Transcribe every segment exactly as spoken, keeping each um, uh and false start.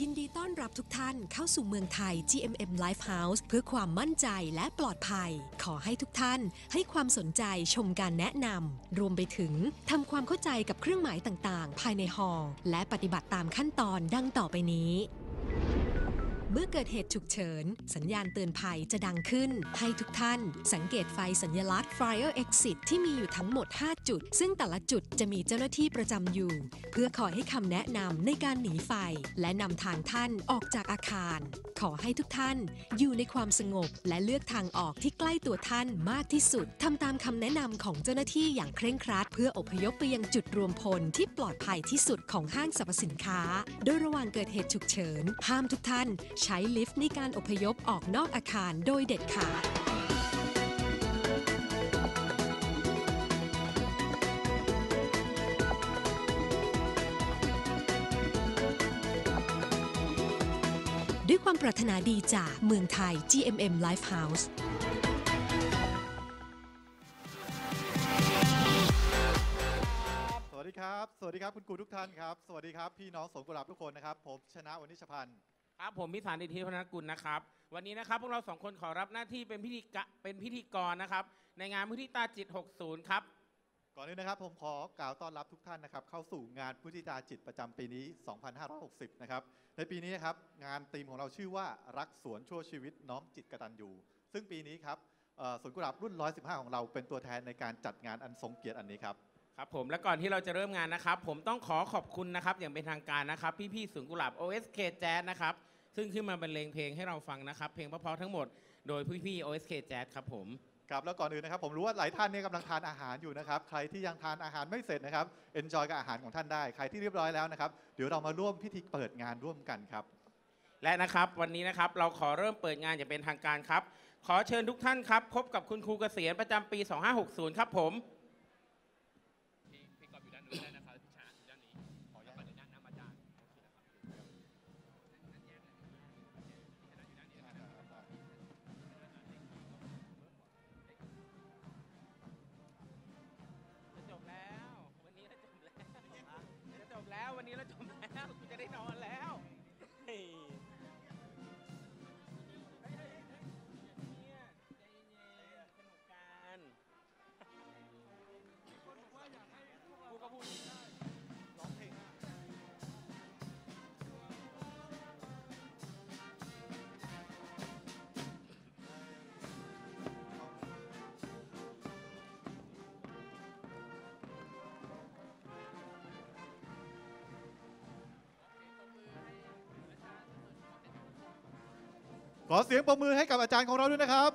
ยินดีต้อนรับทุกท่านเข้าสู่เมืองไทย จี เอ็ม เอ็ม Lifehouse เพื่อความมั่นใจและปลอดภัยขอให้ทุกท่านให้ความสนใจชมการแนะนำรวมไปถึงทำความเข้าใจกับเครื่องหมายต่างๆภายในฮอลล์และปฏิบัติตามขั้นตอนดังต่อไปนี้เมื่อเกิดเหตุฉุกเฉินสัญญาณเตือนภัยจะดังขึ้นให้ทุกท่านสังเกตไฟสัญลักษณ์ Fire Exit ที่มีอยู่ทั้งหมดห้าจุดซึ่งแต่ละจุดจะมีเจ้าหน้าที่ประจำอยู่เพื่อคอยให้คำแนะนำในการหนีไฟและนำทางท่านออกจากอาคารขอให้ทุกท่านอยู่ในความสงบและเลือกทางออกที่ใกล้ตัวท่านมากที่สุดทำตามคำแนะนำของเจ้าหน้าที่อย่างเคร่งครัดเพื่ออพยพไปยังจุดรวมพลที่ปลอดภัยที่สุดของห้างสรรพสินค้าโดยระหว่างเกิดเหตุฉุกเฉินห้ามทุกท่านใช้ลิฟต์ในการอพยพออกนอกอาคารโดยเด็ดขาดด้วยความปรารถนาดีจากเมืองไทย จี เอ็ม เอ็ม Lifehouse สวัสดีครับสวัสดีครับคุณครูทุกท่านครับสวัสดีครับพี่น้องสวนกุหลาบทุกคนนะครับผมชนะวณิชพันธ์ครับผมพิสารดิธีพนกุลนะครับวันนี้นะครับพวกเราสองคนขอรับหน้าที่เป็นพิธีกะเป็นพิธีกรนะครับในงานมุทิตาจิตหกสิบครับก่อนอื่นนะครับผมขอกล่าวต้อนรับทุกท่านนะครับเข้าสู่งานมุทิตาจิตประจำปีนี้สองพันห้าร้อยหกสิบนะครับในปีนี้นะครับงานธีมของเราชื่อว่ารักสวนชั่วชีวิตน้อมจิตกตัญญูซึ่งปีนี้ครับสวนกุหลาบรุ่นหนึ่งร้อยสิบห้าของเราเป็นตัวแทนในการจัดงานอันทรงเกียรติอันนี้ครับครับผมและก่อนที่เราจะเริ่มงานนะครับผมต้องขอขอบคุณนะครับอย่างเป็นทางการนะครับพี่ๆสวนกุหลาบ โอ เอส เค Jazz นะครับซึ่งขึ้นมาบรรเลงเพลงให้เราฟังนะครับเพลงเพราะๆทั้งหมดโดยพี่ๆ โอ เอส เค Jazz ครับผมครับแล้วก่อนอื่นนะครับผมรู้ว่าหลายท่านเนี่ยกำลังทานอาหารอยู่นะครับใครที่ยังทานอาหารไม่เสร็จนะครับเอนจอยกับอาหารของท่านได้ใครที่เรียบร้อยแล้วนะครับเดี๋ยวเรามาร่วมพิธีเปิดงานร่วมกันครับและนะครับวันนี้นะครับเราขอเริ่มเปิดงานอย่างเป็นทางการครับขอเชิญทุกท่านครับพบกับคุณครูเกษียณประจำปีสองพันห้าร้อยหกสิบครับผมวันนี้เราจบแล้วกูจะได้นอนแล้วเนี่ยใจเย็นๆสนุกกันคนบอกว่าอยากให้พวกเราพูดก็พูดได้ร้องเพลงขอเสียงปรบมือให้กับอาจารย์ของเราด้วยนะครับ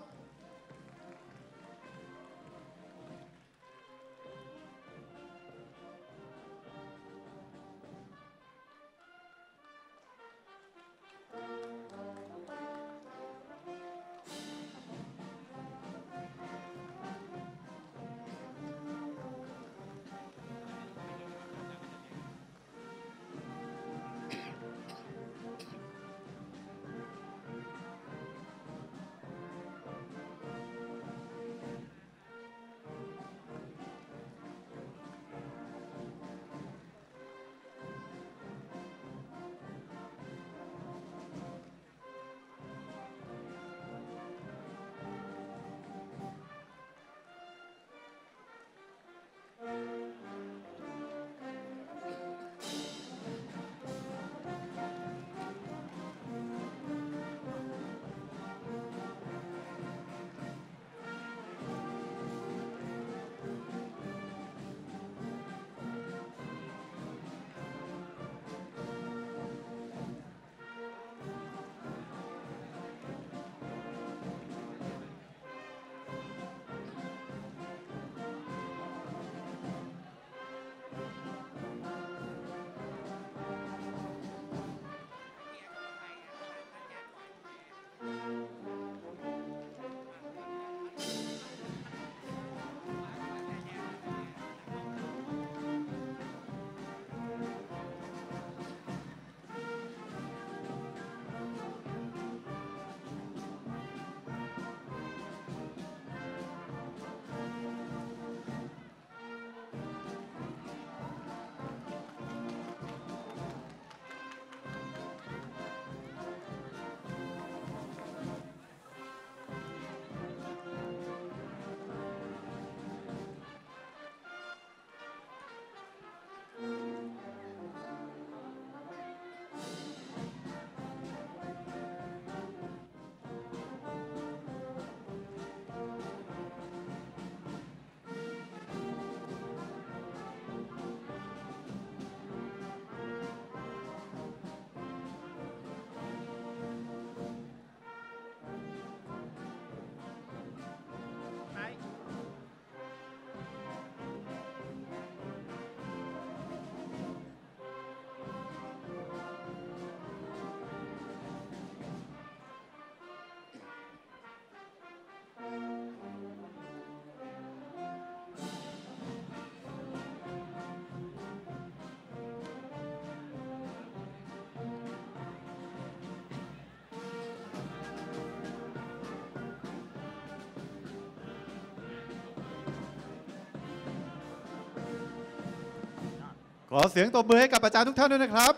ขอเสียงตบมือให้กับอาจารย์ทุกท่านด้วยนะครับ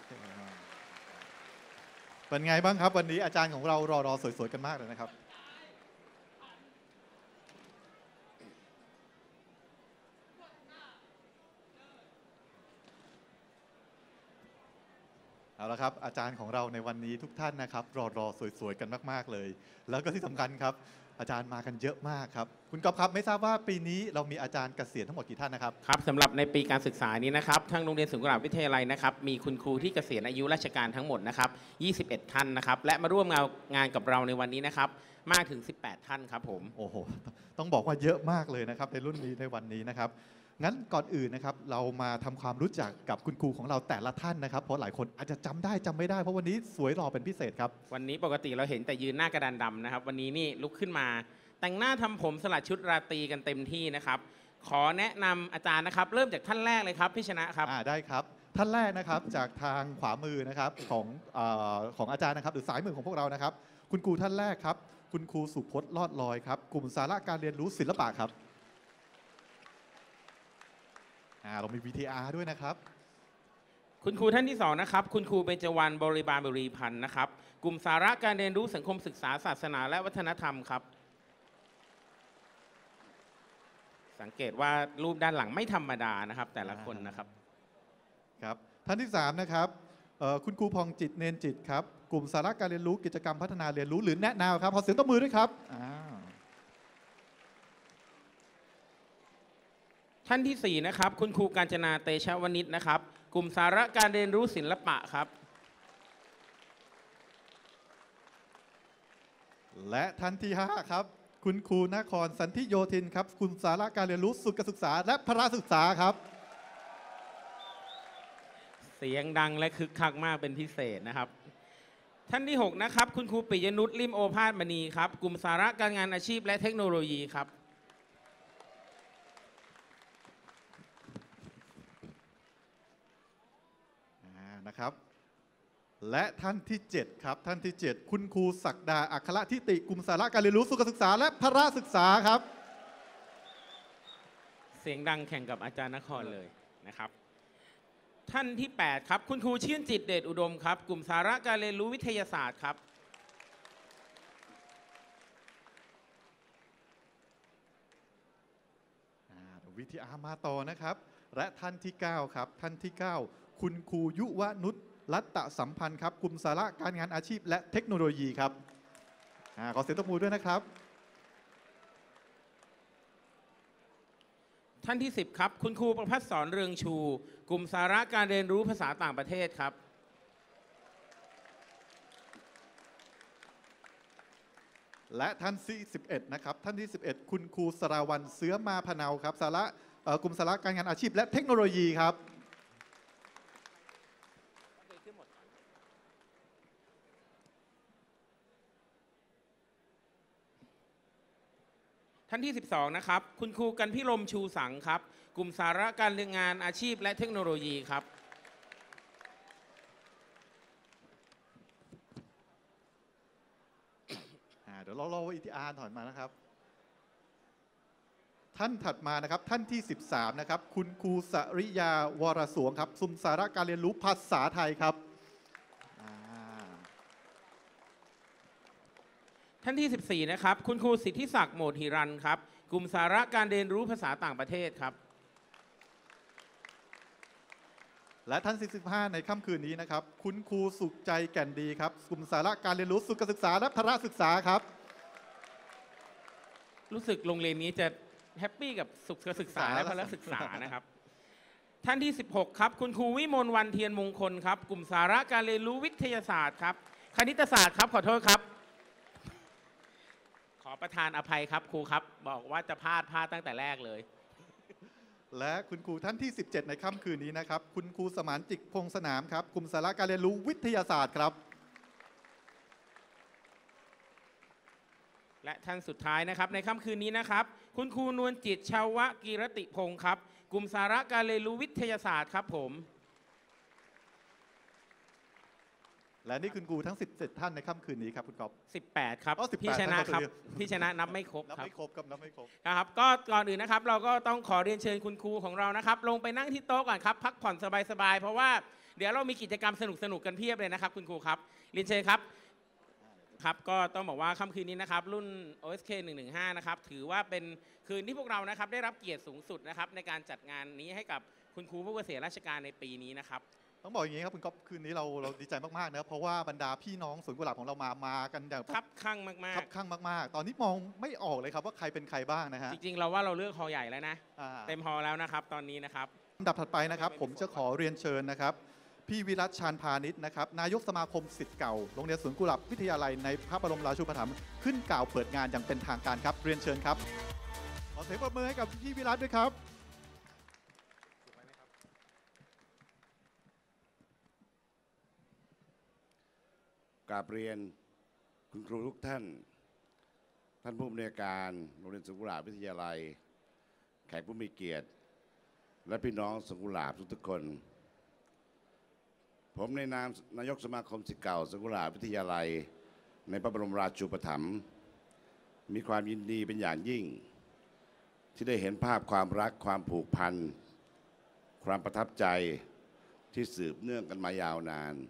เป็นไงบ้างครับวันนี้อาจารย์ของเรารอๆสวยๆกันมากเลยนะครับเอาละครับอาจารย์ของเราในวันนี้ทุกท่านนะครับรอๆสวยๆกันมากๆเลยแล้วก็ที่สำคัญครับอาจารย์มากันเยอะมากครับคุณก๊อฟครับไม่ทราบว่าปีนี้เรามีอาจารย์เกษียณทั้งหมดกี่ท่านนะครับครับสำหรับในปีการศึกษานี้นะครับทางโรงเรียนสวนกุหลาบวิทยาลัยนะครับมีคุณครูที่เกษียณอายุราชการทั้งหมดนะครับยี่สิบเอ็ดท่านนะครับและมาร่วมงานงานกับเราในวันนี้นะครับมากถึงสิบแปดท่านครับผมโอ้โหต้องบอกว่าเยอะมากเลยนะครับในรุ่นนี้ในวันนี้นะครับงั้นก่อนอื่นนะครับเรามาทำความรู้จักกับคุณครูของเราแต่ละท่านนะครับเพราะหลายคนอาจจะจำได้จำไม่ได้เพราะวันนี้สวยหล่อเป็นพิเศษครับวันนี้ปกติเราเห็นแต่ยืนหน้ากระดานดำนะครับวันนี้นี่ลุกขึ้นมาแต่งหน้าทำผมสลัดชุดราตรีกันเต็มที่นะครับขอแนะนำอาจารย์นะครับเริ่มจากท่านแรกเลยครับพี่ชนะครับอ่าได้ครับท่านแรกนะครับจากทางขวามือนะครับของเอ่อของอาจารย์นะครับหรือสายมือของพวกเรานะครับคุณครูท่านแรกครับคุณครูสุพจน์ลอดลอยครับกลุ่มสาระการเรียนรู้ศิลปะครับอ่าเรามี วี ที อาร์ ด้วยนะครับคุณครูท่านที่สองนะครับคุณครูเบญจวรรณบริบาลบริพันธ์นะครับกลุ่มสาระการเรียนรู้สังคมศึกษาศาสนาและวัฒนธรรมครับสังเกตว่ารูปด้านหลังไม่ธรรมดานะครับแต่ละคนนะครับครับท่านที่สามนะครับคุณครูพองจิตเนนจิตครับกลุ่มสาระการเรียนรู้กิจกรรมพัฒนาเรียนรู้หรือแนะแนวครับขอเสียงตบมือด้วยครับท่านที่สี่นะครับคุณครูกาญจนาเตชะวณิชนะครับกลุ่มสาระการเรียนรู้ศิลปะครับและท่านที่ห้าครับคุณครูนครสันติโยธินครับกลุ่มสาระการเรียนรู้สุขศึกษาและพละศึกษาครับเสียงดังและคึกคักมากเป็นพิเศษนะครับท่านที่หกนะครับคุณครูปิยนุช ลิมโอภาสมณีครับกลุ่มสาระการงานอาชีพและเทคโนโลยีครับนะครับและท่านที่เจ็ดครับท่านที่เจ็ดคุณครูศักดาอัครทิติกลุ่มสาระการเรียนรู้สุขศึกษาและพละศึกษาครับเสียงดังแข่งกับอาจารย์นครเลยนะครับท่านที่แปดครับคุณครูชื่นจิตเดชอุดมครับกลุ่มสาระการเรียนรู้วิทยาศาสตร์ครับวิทยามาต่อนะครับและท่านที่เก้าครับท่านที่เก้าคุณครูยุวนุชรัตสัมพันธ์ครับกลุ่มสาระการงานอาชีพและเทคโนโลยีครับขอเสียงตบมือด้วยนะครับท่านที่สิบครับคุณครูประภัสสรเรืองชูกลุ่มสาระการเรียนรู้ภาษาต่างประเทศครับและท่านที่สิบเอ็ดนะครับท่านที่สิบเอ็ดคุณครูสราวัณเสือมาพนาวครับสาระกลุ่มสาระการงานอาชีพและเทคโนโลยีครับท่านที่สิบสองนะครับคุณครูกันพิรมชูสังครับกลุ่มสาระการเรียนงานอาชีพและเทคโนโลยีครับเดี๋ยวเรารอวิทีอาร์ถอนมานะครับท่านถัดมานะครับท่านที่สิบสามนะครับคุณครูสริยาวรสวงครับกลุ่มสาระการเรียนรู้ภาษาไทยครับท่านที่สิบสี่นะครับคุณครูสิทธิศักดิ์โหมดหิรันครับกลุ่มสาระการเรียนรู้ภาษาต่างประเทศครับและท่านที่สิบห้าในค่ำคืนนี้นะครับคุณครูสุขใจแก่นดีครับกลุ่มสาระการเรียนรู้สุขศึกษาและพละศึกษาครับรู้สึกโรงเรียนนี้จะแฮปปี้กับสุขศึกษาและพละศึกษานะครับท่านที่สิบหกครับคุณครูวิมลวรรณเทียนมงคลครับกลุ่มสาระการเรียนรู้วิทยาศาสตร์ครับคณิตศาสตร์ครับขอโทษครับขอประทานอภัยครับครูครับบอกว่าจะพลาดพลาดตั้งแต่แรกเลยและคุณครูท่านที่สิบเจ็ดในค่ำคืนนี้นะครับคุณครูสมานจิตพงษ์สนามครับกลุ่มสาระการเรียนรู้วิทยาศาสตร์ครับและท่านสุดท้ายนะครับในค่ำคืนนี้นะครับคุณครูนวลจิตชาวกีรติพงศ์ครับกลุ่มสาระการเรียนรู้วิทยาศาสตร์ครับผมและนี่คุณครูทั้งสิบเจ็ดท่านในค่ำคืนนี้ครับคุณก๊อฟสิบแปด ครับอ๋อสิบแปดพี่ชนะครับท่านก็คือพี่ชนะนับไม่ครบนับครับไม่ครบครับนับไม่ครบนะครับก็ก่อนอื่นนะครับเราก็ต้องขอเรียนเชิญคุณครูของเรานะครับลงไปนั่งที่โต๊ะก่อนครับพักผ่อนสบายๆเพราะว่าเดี๋ยวเรามีกิจกรรมสนุกๆกันเพียบเลยนะครับคุณครูครับเรียนเชิญครับครับก็ต้องบอกว่าค่ำคืนนี้นะครับรุ่น โอ เอส เค หนึ่งหนึ่งห้านะครับถือว่าเป็นคืนที่พวกเรานะครับได้รับเกียรติสูงสุดนะครับในการจัดงานนี้ให้กับคุณครูผู้เกษียณราชการในปีนี้นะครับต้องบอกอย่างนี้ครับคุณก๊อฟคืนนี้เราเราดีใจมากๆนะเพราะว่าบรรดาพี่น้องสวนกุหลาบของเรามามากันอย่างครับข้างมากครับข้างมากๆ ตอนนี้มองไม่ออกเลยครับว่าใครเป็นใครบ้างนะฮะๆจริงๆเราว่าเราเลือกฮอลล์ใหญ่แล้วนะอ่าเต็มฮอลล์แล้วนะครับตอนนี้นะครับลำดับถัดไปนะครับผมจะขอเรียนเชิญนะครับพี่วิรัตชาญพาณิชย์นะครับนายกสมาคมศิษย์เก่าโรงเรียนสวนกุหลาบวิทยาลัยในพระบรมราชูปถัมภ์ขึ้นกล่าวเปิดงานอย่างเป็นทางการครับเรียนเชิญครับขอเสียงปรบมือให้กับพี่วิรัตด้วยครับกราบเรียนคุณครูทุกท่านท่านผู้อำนวยการโรงเรียนสวนกุหลาบวิทยาลัยแขกผู้มีเกียรติและพี่น้องสวนกุหลาบทุกๆคนผมในนามนายกสมาคมศิษย์เก่าสวนกุหลาบวิทยาลัยในพระบรมราชูปถัมภ์มีความยินดีเป็นอย่างยิ่งที่ได้เห็นภาพความรักความผูกพันความประทับใจที่สืบเนื่องกันมายาวนาน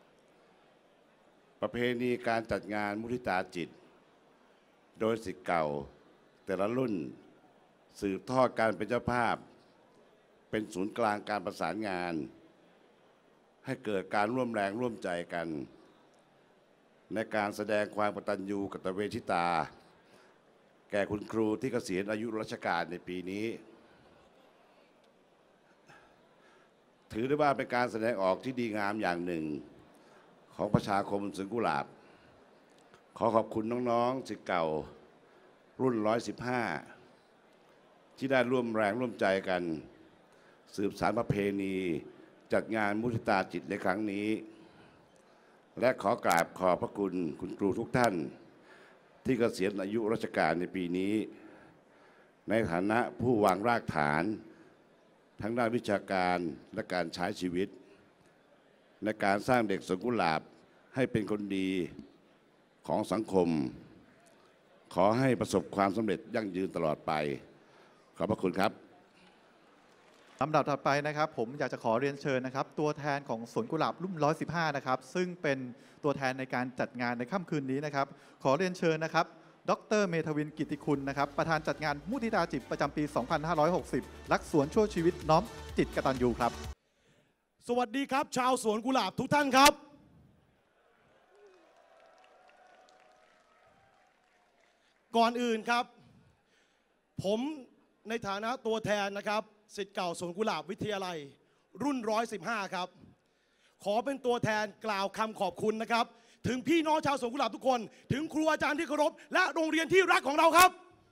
ประเพณีการจัดงานมุทิตาจิตโดยศิษย์เก่าแต่ละรุ่นสืบทอดการเป็นเจ้าภาพเป็นศูนย์กลางการประสานงานให้เกิดการร่วมแรงร่วมใจกันในการแสดงความกตัญญูกตเวทิตาแก่คุณครูที่เกษียณอายุราชการในปีนี้ถือได้ว่าเป็นการแสดงออกที่ดีงามอย่างหนึ่งของประชาคมสวนกุหลาบขอขอบคุณน้องๆศิษย์เก่ารุ่นหนึ่งร้อยสิบห้าที่ได้ร่วมแรงร่วมใจกันสืบสานประเพณีจัดงานมุทิตาจิตในครั้งนี้และขอกราบขอบพระคุณคุณครูทุกท่านที่เกษียณอายุราชการในปีนี้ในฐานะผู้วางรากฐานทั้งด้านวิชาการและการใช้ชีวิตในการสร้างเด็กสวนกุหลาบให้เป็นคนดีของสังคมขอให้ประสบความสำเร็จยั่งยืนตลอดไปขอบพระคุณครับลำดับถัดไปนะครับผมอยากจะขอเรียนเชิญนะครับตัวแทนของสวนกุหลาบรุ่นหนึ่งร้อยสิบห้านะครับซึ่งเป็นตัวแทนในการจัดงานในค่ำคืนนี้นะครับขอเรียนเชิญนะครับดรเมธวินกิติคุณนะครับประธานจัดงานมุทิตาจิตประจำปี สองพันห้าร้อยหกสิบ รักสวนชั่วชีวิตน้อมจิตกตัญญูครับสวัสดีครับชาวสวนกุหลาบทุกท่านครับก่อนอื่นครับผมในฐานะตัวแทนนะครับศิษย์เก่าสวนกุหลาบวิทยาลัยรุ่นหนึ่งร้อยสิบห้าครับขอเป็นตัวแทนกล่าวคำขอบคุณนะครับถึงพี่น้องชาวสวนกุหลาบทุกคนถึงครูอาจารย์ที่เคารพและโรงเรียนที่รักของเราครับ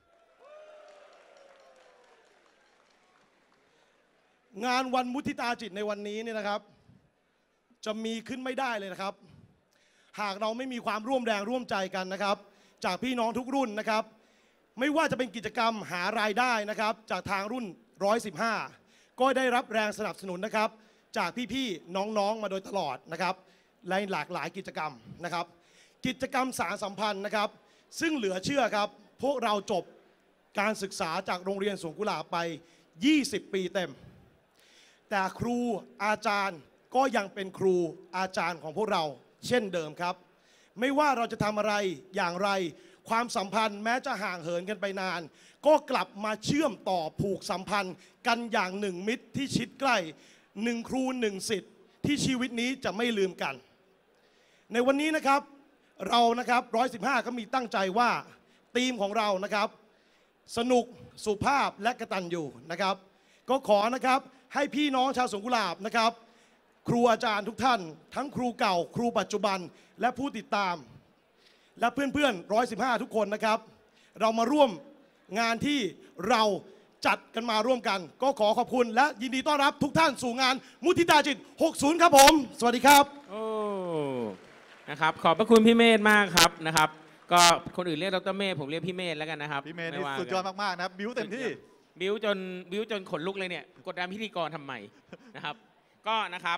งานวันมุทิตาจิตในวันนี้เนี่ยนะครับจะมีขึ้นไม่ได้เลยนะครับหากเราไม่มีความร่วมแรงร่วมใจกันนะครับจากพี่น้องทุกรุ่นนะครับไม่ว่าจะเป็นกิจกรรมหารายได้นะครับจากทางรุ่นหนึ่งร้อยสิบห้าก็ได้รับแรงสนับสนุนนะครับจากพี่ๆน้องๆมาโดยตลอดนะครับในหลากหลายกิจกรรมนะครับกิจกรรมสารสัมพันธ์นะครับซึ่งเหลือเชื่อครับพวกเราจบการศึกษาจากโรงเรียนสวนกุหลาบไปยี่สิบปีเต็มแต่ครูอาจารย์ก็ยังเป็นครูอาจารย์ของพวกเราเช่นเดิมครับไม่ว่าเราจะทำอะไรอย่างไรความสัมพันธ์แม้จะห่างเหินกันไปนานก็กลับมาเชื่อมต่อผูกสัมพันธ์กันอย่างหนึ่งมิตรที่ชิดใกล้หนึ่งครูหนึ่งศิษย์ที่ชีวิตนี้จะไม่ลืมกันในวันนี้นะครับเรานะครับหนึ่งร้อยสิบห้าก็มีตั้งใจว่าธีมของเรานะครับสนุกสุภาพและกตัญญูนะครับก็ขอนะครับให้พี่น้องชาวสวนกุหลาบนะครับครูอาจารย์ทุกท่านทั้งครูเก่าครูปัจจุบันและผู้ติดตามและเพื่อนๆหนึ่งร้อยสิบห้าทุกคนนะครับเรามาร่วมงานที่เราจัดกันมาร่วมกันก็ขอขอบคุณและยินดีต้อนรับทุกท่านสู่งานมุทิตาจิตหกสิบครับผมสวัสดีครับโอ้นะครับขอบพระคุณพี่เมธมากครับนะครับก็คนอื่นเรียกดรเมธผมเรียกพี่เมธแล้วกันนะครับพี่เมธนี่สุดยอดมากๆนะครับบิ้วเต็มที่บิ้วจนบิ้วจนขนลุกเลยเนี่ยกดดันพิธีกรทำไมนะครับก็นะครับ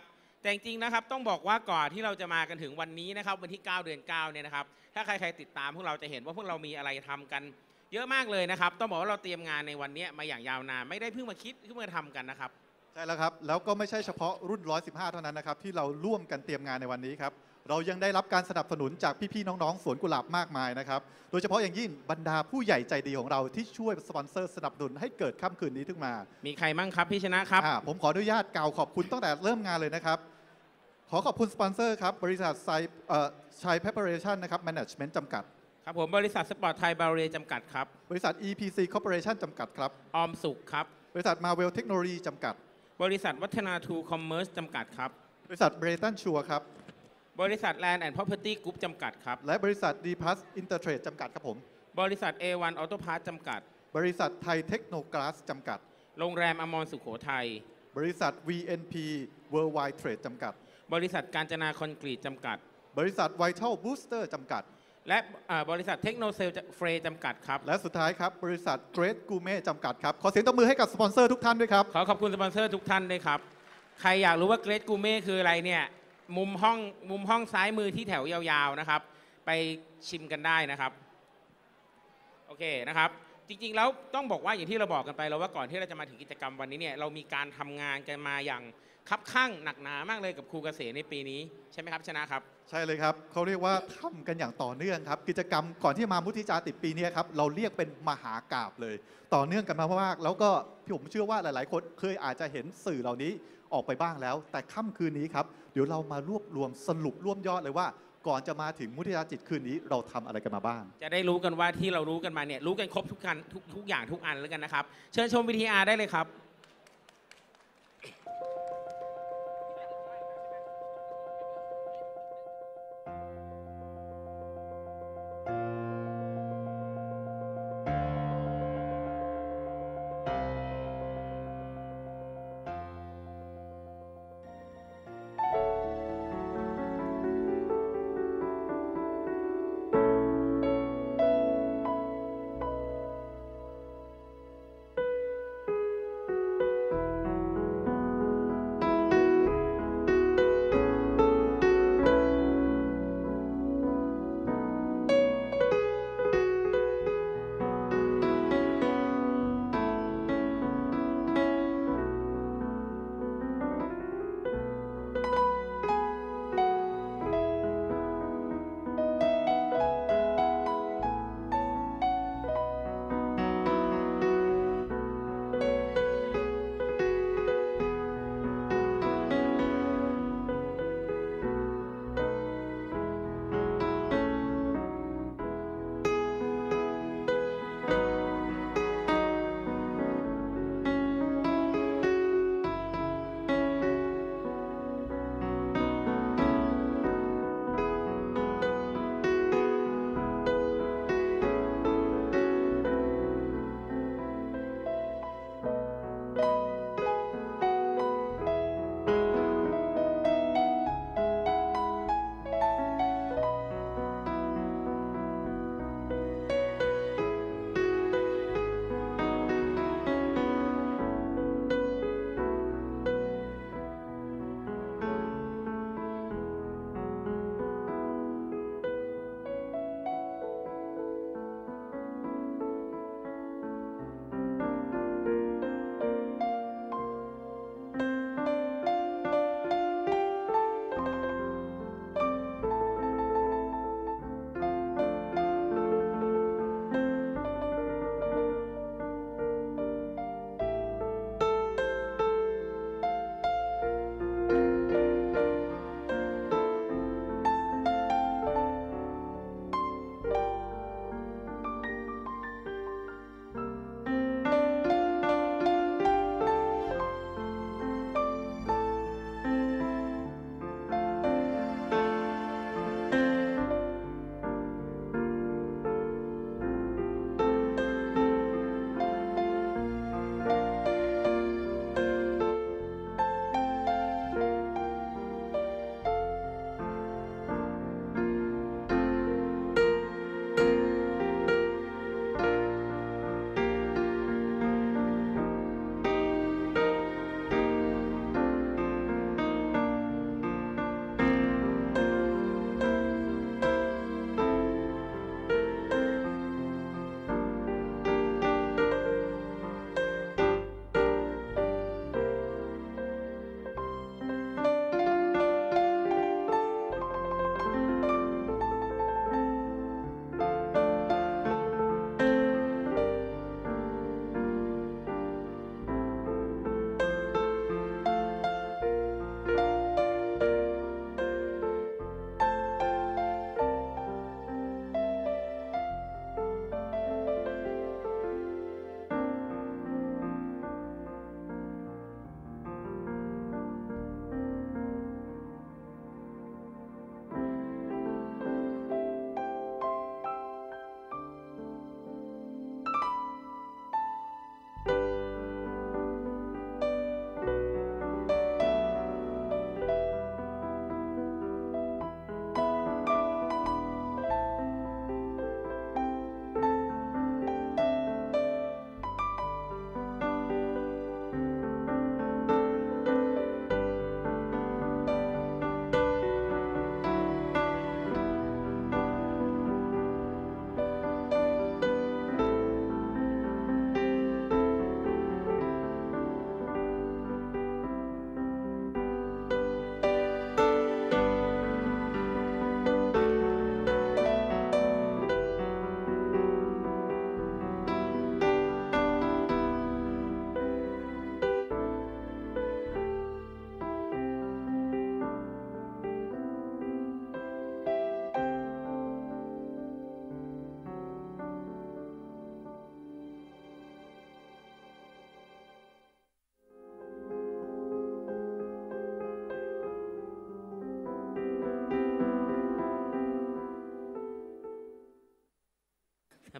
แต่จริงๆนะครับต้องบอกว่าก่อนที่เราจะมากันถึงวันนี้นะครับวันที่เก้าเดือนเก้าเนี่ยนะครับถ้าใครๆติดตามพวกเราจะเห็นว่าพวกเรามีอะไรทำกันเยอะมากเลยนะครับต้องบอกว่าเราเตรียมงานในวันนี้มาอย่างยาวนานไม่ได้เพิ่งมาคิดเพิ่งมาทำกันนะครับใช่แล้วครับแล้วก็ไม่ใช่เฉพาะรุ่นหนึ่งร้อยสิบห้าเท่านั้นนะครับที่เราร่วมกันเตรียมงานในวันนี้ครับเรายังได้รับการสนับสนุนจากพี่ๆน้องๆสวนกุหลาบมากมายนะครับโดยเฉพาะอย่างยิ่งบรรดาผู้ใหญ่ใจดีของเราที่ช่วยสปอนเซอร์สนับสนุนให้เกิดค่ำคืนนี้ขึ้นมามีใครมั่งครับพี่ชนะครับผมขออนุญาตกล่าวขอบคุณตั้งแต่เริ่มงานเลยนะครับขอขอบคุณสปอนเซอร์ครับบริษัทไซชัยเพปเปอเรชั่นนะครับแมネจเมนต์จำกัดครับผมบริษัทสปอร์ตไทยบาเรจำกัดครับบริษัท อี พี ซี Corporation จำกัดครับออมสุขครับบริษัท Marvel Technology จำกัดบริษัทวัฒนาทูคอมเมอร์สจำกัดครับบริษัทเบรตันชัวร์ครับบริษัท Land and Property Group จำกัดครับและบริษัท ดี พลัส Intertrade จำกัดครับผมบริษัท เอ วัน Auto Parts จำกัดบริษัทไทยเทคโนกลาสจำกัดโรงแรมอมรสุโขทัยบริษัท วี เอ็น พี Worldwide Trade จำกัดบริษัทกาญจนาคอนกรีตจำกัดบริษัท Vital Booster จำกัดและบริษัทเทคโนเซลเฟรจำกัดครับและสุดท้ายครับบริษัท Great Gourmet จำกัดครับขอเสียงตบมือให้กับสปอนเซอร์ทุกท่านด้วยครับขอขอบคุณสปอนเซอร์ทุกท่านด้วยครับใครอยากรู้ว่า Great Gourmet คืออะไรเนี่ยมุมห้องมุมห้องซ้ายมือที่แถวยาวๆนะครับไปชิมกันได้นะครับโอเคนะครับจริงๆแล้วต้องบอกว่าอย่างที่เราบอกกันไปแล้วว่าก่อนที่เราจะมาถึงกิจกรรมวันนี้เนี่ยเรามีการทำงานกันมาอย่างคับคั่งหนักหนามากเลยกับครูเกษตรในปีนี้ใช่ไหมครับชนะครับใช่เลยครับเขาเรียกว่าทำกันอย่างต่อเนื่องครับกิจกรรมก่อนที่มามุทิจาติปีนี้ครับเราเรียกเป็นมหากาพย์เลยต่อเนื่องกันมามากแล้วก็พี่ผมเชื่อว่าหลายๆคนเคยอาจจะเห็นสื่อเหล่านี้ออกไปบ้างแล้วแต่ค่ำคืนนี้ครับเดี๋ยวเรามารวบรวมสรุปร่วมยอดเลยว่าก่อนจะมาถึงมุทิตาจิตคืนนี้เราทำอะไรกันมาบ้างจะได้รู้กันว่าที่เรารู้กันมาเนี่ยรู้กันครบทุกกันทุกทุกอย่างทุกอันแล้วกันนะครับเชิญชม วี ที อาร์ ได้เลยครับ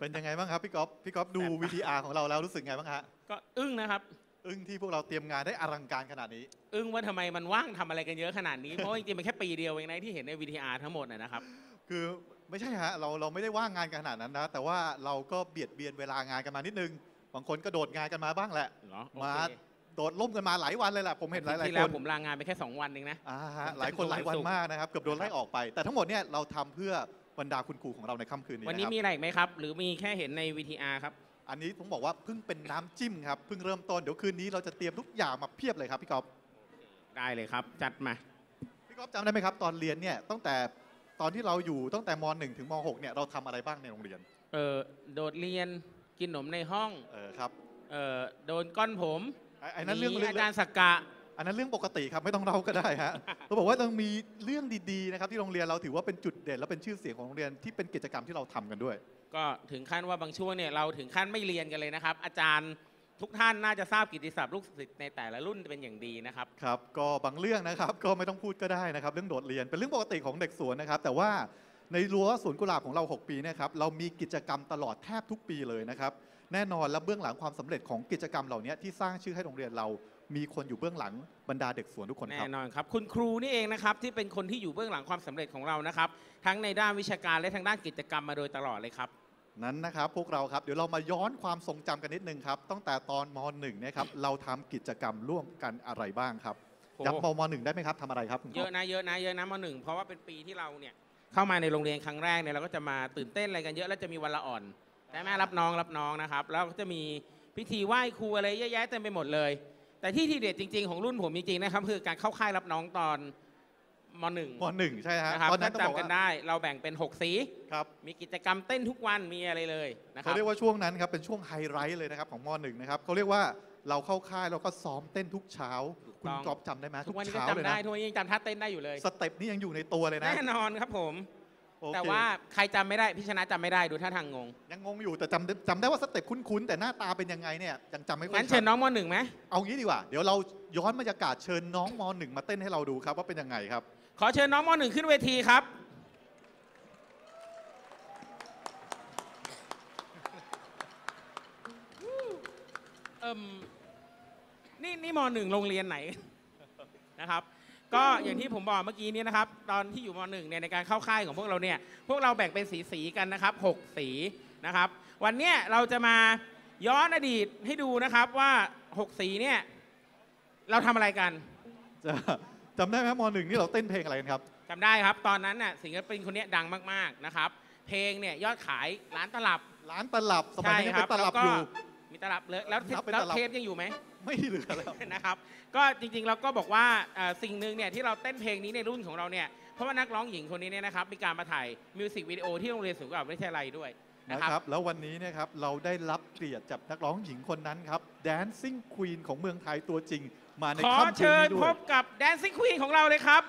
เป็นยังไงบ้างครับพี่ก๊อฟพี่ก๊อฟดู วี ที อาร์ ของเราแล้วรู้สึกไงบ้างฮะก็อึ้งนะครับอึ้งที่พวกเราเตรียมงานได้อลังการขนาดนี้อึ้งว่าทำไมมันว่างทำอะไรกันเยอะขนาดนี้เพราะจริงๆมันแค่ปีเดียวเองนะที่เห็นใน วี ที อาร์ ทั้งหมดนะครับคือไม่ใช่ฮะเราเราไม่ได้ว่างงานกันขนาดนั้นนะแต่ว่าเราก็เบียดเบียนเวลางานกันมานิดนึงบางคนก็โดดงานกันมาบ้างแหละมาโดดล่มกันมาหลายวันเลยแหละผมเห็นหลายๆคนที่แล้วผมลางานไปแค่สองวันเองนะหลายคนหลายวันมากนะครับเกือบโดนไล่ออกไปแต่ทั้งหมดเนี่ยเราทำเพื่อบรรดาคุณครูของเราในค่ำคืนนี้วันนี้มีอะไรไหมครับหรือมีแค่เห็นใน วี ที อาร์ ครับอันนี้ผมบอกว่าเพิ่งเป็นน้ำจิ้มครับเพิ่งเริ่มต้นเดี๋ยวคืนนี้เราจะเตรียมทุกอย่างมาเพียบเลยครับพี่ก๊อฟได้เลยครับจัดมาพี่ก๊อฟจำได้ไหมครับตอนเรียนเนี่ยตั้งแต่ตอนที่เราอยู่ตั้งแต่ม หนึ่ง ถึงม หก เนี่ยเราทำอะไรบ้างในโรงเรียนเออโดดเรียนกินขนมในห้องเออครับเออโดนก้อนผมไอ้นั้นเรื่องอาจารย์สักกะอันนั้นเรื่องปกติครับไม่ต้องเล่าก็ได้ฮะเราบอกว่าต้องมีเรื่องดีๆนะครับที่โรงเรียนเราถือว่าเป็นจุดเด่นและเป็นชื่อเสียงของโรงเรียนที่เป็นกิจกรรมที่เราทำกันด้วยก็ถึงขั้นว่าบางช่วงเนี่ยเราถึงขั้นไม่เรียนกันเลยนะครับอาจารย์ทุกท่านน่าจะทราบกิตติศัพท์ลูกศิษย์ในแต่ละรุ่นเป็นอย่างดีนะครับครับก็บางเรื่องนะครับก็ไม่ต้องพูดก็ได้นะครับเรื่องโดดเรียนเป็นเรื่องปกติของเด็กสวนนะครับแต่ว่าในรั้วสวนกุหลาบของเราหกปีเนี่ยครับเรามีกิจกรรมตลอดแทบทุกปีเลยนะครับแน่นอนและเบื้องหลังความสำเร็จของกิจกรรมเหล่านี้ที่สร้างชื่อให้โรงเรียนเรามีคนอยู่เบื้องหลังบรรดาเด็กสวนทุกคนครับแน่นอนครับคุณครูนี่เองนะครับที่เป็นคนที่อยู่เบื้องหลังความสำเร็จของเรานะครับทั้งในด้านวิชาการและทางด้านกิจกรรมมาโดยตลอดเลยครับนั้นนะครับพวกเราครับเดี๋ยวเรามาย้อนความทรงจำกันนิดนึงครับตั้งแต่ตอนม หนึ่ง เนี่ยครับเราทำกิจกรรมร่วมกันอะไรบ้างครับจำม หนึ่ง ได้ไหมครับทำอะไรครับเยอะนะเยอะนะเยอะนะม หนึ่งเพราะว่าเป็นปีที่เราเนี่ยเข้ามาในโรงเรียนครั้งแรกเนี่ยเราก็จะมาตื่นเต้นอะไรกันเยอะแล้วจะมีวันละอ่อนแต่แม่รับน้องรับน้องนะครับแล้วก็จะมีพิธีไหว้ครูอะไรเยอะแยะเต็มไปหมดเลยแต่ที่ที่เด็ดจริงๆของรุ่นผมจริงๆนะครับคือการเข้าค่ายรับน้องตอนม หนึ่งม หนึ่ง ใช่ฮะตอนนั้นจำกันได้เราแบ่งเป็นหกสีครับมีกิจกรรมเต้นทุกวันมีอะไรเลยนะครับเขาเรียกว่าช่วงนั้นครับเป็นช่วงไฮไลท์เลยนะครับของม หนึ่ง นะครับเขาเรียกว่าเราเข้าค่ายเราก็ซ้อมเต้นทุกเช้าคุณก๊อฟจำได้ไหมทุกเช้าเลยนะทุกวันนี้ยังจำท่าเต้นได้อยู่เลยสเต็ปนี้ยังอยู่ในตัวเลยนะแน่นอนครับผมแต่ว่าใครจำไม่ได้พี่ชนะจำไม่ได้ดูท่าทางงงยังงงอยู่แต่จำจำได้ว่าสเต็ปคุ้นๆแต่หน้าตาเป็นยังไงเนี่ยยังจำไม่ค่อยงั้นเชิญน้องม หนึ่งไหมเอางี้ดีกว่าเดี๋ยวเราย้อนบรรยากาศเชิญน้องม หนึ่งมาเต้นให้เราดูครับว่าเป็นยังไงครับขอเชิญน้องม หนึ่งขึ้นเวทีครับเอิ่มนี่นี่ม หนึ่ง โรงเรียนไหนนะครับก็อย่างที่ผมบอกเมื่อกี้นี้นะครับตอนที่อยู่ม หนึ่ง เนี่ยในการเข้าค่ายของพวกเราเนี่ยพวกเราแบ่งเป็นสีสีกันนะครับหกสีนะครับวันนี้เราจะมาย้อนอดีตให้ดูนะครับว่าหกสีเนี่ยเราทำอะไรกันจำได้ไหมม หนึ่ง นี่เราเต้นเพลงอะไรกันครับจำได้ครับตอนนั้นน่ะศิลปินคนนี้ดังมากๆนะครับเพลงเนี่ยยอดขายร้านตลับร้านตลับสมัยนี้เป็นตลับอยู่มีตลับเลยแล้วเทปยังอยู่ไหมไม่เหลือแล้วนะครับก็จริงๆเราก็บอกว่าสิ่งหนึ่งเนี่ยที่เราเต้นเพลงนี้ในรุ่นของเราเนี่ยเพราะว่านักร้องหญิงคนนี้เนี่ยนะครับมีการมาถ่ายมิวสิกวิดีโอที่โรงเรียนสวนกุหลาบวิทยาลัยด้วยนะครับแล้ววันนี้เนี่ยครับเราได้รับเกียรติจากนักร้องหญิงคนนั้นครับ Dancing Queen ของเมืองไทยตัวจริงมาในค่ำคืนนี้ด้วยขอเชิญพบกับ Dancing Queen ของเราเลยครับ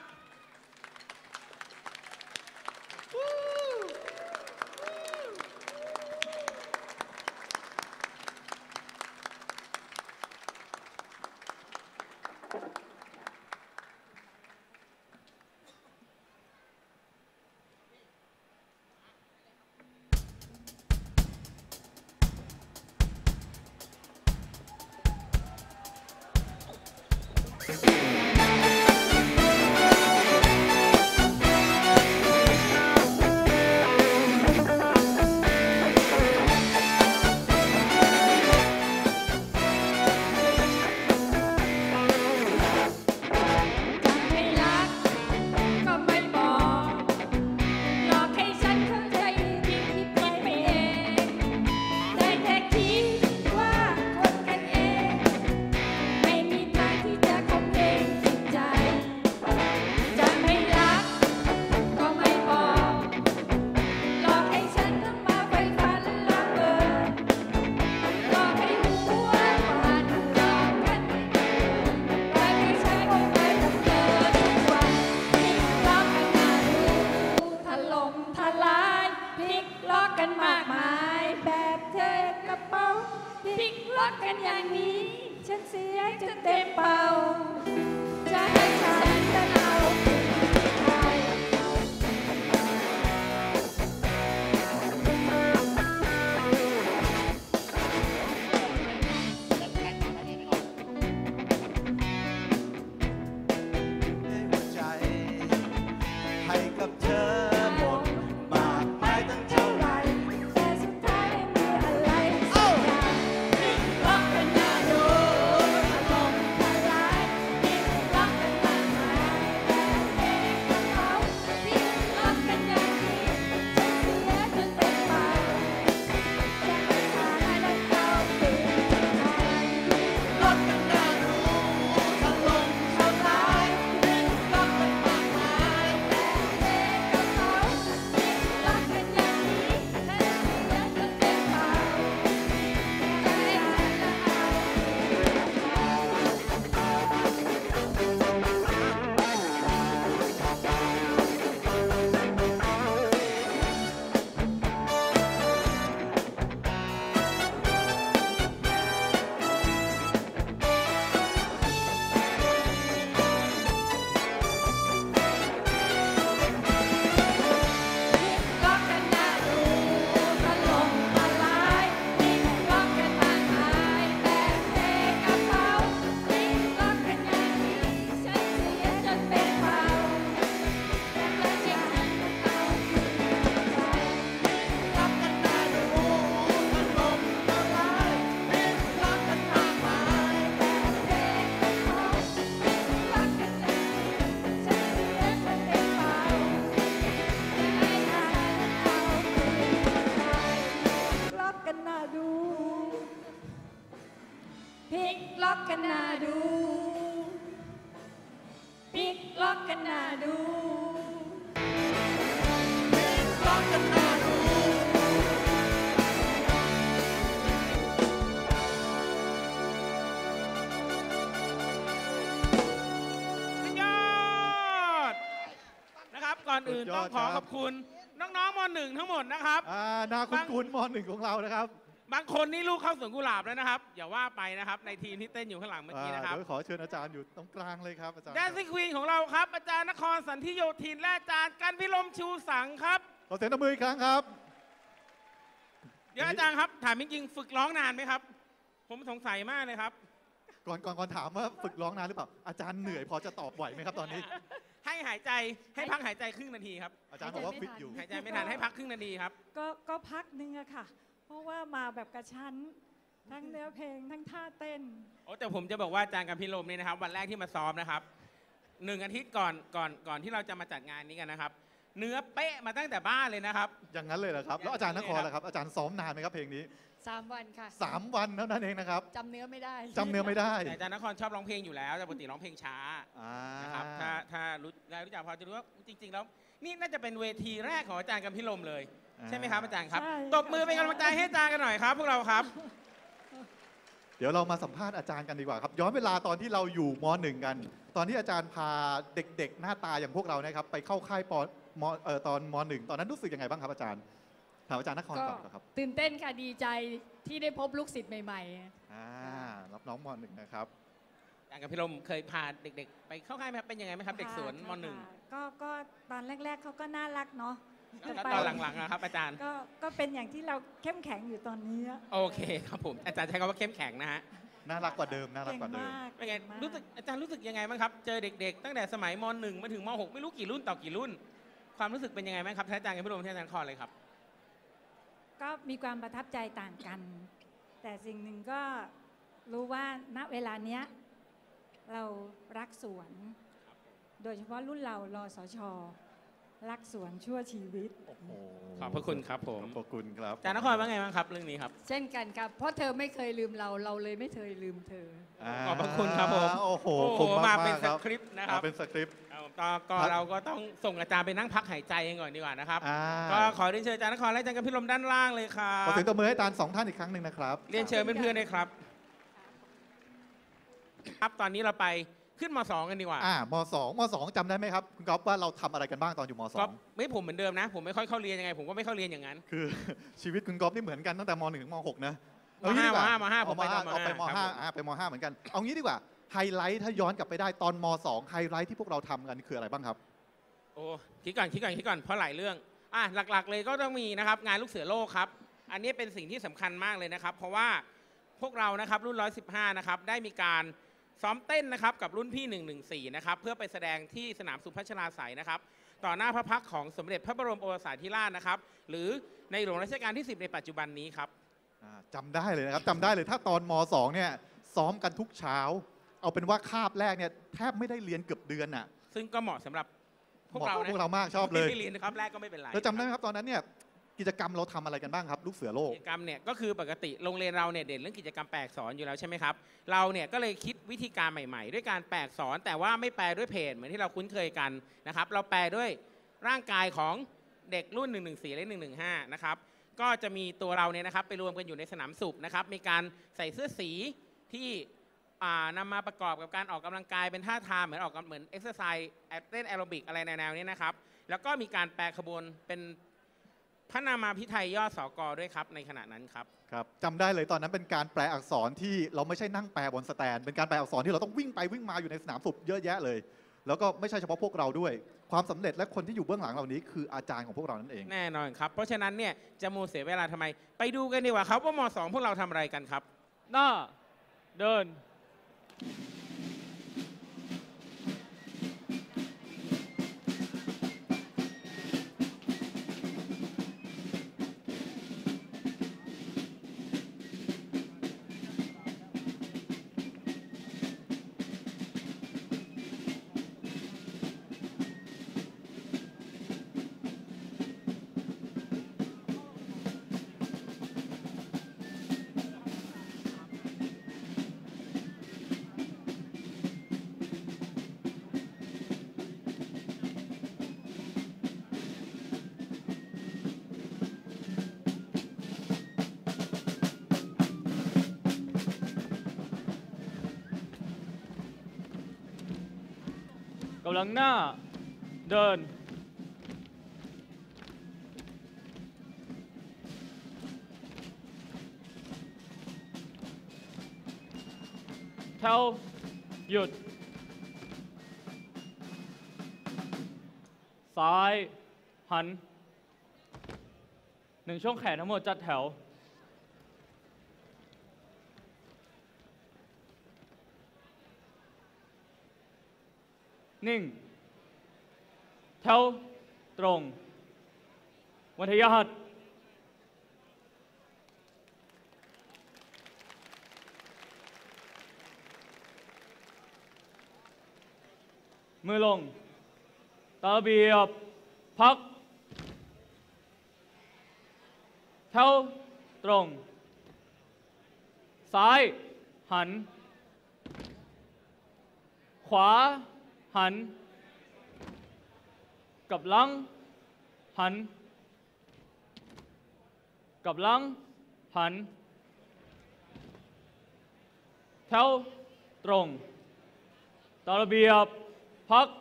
ก่อนอื่นสุดยต้ออดงขอครับขอบคุณน้องๆมหนึ่งทั้งหมดนะครับอ่านาคุณคุณมหนึ่งของเรานะครับบางคนนี่ลูกเข้าสวนกุหลาบแล้วนะครับ อย่าว่าไปนะครับในทีมที่เต้นอยู่ข้างหลังเมื่อกี้นะครับเดี๋ยวขอเชิญอาจารย์อยู่ตรงกลางเลยครับอาจารย์แดนซี่ควีนของเราครับอาจารย์นครสันธิโยธินและอาจารย์กันพิรมชูสังครับขอเสียงตบมืออีกครั้งครับเดี๋ยวอาจารย์ครับถามจริงๆฝึกร้องนานไหมครับ ผมสงสัยมากเลยครับก่อนก่อนก่อนถามว่าฝึกร้องนานหรือเปล่าอาจารย์เหนื่อยพอจะตอบไหวไหมครับตอนนี้ให้หายใจให้พักหายใจครึ่งนาทีครับอาจารย์บอกว่าฟิตอยู่หายใจไม่ทันให้พักครึ่งนาทีครับก็ก็พักนึงอะค่ะ เพราะว่ามาแบบกระชั้น ทั้งเนื้อเพลงทั้งท่าเต้นโอ้แต่ผมจะบอกว่าอาจารย์กันพิรมเนี่ยนะครับ วันแรกที่มาซ้อมนะครับหนึ่งอาทิตย์ก่อนก่อนก่อนที่เราจะมาจัดงานนี้กันนะครับ เนื้อเป๊ะมาตั้งแต่บ้านเลยนะครับอย่างนั้นเลยเหรอครับ แล้วอาจารย์นครล่ะครับ อาจารย์ซ้อมนานไหมครับเพลงนี้สามวันค่ะสามวันเท่านั้นเองนะครับจำเนื้อไม่ได้จำเนื้อไม่ได้แต่อาจารย์นครชอบร้องเพลงอยู่แล้วแต่ปกติร้องเพลงช้าอ่านะครับถ้าถ้ารู้ได้รู้จักพอจะรู้ว่าจริง ๆ แล้ว นี่น่าจะเป็นเวทีแรกของอาจารย์กันพิรมเลย ใช่ไหมครับอาจารย์ครับใช่ตบมือเป็นกำลังใจให้อาจารย์กันหน่อยครับ พวกเราครับเดี๋ยวเรามาสัมภาษณ์อาจารย์กันดีกว่าครับ ย้อนเวลาตอนที่เราอยู่มหนึ่งกัน ตอนที่อาจารย์พาเด็กๆ หน้าตาอย่างพวกเรานะครับ ไปเข้าค่ายปมเอ่อตอนมหนึ่งตอนนั้นรู้สึกยังไงบ้างครับอาจารย์ถามอาจารย์นครก็ก่อนครับตื่นเต้นค่ะดีใจที่ได้พบลูกศิษย์ใหม่อ่ารับน้องมหนึ่งนะครับอาจารย์กันพิรมเคยพาเด็ก ๆ ไปเข้าค่ายไหมครับเป็นยังไงไหมครับเด็กสวนมหนึ่งค่ะก็ก็ตอนแรก ๆเขาก็น่ารักเนาะแล้วตอนหลังๆนะครับอาจารย์ก็ก็เป็นอย่างที่เราเข้มแข็งอยู่ตอนนี้อะโอเคครับผมอาจารย์ใช้คำว่าเข้มแข็งนะฮะน่ารักกว่าเดิมน่ารักเก่งกว่าเดิมมากเป็นไงเก่งมากรู้สึกอาจารย์รู้สึกยังไงบ้างครับ เจอเด็ก ๆ ตั้งแต่สมัยมหนึ่งมาถึงมหกไม่รู้กี่รุ่นต่อกี่รุ่น ความรู้สึกเป็นยังไงบ้างครับท่านอาจารย์กันพิรมท่านอาจารย์นครเลยครับก็มีความประทับใจต่างกัน แต่สิ่งหนึ่งก็รู้ว่าณเวลาเนี้ยเรารักสวน โดยเฉพาะรุ่นเรารสช รักสวนชั่วชีวิตโอ้โหขอบพระคุณครับผมขอบพระคุณครับอาจารย์นครว่าไงบ้างครับเรื่องนี้ครับๆ เช่นกันครับ เพราะเธอไม่เคยลืมเราเราเลยไม่เคยลืมเธอขอบพระคุณครับผมโอ้โหโอ้โหขอบคุณมาๆเป็นสครับคริปต์นะคมารับเป็นสคริปต์เอาต่อก็เราก็ต้องส่งอาจารย์ไปนั่งพักหายใจกันก่อนดีกว่านะครับอ่าก็ขอเรียนเชิญอาจารย์นครและอาจารย์กันพิรมด้านล่างเลยครัขอบ เสียงตบมือให้อาจารย์สองท่านอีกครั้งหนึ่งนะครับเรียนเชิญเพื่อนๆเลยครับ ครับตอนนี้เราไปขึ้นมสองกันดีกว่าอ่ามสองมสองจำได้ไหมครับคุณก๊อฟว่าเราทำอะไรกันบ้างตอนอยู่มสก็องไม่ผมเหมือนเดิมนะ ผมไม่ค่อยเข้าเรียนยังไง ผมก็ไม่เข้าเรียนอย่างนั้นคือ ชีวิตคุณก๊อฟนี่เหมือนกันตั้งแต่มหนึ่งถึงมหกนะมห้าเองี้ดีกว่มห้ามห้าผมไปเอตอนมเอาไปมห้าห้าครับผมอ่าไปมห้าเหมือนกัน เอางี้ดีกว่าไฮไลท์ถ้าย้อนกลับไปได้ตอนมสองไฮไลท์ที่พวกเราทำกันคืออะไรบ้างครับโอ้คิดก่อนคิดก่อนคิดก่อนเพราะหลายเรื่องอ่ะหลักๆ เลยก็ต้องมีนะครับงานลูกเสือโลกครับ อันนี้เป็นสิ่งที่สำคัญมากเลยนะครับ เพราะว่าพวกเรานะครับรุ่นหนึ่งร้อยสิบห้านะครับได้มีการซ้อมเต้นนะครับกับรุ่นพี่หนึ่งหนึ่งสี่นะครับเพื่อไปแสดงที่สนามสุพัชราไสยนะครับต่อหน้าพระพักตร์ของสมเด็จพระบรมโอรสาธิราชนะครับหรือในหลวงรัชกาลที่สิบในปัจจุบันนี้ครับอ่าจำได้เลยนะครับจำได้เลยถ้าตอนมสองเนี่ยซ้อมกันทุกเช้า เอาเป็นว่าคาบแรกเนี่ยแทบไม่ได้เรียนเกือบเดือนน่ะซึ่งก็เหมาะสำหรับพวกเหมาะเรากับนะพวกเรามากชอบเลยไม่ได้เรียนนะครับแรกก็ไม่เป็นไรแล้วจำได้ไหมครับตอนนั้นเนี่ยกิจกรรมเราทำอะไรกันบ้างครับ ลูกเสือโลกกิจกรรมเนี่ยก็คือปกติโรงเรียนเราเนี่ยเด่นเรื่องกิจกรรมแปลกสอนอยู่แล้วใช่ไหมครับเราเนี่ยก็เลยคิดวิธีการใหม่ ๆ ด้วยการแปลกสอน แต่ว่าไม่แปลด้วยเพจเหมือนที่เราคุ้นเคยกันนะครับเราแปลด้วยร่างกายของเด็กรุ่นหนึ่งหนึ่งสี่และหนึ่งหนึ่งห้านะครับก็จะมีตัวเราเนี่ยนะครับไปรวมกันอยู่ในสนามสุบนะครับมีการใส่เสื้อสีที่อ่านำมาประกอบกับการออกกำลังกายเป็นท่าทางเหมือนออกเหมือนเอ็กซ์ไซส์เต้นแอโรบิกอะไรแนวๆนี้นะครับแล้วก็มีการแปลขบวนเป็นพระนามาพิไทยยอดสกด้วยครับในขณะนั้นครับครับจำได้เลยตอนนั้นเป็นการแปลอักษรที่เราไม่ใช่นั่งแปลบนสแตนเป็นการแปลอักษรที่เราต้องวิ่งไปวิ่งมาอยู่ในสนามสุบเยอะแยะเลย แล้วก็ไม่ใช่เฉพาะพวกเราด้วย ความสำเร็จและคนที่อยู่เบื้องหลังเหล่านี้คืออาจารย์ของพวกเรานั่นเองแน่นอนครับ เพราะฉะนั้นเนี่ยจะมูเสียเวลาทำไม ไปดูกันดีกว่าครับว่ามสองพวกเราทำอะไรกันครับหน้า เดิน กำลังหน้า เดินถวหยุดซ้ายหันหนึ่งช่วงแขนทั้งหมดจัดแถวนิ่งแถวตรงวัทยหัดมือลงตามระเบียบพักแถวตรงซ้ายหันขวาหันกับหลังหันกับหลังหันแถวตรงตามระเบียบพัก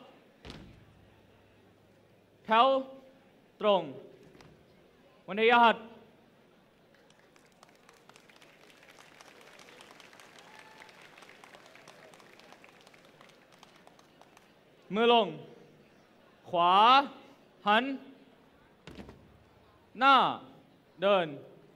แถวตรงวันนี้หัดมือลงขวาหันหน้าเดิน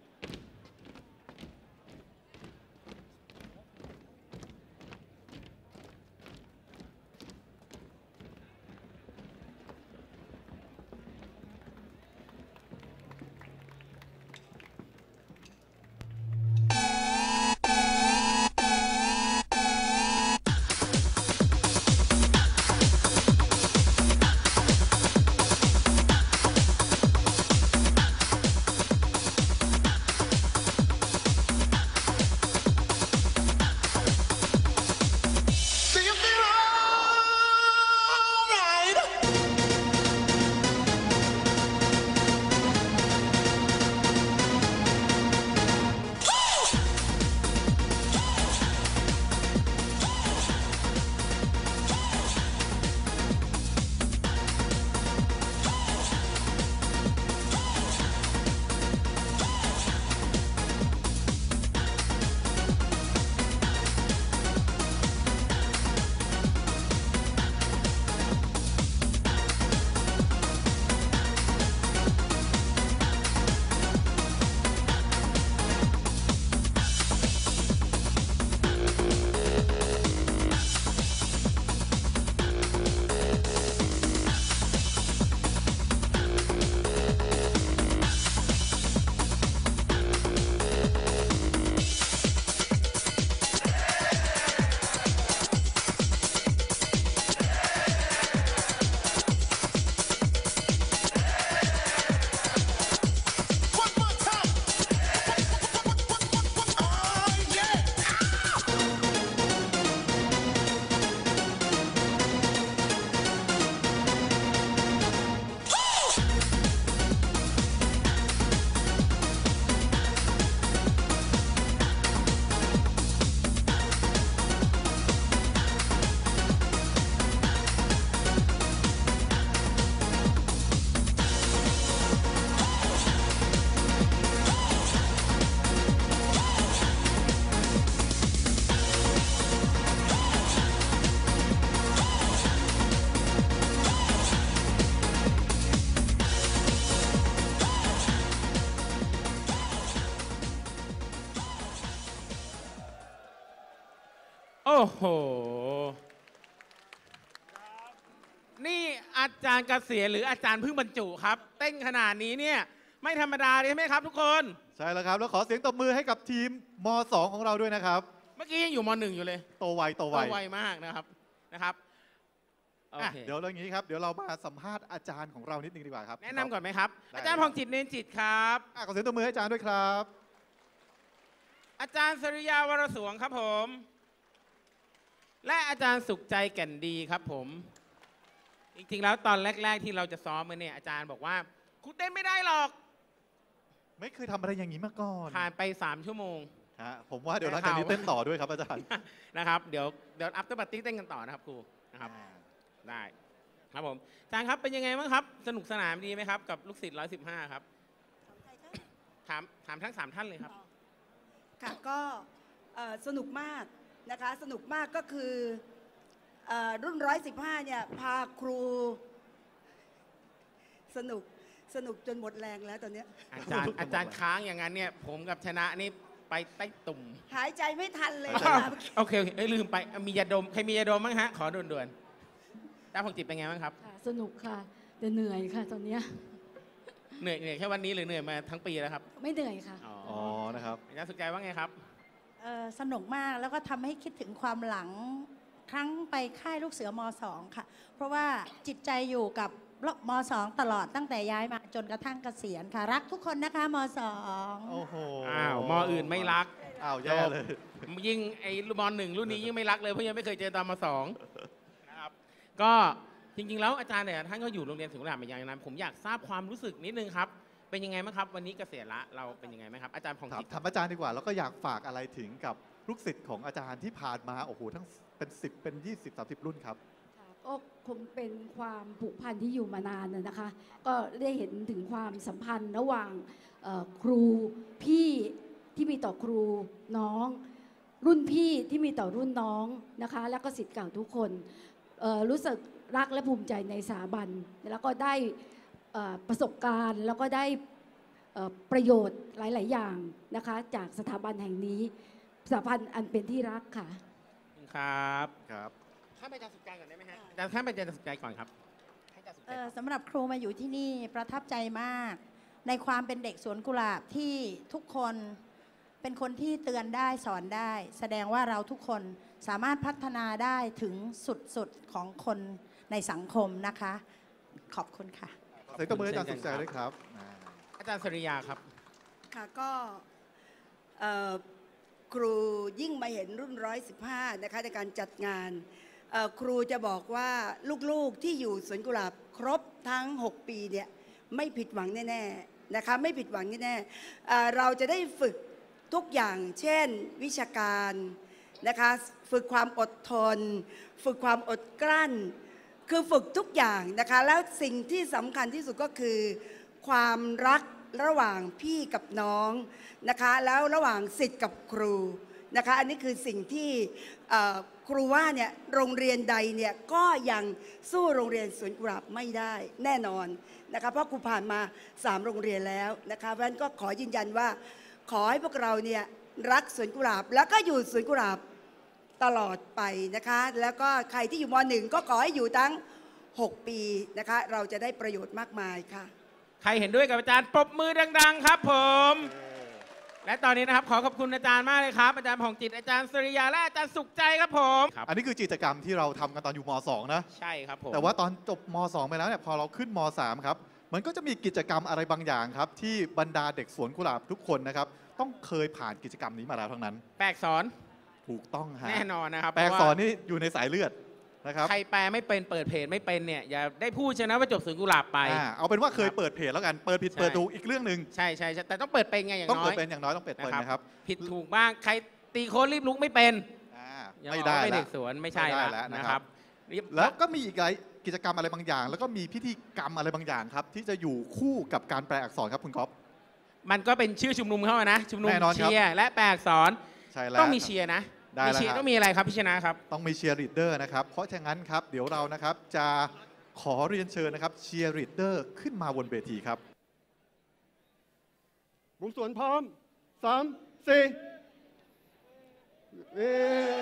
โอ้โหนี่อาจารย์เกษียณหรืออาจารย์เพิ่งบรรจุครับเต้นขนาดนี้เนี่ยไม่ธรรมดาเลยใช่ไหมครับทุกคนใช่แล้วครับแล้วขอเสียงตบมือให้กับทีมม สอง ของเราด้วยนะครับเมื่อกี้ยังอยู่ม หนึ่งอยู่เลยโตไวโตไวโตไวมากนะครับนะครับโออ่ะเคเดี๋ยวเราอย่างนี้ครับเดี๋ยวเรามาสัมภาษณ์อาจารย์ของเรานิดนึงดีกว่าครับแนะนำก่อนไหมครับได้อาจารย์พองจิตเนนจิตครับอ่ะขอเสียงตบมือให้อาจารย์ด้วยครับอาจารย์สริยาวรสวงครับผม และอาจารย์สุขใจแก่นดีครับผม จริงๆแล้วตอนแรก ๆที่เราจะซ้อมกันเนี่ยอาจารย์บอกว่าคุณเต้นไม่ได้หรอกไม่เคยทำอะไรอย่างนี้มาก่อนผ่านไปสามชั่วโมงฮะผมว่าเดี๋ยวหลังจากนี้เต้นต่อด้วยครับอาจารย์นะครับเดี๋ยวเดี๋ยวอัพเตอร์ปาร์ตี้เต้นกันต่อนะครับครูนะครับอ่าได้ครับผมอาจารย์ครับเป็นยังไงบ้างครับสนุกสนานดีไหมครับกับลูกศิษย์ร้อยสิบห้าครับถามถามทั้งสามท่านเลยครับค่ะก็เอ่อสนุกมากนะคะสนุกมากก็คือเอ่อรุ่นร้อยสิบห้าเนี่ยพาครูสนุกสนุกจนหมดแรงแล้วตอนเนี้ยอาจารย์อาจารย์ค้างอย่างนั้นเนี่ยผมกับชนะนี่ไปใต้ตุ่มหายใจไม่ทันเลยอ้าวโอเคโอเคเอ้ยลืมไปมียาดมใครมียาดมบ้างฮะขอด่วนๆตาผงจิตเป็นไงบ้างครับค่ะสนุกค่ะแต่เหนื่อยค่ะตอนเนี้ยเหนื่อยเหนื่อยแค่วันนี้หรือเหนื่อยมาทั้งปีแล้วครับไม่เหนื่อยค่ะอ๋ออ๋อนะครับอาจารย์สุขใจว่าไงครับเอ่อสนุกมากแล้วก็ทำให้คิดถึงความหลังครั้งไปค่ายลูกเสือม สอง ค่ะ เพราะว่าจิตใจอยู่กับม สอง ตลอดตั้งแต่ย้ายมาจนกระทั่งเกษียณค่ะ รักทุกคนนะคะม สองโอ้โหอ้าวมออื่นไม่รักอ้าวแย่เลยยิ่งไอ้มอหนึ่งรุ่นนี้ยิ่งไม่รักเลยเพราะยังไม่เคยเจอตอนมสองนะครับก็จริงๆแล้วอาจารย์เนี่ยท่านก็อยู่โรงเรียนสิงห์บุรีมาอย่างนั้นผมอยากทราบความรู้สึกนิดนึงครับเป็นยังไงบ้างครับวันนี้เกษียณละเราเป็นยังไงไหมครับอาจารย์ผ่องถามจิตถามอาจารย์ดีกว่า แล้วก็อยากฝากอะไรถึงกับลูกศิษย์ของอาจารย์ที่ผ่านมาโอ้โหทั้งเป็นสิบเป็นยี่สิบสามสิบรุ่นครับค่ะก็คงเป็นความผูกพันที่อยู่มานานน่ะนะคะ ก็ได้เห็นถึงความสัมพันธ์ระหว่างเอ่อครูพี่ที่มีต่อครูน้อง รุ่นพี่ที่มีต่อรุ่นน้องนะคะ แล้วก็ศิษย์เก่าทุกคนเอ่อรู้สึกรักและภูมิใจในสถาบัน แล้วก็ได้เอ่อประสบการณ์แล้วก็ได้เอ่อประโยชน์หลาย ๆ อย่างนะคะจากสถาบันแห่งนี้สถาบันอันเป็นที่รักค่ะครับครับข้ามไปอาจารย์สุขใจก่อนได้ไหมฮะอาจารย์ข้ามไปอาจารย์สุขใจก่อนครับให้อาจารย์สุขใจเอ่อก่อนสำหรับครูมาอยู่ที่นี่ประทับใจมาก ในความเป็นเด็กสวนกุหลาบที่ทุกคนเป็นคนที่เตือนได้สอนได้ แสดงว่าเราทุกคนสามารถพัฒนาได้ถึงสุดๆของคนในสังคมนะคะ ขอบคุณค่ะเสียงตบมือให้อาจารย์สุขใจด้วยครับอ่าอาจารย์สริยาครับค่ะก็เอ่อครูยิ่งมาเห็นรุ่นร้อยสิบห้านะคะในการจัดงานเอ่อครูจะบอกว่าลูกๆที่อยู่สวนกุหลาบครบทั้งหกปีเนี่ยไม่ผิดหวังแน่ๆนะคะไม่ผิดหวังแน่ๆเอ่อเราจะได้ฝึกทุกอย่างเช่นวิชาการนะคะฝึกความอดทน ฝึกความอดกลั้น คือฝึกทุกอย่างนะคะแล้วสิ่งที่สำคัญที่สุดก็คือความรักระหว่างพี่กับน้องนะคะแล้วระหว่างศิษย์กับครูนะคะอันนี้คือสิ่งที่เอ่อครูว่าเนี่ยโรงเรียนใดเนี่ยก็ยังสู้โรงเรียนสวนกุหลาบไม่ได้แน่นอนนะคะเพราะครูผ่านมาสามโรงเรียนแล้วนะคะเพราะฉะนั้นก็ขอยืนยันว่าขอให้พวกเราเนี่ยรักสวนกุหลาบแล้วก็อยู่สวนกุหลาบตลอดไปนะคะแล้วก็ใครที่อยู่มหนึ่งก็ขอให้อยู่ทั้งหกปีนะคะเราจะได้ประโยชน์มากมายค่ะใครเห็นด้วยกับอาจารย์ปรบมือดัง ๆ ครับผม และตอนนี้นะครับขอขอบคุณอาจารย์มากเลยครับอาจารย์ผ่องจิตอาจารย์สุริยาและอาจารย์สุขใจครับผมครับอันนี้คือกิจกรรมที่เราทำกันตอนอยู่ม สอง นะใช่ครับผมแต่ว่าตอนจบม สอง ไปแล้วเนี่ยพอเราขึ้นม สาม ครับ มันก็จะมีกิจกรรมอะไรบางอย่างครับที่บรรดาเด็กสวนกุหลาบทุกคนนะครับต้องเคยผ่านกิจกรรมนี้มาแล้วทั้งนั้นแปลกสอนถูกต้องฮะแน่นอนนะครับแปลกเพราะสว่าอนนี่อยู่ในสายเลือดนะครับใครแปลไม่เป็นเปิดเพจไม่เป็นเนี่ยอย่าได้พูดชนะว่าจบสวนกุหลาบไปอ่าเอาเป็นว่าเคยเปิดเพจแล้วกันเปิดผิดใช่เปิดถูกอีกเรื่องหนึ่งใช่ใช่ใช่แต่ต้องเปิดเป็นไงอย่างต้องน้อเปิยดเป็นอย่างน้อยต้องเปิดเป็นนะครับผิดถูกบ้างใครตีโค้ดรีบลุกไม่เป็นอ่าอย่าไม่บอกได้ว่าเป็นแล้เด็วกสวนไม่ใช่ไม่ได้แล้วแล้วนะนะคครัรับ บรีบแล้วก็มีอีกหลายกิจกรรมอะไรบางอย่าง แล้วก็มีพิธีกรรมอะไรบางอย่างครับที่จะอยู่คู่กับการแปลอักษรครับคุณก๊อฟมันก็เป็นชื่อชุมนุมเข้ามานะ ชุมนุมแน่นอนครับเชียร์และแปลอักษรใช่แล้วต้องมีเชียร์นะได้มีแล้วเชียร์ครับต้องมีอะไรครับพี่ชนะครับต้องมีเชียร์ลีดเดอร์นะครับ เพราะฉะนั้นครับ เดี๋ยวเรานะครับจะขอเรียนเชิญนะครับเชียร์ลีดเดอร์ขึ้นมาบนเวทีครับวงสวนพร้อมสามสี่เอ่อ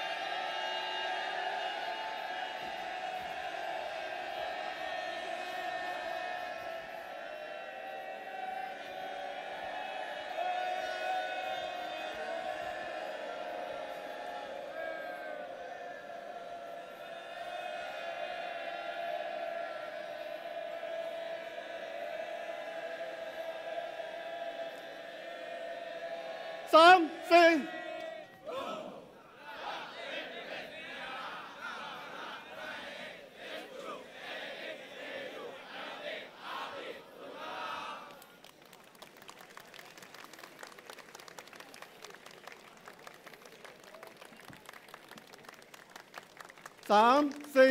สามสี่ สามสี่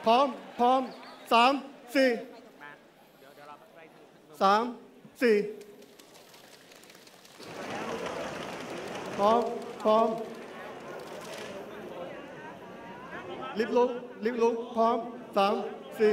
ร้อมพร้อมสามสี่สามสี่พร้อมพร้อมลิฟต์ลุกลิฟต์ลุกพร้อมสามสี่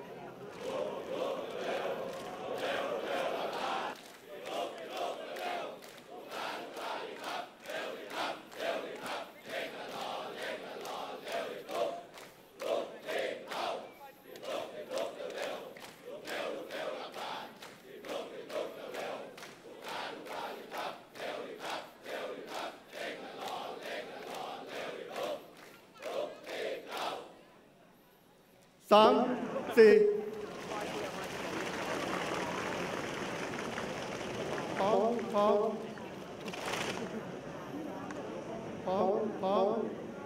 สามสี่พร้อมพร้อมพร้อมพร้อม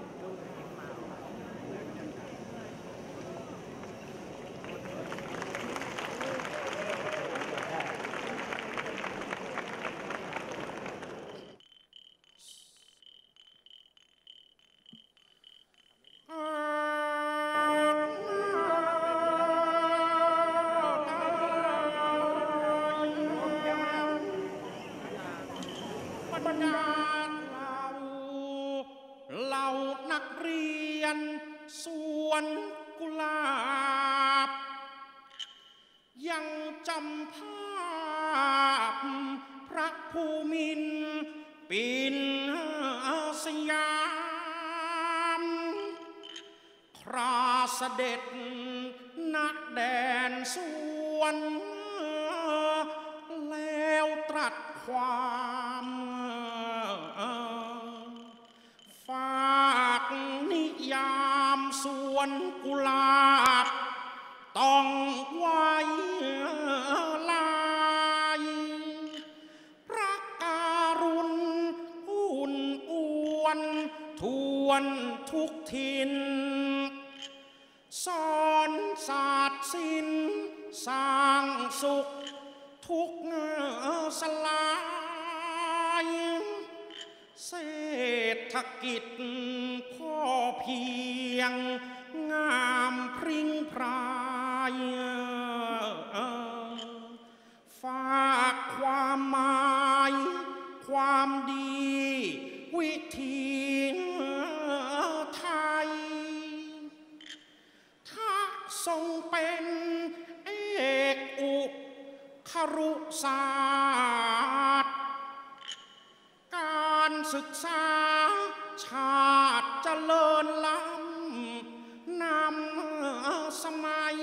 บรรดาเราเหล่านักเรียนสวนกุหลาบยังจำภาพพระภูมินทร์ปิ่นสยามคราเสด็จณแดนสวนแล้วตรัสความฝากนิยามสวนกุหลาบต้องไว้ลายพระการุณอุ่นอ้วนทวนทุกทินสอนศาสตร์ศิลป์สร้างสุขทุกสลายเศรษฐกิจพ่อเพียงงามพริ้งพรายฝากความหมายความดีวิถีไทยถ้าทรงเป็นเอกอุครุศาสตร์การศึกษาชาติเจริญล้ำนำสมัย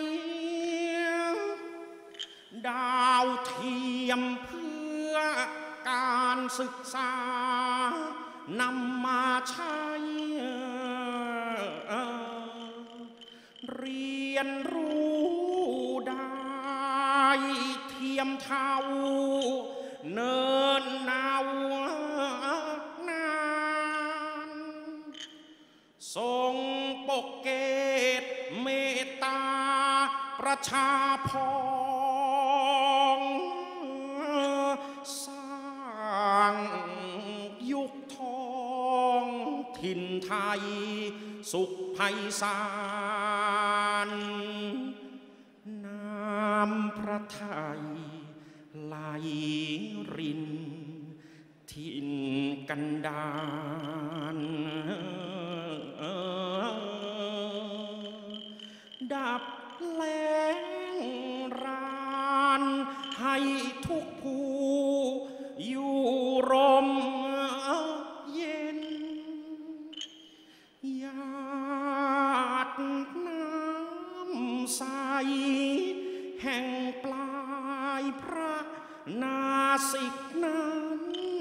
ดาวเทียมเพื่อการศึกษานำมาใช้เรียนรู้ได้เทียมเท่าเนินนาน ทรงปกเกตเมตตาประชาพรสร้างยุคทองถิ่นไทยสุขไพศาลน้ำพระทัยไหลรินถิ่นกันดารดับแล้งรานให้ทุกผู้อยู่ร่มเย็นหยาดน้ำใสแห่งปลายพระนาสิกนั้น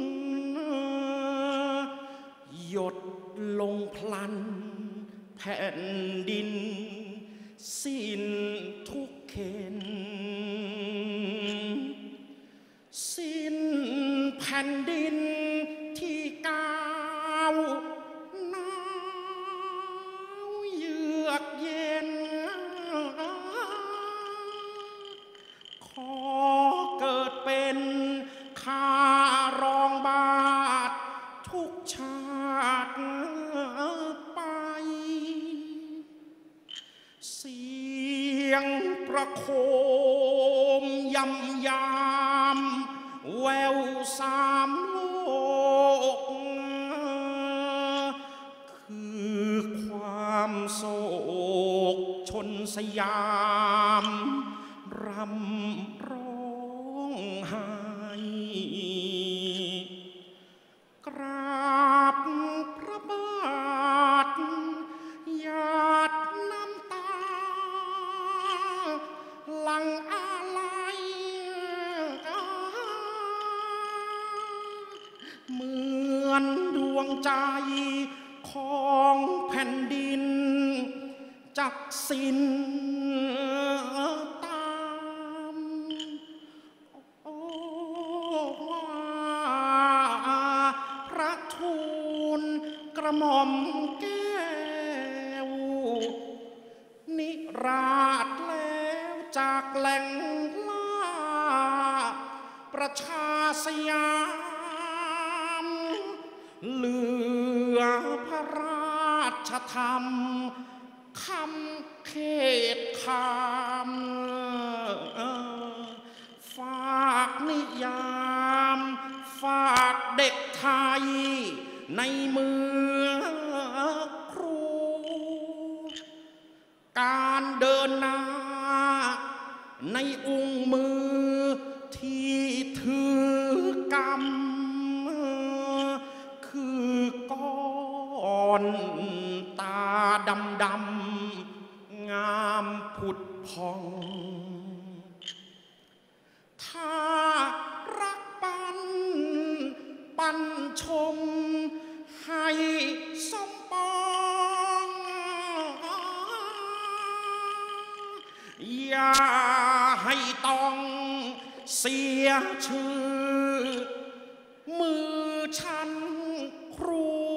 หยดลงพลันแผ่นดินสิ้นทุกเข็นสิ้นแผ่นดินที่ก้าวหนาวเยือกเย็นขอเกิดเป็นข้ารองบาททุกชาติไปเสีประโคมยำยามแววสามโลกคือความโศกชนสยามรำร้องไห้กราบพระบาทหยาดน้ำตาหลั่งอาลัยเหมือนดวงใจของแผ่นดินจักสิ้นตามโอ้ว่าพระทูลกระหม่อมแก้วนิราชแล้วจากแหล่งล่าประชาสยามเหลือพระราชธรรมคำเขตคามฝากนิยามฝากเด็กไทยในมือครูการเดินหน้าในอุ้งมือที่ถือกำคือก้อนตาดำดำงามผุดพองถ้ารักปันปันชมให้สมปองอย่าให้ต้องเสียชื่อมือฉันครู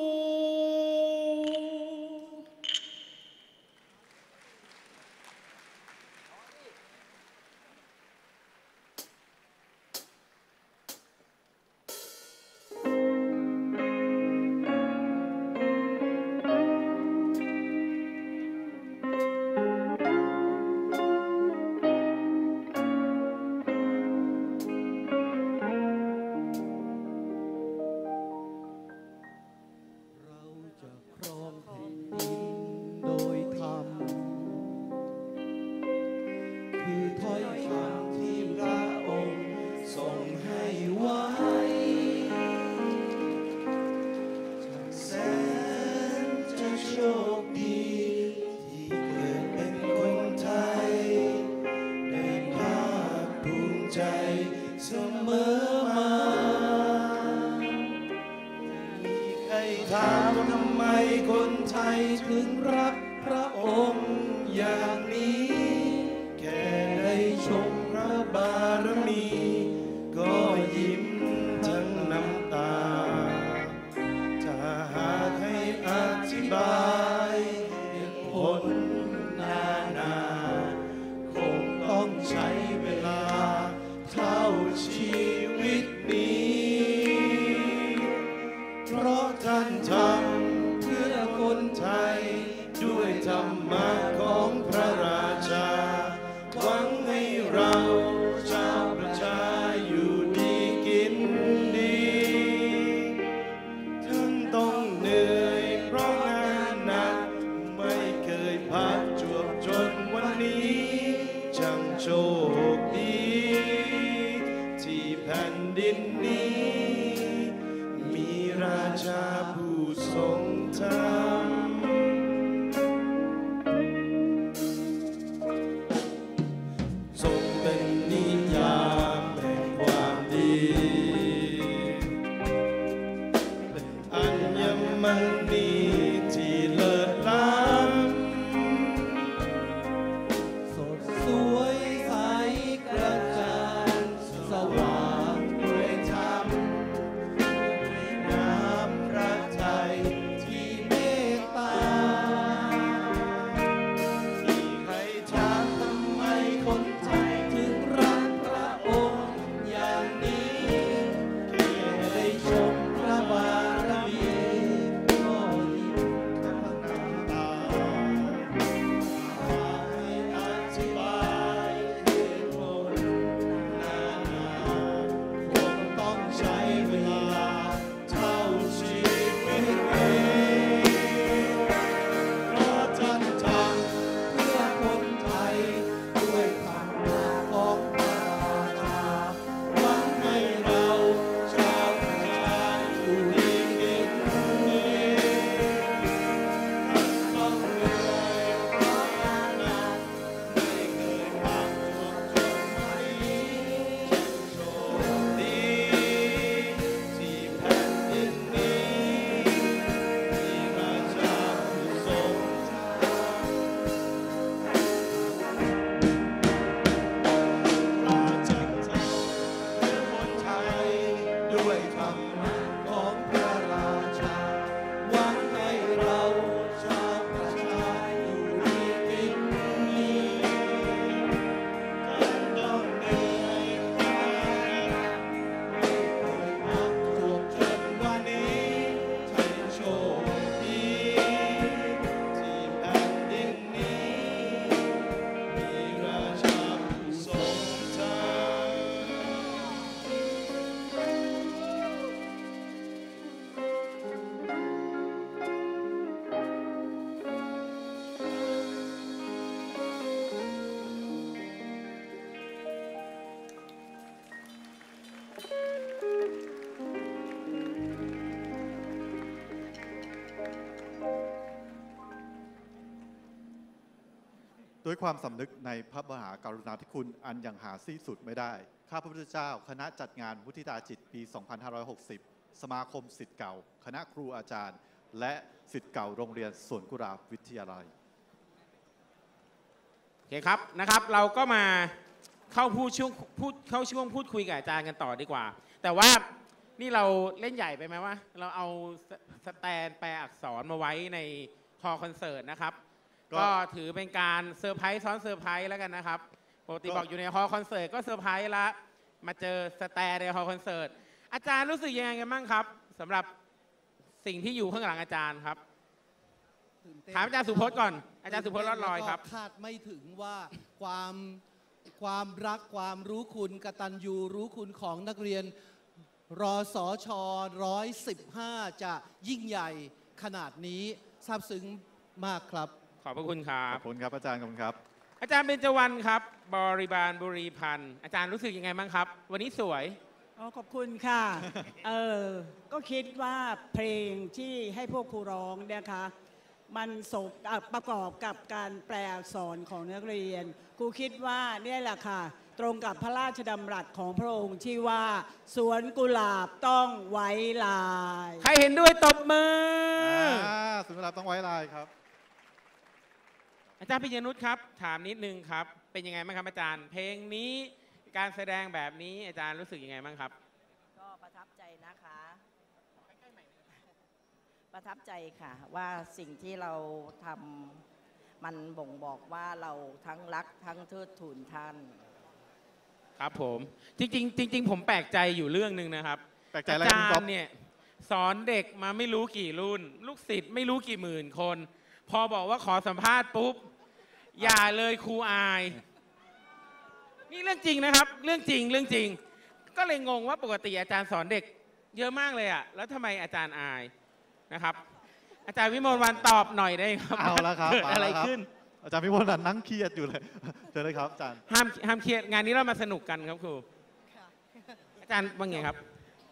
ถามทำไมคนไทยถึงรักพระองค์อย่างนี้แค่ได้ชมพระบารมีก็ยิ้มทั้งน้ำตาถ้าหากให้อธิบายเหตุผลนานาคงต้องใช้เวลาเท่าชีวิตนี้เพราะท่านทำเพื่อคนไทยด้วยธรรมะของพระราชาหวังให้เราชาวประชาอยู่ดีกินดีท่านต้องเหนื่อยเพราะงานหนักไม่เคยพักจวบจนวันนี้ช่างโชคดีที่แผ่นดินนี้มีราชาผู้ทรงธรรมทรงเป็นนิยามแห่งความดีเป็นอัญมณีที่เลิศล้ำสดสวยใสกระจ่างสว่างด้วยธรรมน้ำพระทัยที่เมตด้วยความสำนึกในพระมหากรุณาธิคุณอันยังหาสิ้นสุดไม่ได้ข้าพระพุทธเจ้าคณะจัดงานมุทิตาจิตปี สองพันห้าร้อยหกสิบ สมาคมศิษย์เก่าคณะครูอาจารย์ และศิษย์เก่าโรงเรียนสวนกุหลาบวิทยาลัยโอเคครับนะครับเราก็มาเข้าพูดช่วงพูดเข้าช่วงพูดคุยกับอาจารย์กันต่อดีกว่า แต่ว่านี่เราเล่นใหญ่ไปไหมวะเราเอาสแตนแปลอักษรมาไว้ในฮอลล์คอนเสิร์ตนะครับก็ถือเป็นการเซอร์ไพรส์ซ้อนเซอร์ไพรส์แล้วกันนะครับปกติบอกอยู่ในฮอลล์คอนเสิร์ตก็เซอร์ไพรส์ละมาเจอสแตนในฮอลล์คอนเสิร์ตอาจารย์รู้สึกยังไงกันบ้างครับสำหรับสิ่งที่อยู่ข้างหลังอาจารย์ครับถามอาจารย์สุพจน์ก่อนอาจารย์สุพจน์รอดลอยครับคาดไม่ถึงว่าความความรักความรู้คุณกตัญญูรู้คุณของนักเรียนรสชร้อยสิบห้าจะยิ่งใหญ่ขนาดนี้ซาบซึ้งมากครับขอบพระคุณครับขอบคุณครับอาจารย์ขอบคุณครับอาจารย์เบญจวรรณครับบริบาลบุรีพันธ์อาจารย์รู้สึกยังไงบ้างครับวันนี้สวยอ๋อขอบคุณค่ะเออก็คิดว่าเพลงที่ให้พวกครูร้องเนี่ยค่ะมันสบประกอบกับการแปลอักษรของนักเรียนครูคิดว่าเนี่ยแหละค่ะตรงกับพระราชดำรัสของพระองค์ที่ว่าสวนกุหลาบต้องไว้ลายใครเห็นด้วยตบมือสวนกุหลาบต้องไว้ลายครับอาจารย์ปิยนุชครับถามนิดนึงครับเป็นยังไงบ้างครับอาจารย์เพลงนี้การแสดงแบบนี้อาจารย์รู้สึกยังไงบ้างครับก็ประทับใจนะคะประทับใจค่ะว่าสิ่งที่เราทำมันบ่งบอกว่าเราทั้งรักทั้งเทิดทูนท่านครับผมจริงๆจริงๆผมแปลกใจอยู่เรื่องหนึ่งนะครับอาจารย์เนี่ยสอนเด็กมาไม่รู้กี่รุ่นลูกศิษย์ไม่รู้กี่หมื่นคนพอบอกว่าขอสัมภาษณ์ปุ๊บอย่าเลยครูอายนี่เรื่องจริงนะครับเรื่องจริงเรื่องจริงก็เลยงงว่าปกติอาจารย์สอนเด็กเยอะมากเลยอะแล้วทำไมอาจารย์อายนะครับอาจารย์วิมลวรรณตอบหน่อยได้ครับเอาละครับเกิดอะไรขึ้นอาจารย์วิมลวรรณนั่งเครียดอยู่เลยเจอเลยครับอาจารย์ห้ามห้ามเครียดงานนี้เรามาสนุกกันครับครูอาจารย์ว่าไงครับ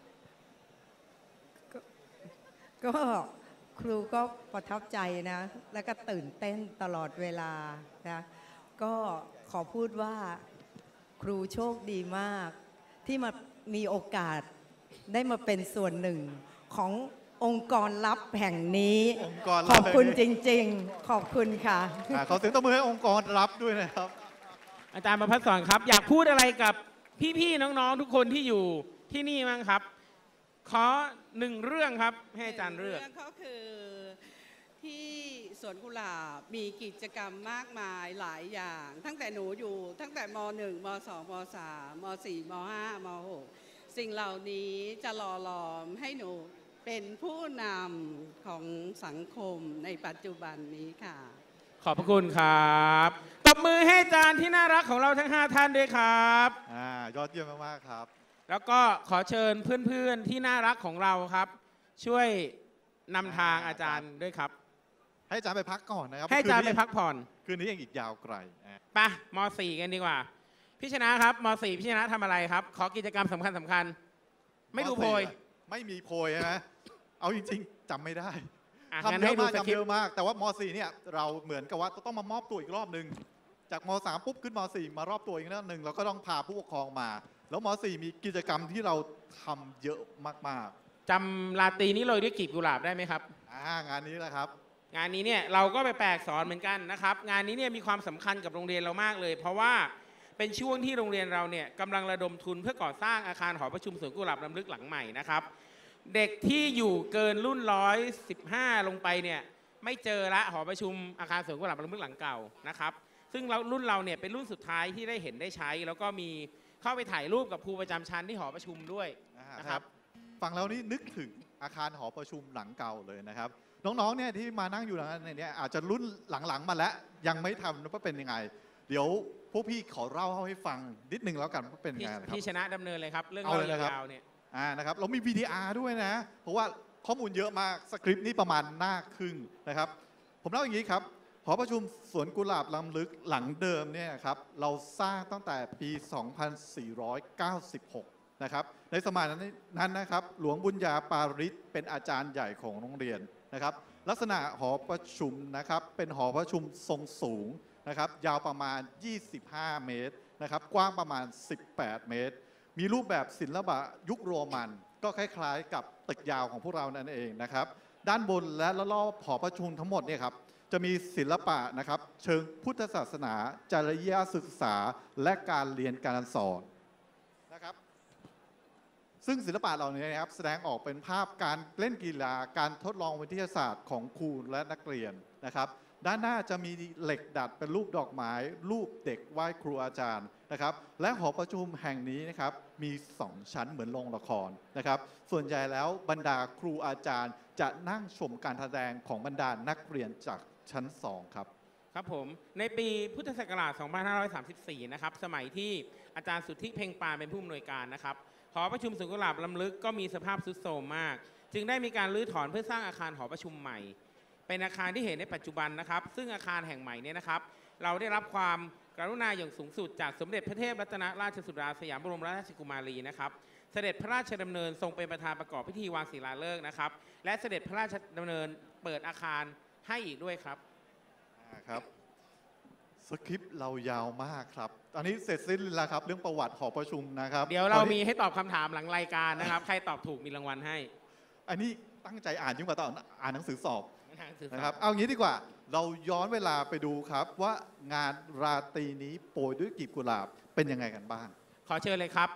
ก็ครูก็ประทับใจนะแล้วก็ตื่นเต้นตลอดเวลานะก็ขอพูดว่าครูโชคดีมากที่มามีโอกาสได้มาเป็นส่วนหนึ่งขององค์กรลับแห่งนี้ขอบคุณจริงๆขอบคุณค่ะขอเสียงตบมือให้องค์กรลับด้วยนะครับอาจารย์ประภัสสรครับอยากพูดอะไรกับพี่ๆน้องๆทุกคนที่อยู่ที่นี่มั้งครับขอหนึ่งเรื่องครับให้อาจารย์เลือกเรื่องก็คือที่สวนกุหลาบมีกิจกรรมมากมายหลายอย่างตั้งแต่หนูอยู่ตั้งแต่ม หนึ่ง ม สอง ม สาม ม สี่ ม ห้า ม หกสิ่งเหล่านี้จะหล่อหลอมให้หนูเป็นผู้นำของสังคมในปัจจุบันนี้ค่ะขอบพระคุณครับตบมือให้อาจารย์ที่น่ารักของเราทั้งห้าท่านด้วยครับอ่ายอดเยี่ยมมากๆครับแล้วก็ขอเชิญเพื่อนๆที่น่ารักของเราครับช่วยนำทางอาจารย์ด้วยครับให้อาจารย์ไปพักก่อนนะครับให้อาจารย์ไปพักผ่อนคืนนี้ยังอีกยาวไกลไปม สี่ กันดีกว่าพี่ชนะครับม สี่ พี่ชนะทำอะไรครับขอกิจกรรมสำคัญสำคัญไม่ดูโพยไม่มีโพยนะเอาจริงๆจำไม่ได้ทำเยอะมากทำเยอะมากแต่ว่าม สี่ เนี่ยเราเหมือนกับว่าต้องมามอบตัวอีกรอบนึงจากม สาม ปุ๊บขึ้นม สี่ มารอบตัวอีกรอบนึงเราก็ต้องพาผู้ปกครองมาแล้วม สี่ มีกิจกรรมที่เราทำเยอะมากๆจำราตรีนี้โรยด้วยกลีบกุหลาบได้ไหมครับอ่างานนี้แหละครับงานนี้เนี่ยเราก็ไปแปลกสอนเหมือนกันนะครับงานนี้เนี่ยมีความสำคัญกับโรงเรียนเรามากเลยเพราะว่าเป็นช่วงที่โรงเรียนเราเนี่ยกำลังระดมทุนเพื่อก่อสร้างอาคารหอประชุมสวนกุหลาบรำลึกหลังใหม่นะครับเด็กที่อยู่เกินรุ่นร้อยสิบห้าลงไปเนี่ยไม่เจอละหอประชุมอาคารสวนกุหลาบรำลึกหลังเก่านะครับซึ่งเรารุ่นเราเนี่ยเป็นรุ่นสุดท้ายที่ได้เห็นได้ใช้แล้วก็มีเข้าไปถ่ายรูปกับครูประจำชั้นที่หอประชุมด้วยนะครับฟังแล้วนี่นึกถึงอาคารหอประชุมหลังเก่าเลยนะครับน้องๆเนี่ยที่มานั่งอยู่ในนี้อาจจะรุ่นหลังๆมาแล้วยังไม่ทำว่าเป็นยังไงเดี๋ยวพวกพี่ขอเล่าให้ฟังนิดนึงแล้วกันว่าเป็นยังไงครับพี่ชนะดำเนินเลยครับเรื่องเล่ายาวๆเนี่ยอ่านะครับเรามี วี ดี อาร์ ด้วยนะเพราะว่าข้อมูลเยอะมากสคริปต์นี่ประมาณหน้าครึ่งนะครับผมเล่าอย่างนี้ครับหอประชุมสวนกุหลาบรำลึกหลังเดิมเนี่ยครับเราสร้างตั้งแต่ปี สองพันสี่ร้อยเก้าสิบหก นะครับในสมัยนั้นนะครับหลวงบุญญาปาริศเป็นอาจารย์ใหญ่ของโรงเรียนนะครับลักษณะหอประชุมนะครับเป็นหอประชุมทรงสูงนะครับยาวประมาณ ยี่สิบห้า เมตรนะครับกว้างประมาณ สิบแปด เมตร มีรูปแบบศิลปะยุคโรมันก็คล้ายๆกับตึกยาวของพวกเรานั่นเองนะครับด้านบนและรอบหอประชุมทั้งหมดเนี่ยครับจะมีศิลปะนะครับเชิงพุทธศาสนาจริยศึกษาและการเรียนการสอนนะครับซึ่งศิลปะเหล่านี้นะครับแสดงออกเป็นภาพการเล่นกีฬาการทดลองวิทยาศาสตร์ของครูและนักเรียนนะครับด้านหน้าจะมีเหล็กดัดเป็นรูปดอกไม้รูปเด็กไหว้ครูอาจารย์นะครับและหอประชุมแห่งนี้นะครับมีสองชั้นเหมือนโรงละครนะครับส่วนใหญ่แล้วบรรดาครูอาจารย์จะนั่งชมการแสดงของบรรดานักเรียนจากชั้นสองครับครับผมในปีพุทธศักราช สองพันห้าร้อยสามสิบสี่ นะครับสมัยที่อาจารย์สุทธิเพ็งปานเป็นผู้อำนวยการนะครับหอประชุมสวนกุหลาบลำลึกก็มีสภาพทรุดโทรมมากจึงได้มีการรื้อถอนเพื่อสร้างอาคารหอประชุมใหม่เป็นอาคารที่เห็นในปัจจุบันนะครับซึ่งอาคารแห่งใหม่นี้นะครับเราได้รับความกรุณาอย่างสูงสุดจากสมเด็จพระเทพรัตนราชสุดาสยามบรมราชกุมารีนะครับเสด็จพระราชดำเนินทรงเป็นประธานประกอบพิธีวางศิลาฤกษ์นะครับและเสด็จพระราชดำเนินเปิดอาคารให้อีกด้วยครับครับสคริปต์เรายาวมากครับตอนนี้เสร็จสิ้นแล้วครับเรื่องประวัติหอประชุมนะครับเดี๋ยวเรามีให้ตอบคำถามหลังรายการนะครับใครตอบถูกมีรางวัลให้อันนี้ตั้งใจอ่านยิ่งกว่าตอนอ่านหนังสือสอบนะครับเอางี้ดีกว่าเราย้อนเวลาไปดูครับว่างานราตรีนี้โปรยด้วยกลีบกุหลาบเป็นยังไงกันบ้างขอเชิญเลยครับ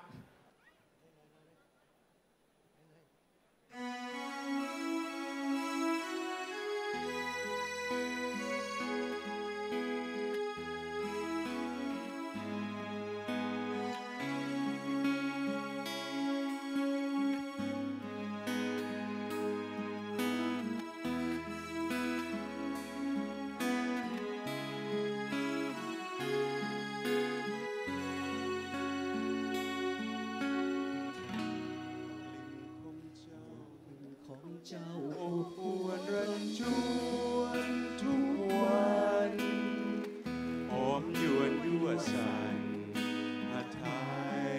เจ้าอบอวลรันจวนทุกวันหอมยวนยั่วสันหาไทย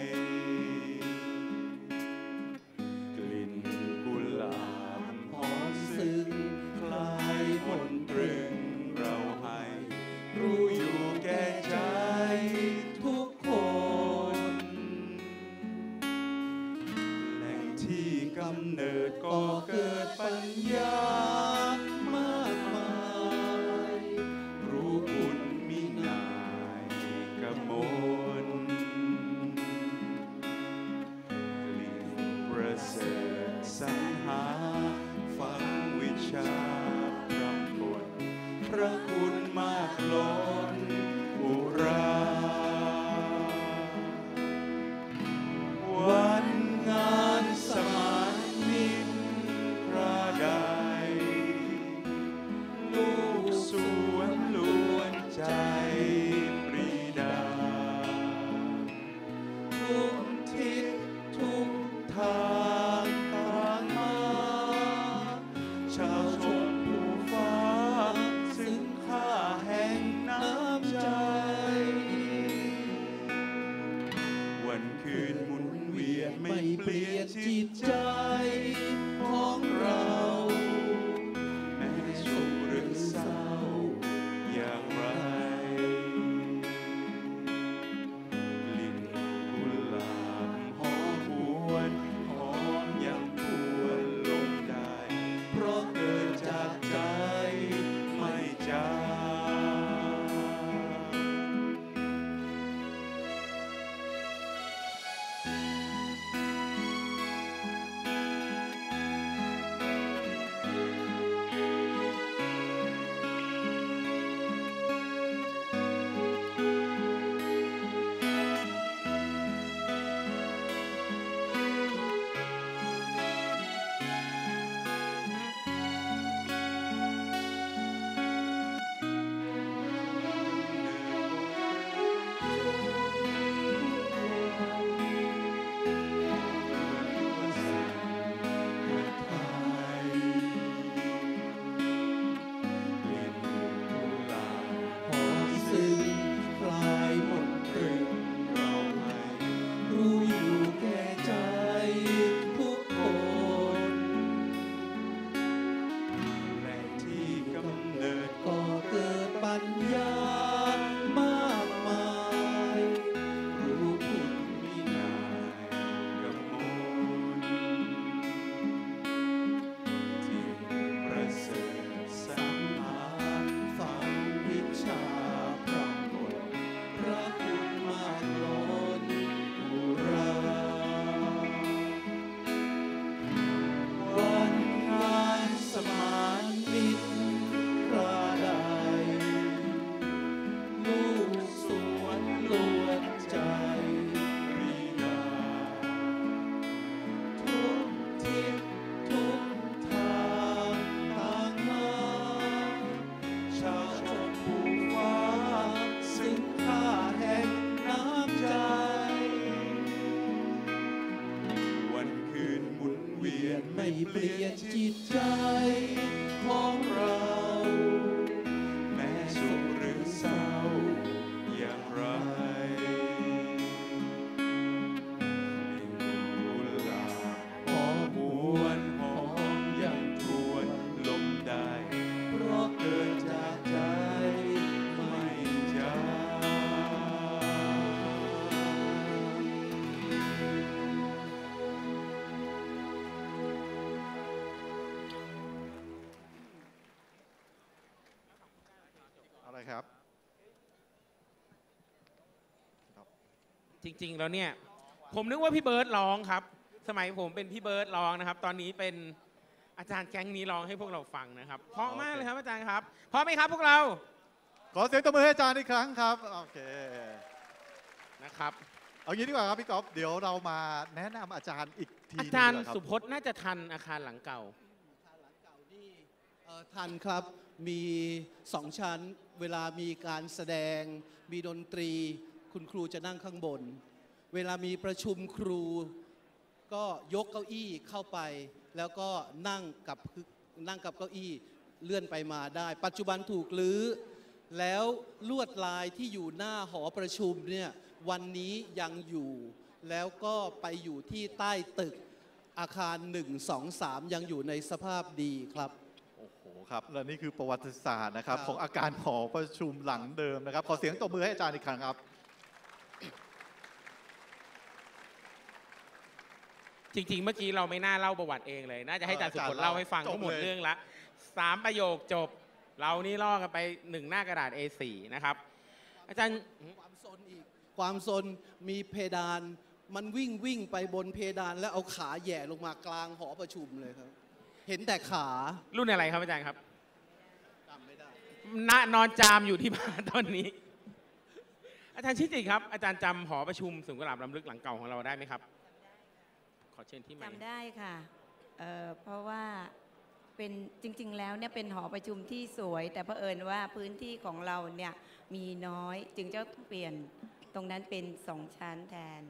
กลิ่นกุหลาบหอมซึ้งคลายมนตรึงเราให้รู้อยู่แก่ใจทุกคนแหล่งที่กำเนิดก็เกิดปัญญามากมายรู้คุณมินายกมลกลิ่นประเสริฐสรรหาฟังวิชาพระคุณพระคุณมากล้นอุราวันงานสมานมิตรพระใดลูกสวนล้วนใจปรีดาทุกทิศทุกทางต่างมาชาวชนผู้ฟ้าซึ่งค่าแห่งน้ำใจวันคืนหมุนเวียนไม่เปลี่ยนจิตใจของเราแม้สุขหรือเศร้าอย่างไรกลิ่นกุหลาบหอมหวนหอมยังพวนลมได้เพราะเกิดจากใจไม่จางไม่เปลี่ยนจิตใจของเราแม้สุขหรือเศร้าอย่างไรกุหลาบหอมหวนหอมยังทวนลมได้เพราะเกิดจากใจไม่จางอะไรครับจริงๆแล้วเนี่ยผมนึกว่าพี่เบิร์ดร้องครับสมัยผมเป็นพี่เบิร์ดร้องนะครับตอนนี้เป็นอาจารย์แก๊งนี้ร้องให้พวกเราฟังนะครับเพราะมากเลยครับอาจารย์ครับพร้อมไหมครับพวกเราขอเสียงตบมือให้อาจารย์อีกครั้งครับโอเคนะครับเอางี้ดีกว่าครับพี่ก๊อฟเดี๋ยวเรามาแนะนำอาจารย์อีกทีอาจารย์สุพจน์น่าจะทันอาคารหลังเก่าทันครับมีสองชั้นเวลามีการแสดงมีดนตรีคุณครูจะนั่งข้างบนเวลามีประชุมครูก็ยกเก้าอี้เข้าไปแล้วก็นั่งกับนั่งกับเก้าอี้เลื่อนไปมาได้ปัจจุบันถูกลื้อแล้วลวดลายที่อยู่หน้าหอประชุมเนี่ยวันนี้ยังอยู่แล้วก็ไปอยู่ที่ใต้ตึกอาคารหนึ่ง สอง สามยังอยู่ในสภาพดีครับโอ้โหครับและนี่คือประวัติศาสตร์นะครับของอาการหอประชุมหลังเดิมนะครับขอเสียงตบมือให้อาจารย์อีกครั้งครับจริงๆเมื่อกี้เราไม่น่าเล่าประวัติเองเลยน่าจะให้อาจารย์สุพจน์เล่าให้ฟังทั้งหมดเรื่องละสามประโยคจบเรานี่ล่อกันไปหนึ่งหน้ากระดาษ เอ สี่ นะครับอาจารย์ความซนอีกความซนมีเพดานมันวิ่งวิ่งไปบนเพดานแล้วเอาขาแหย่ลงมากลางหอประชุมเลยครับเห็นแต่ขารุ่นอะไรครับอาจารย์ครับจำไม่ได้นอนจามอยู่ที่บ้านตอนนี้อาจารย์ชิติครับอาจารย์จำหอประชุมสวนกุหลาบลำลึกหลังเก่าของเราได้ไหมครับขอเชิญที่จำได้ค่ะ เอ่อ เพราะว่าเป็นจริงๆแล้วเนี่ยเป็นหอประชุมที่สวยแต่เผอิญว่าพื้นที่ของเราเนี่ยมีน้อยจึงจะต้องเปลี่ยนตรงนั้นเป็นสองชั้นแทน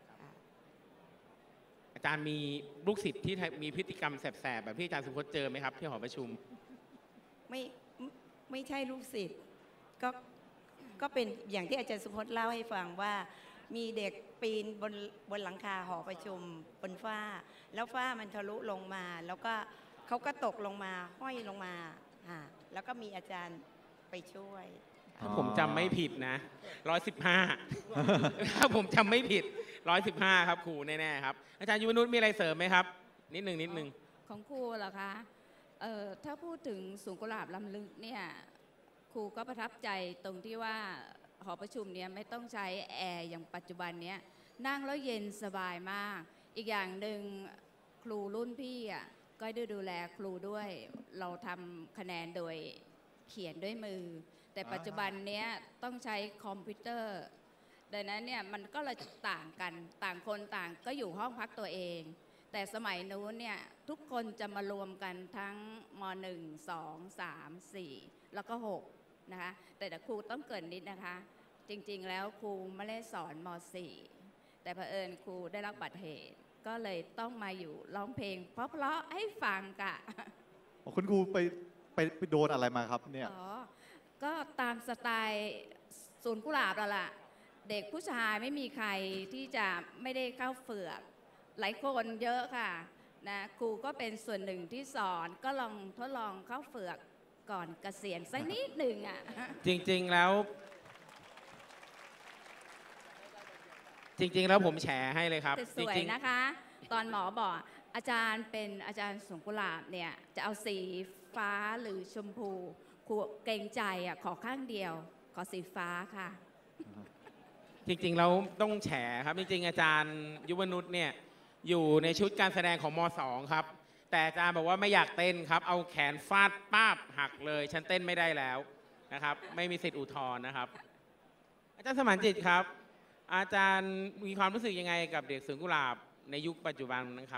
อาจารย์มีลูกศิษย์ที่มีพฤติกรรมแสบๆแบบที่อาจารย์สุพจน์เจอไหมครับที่หอประชุมไม่ไม่ใช่ลูกศิษย์ก็ก็เป็นอย่างที่อาจารย์สุพจน์เล่าให้ฟังว่ามีเด็กปีนบนบนหลังคาหอประชุมบนฝ้าแล้วฝ้ามันทะลุลงมาแล้วก็เขาก็ตกลงมาห้อยลงมาอ่าแล้วก็มีอาจารย์ไปช่วยถ้าผมจำไม่ผิดนะร้อยสิบห้าถ้าผมจำไม่ผิดร้อยสิบห้าครับครูแน่ๆครับอาจารย์ยุวนุชมีอะไรเสริมไหมครับนิดหนึ่งนิดหนึ่งของครูเหรอคะเอ่อถ้าพูดถึงสวนกุหลาบลำลึกเนี่ยครูก็ประทับใจตรงที่ว่าหอประชุมเนี่ยไม่ต้องใช้แอร์อย่างปัจจุบันเนี้ยนั่งแล้วเย็นสบายมากอีกอย่างหนึ่งครูรุ่นพี่อ่ะก็ได้ดูแลครูด้วยเราทำคะแนนโดยเขียนด้วยมือแต่ปัจจุบันเนี้ยต้องใช้คอมพิวเตอร์ดังนั้นเนี่ยมันก็เลยต่างกันต่างคนต่างก็อยู่ห้องพักตัวเองแต่สมัยนู้นเนี่ยทุกคนจะมารวมกันทั้งม หนึ่ง สอง สาม สี่แล้วก็หกนะคะแต่ครูต้องเกริ่นนิดนะคะจริงๆแล้วครูไม่ได้สอนม สี่แต่เผอิญครูได้รับบัตรเหตุก็เลยต้องมาอยู่ร้องเพลงเพราะๆให้ฟังกะคุณครูไปไปไปโดนอะไรมาครับเนี่ยอ๋อก็ตามสไตล์สวนกุหลาบแล้วล่ะเด็กผู้ชายไม่มีใครที่จะไม่ได้เข้าเฝือกหลายคนเยอะค่ะนะครูก็เป็นส่วนหนึ่งที่สอนก็ลองทดลองเข้าเฝือกก่อนเกษียณสักนิดหนึ่งอ่ะจริงๆแล้วจริงๆแล้วผมแชร์ให้เลยครับสวยนะคะตอนหมอบอกอาจารย์เป็นอาจารย์สวนกุหลาบเนี่ยจะเอาสีฟ้าหรือชมพูครูเกรงใจอ่ะขอข้างเดียวขอสีฟ้าค่ะจริงๆเราต้องแฉครับจริงๆอาจารย์ยุวนุชเนี่ยอยู่ในชุดการแสดงของม สอง ครับแต่อาจารย์บอกว่าไม่อยากเต้นครับเอาแขนฟาดป้าบหักเลยฉันเต้นไม่ได้แล้วนะครับไม่มีสิทธิ์อุทธรณ์นะครับอาจารย์สมานจิตครับอาจารย์มีความรู้สึกยังไงกับเด็กสวนกุหลาบในยุคปัจจุบันนะครับ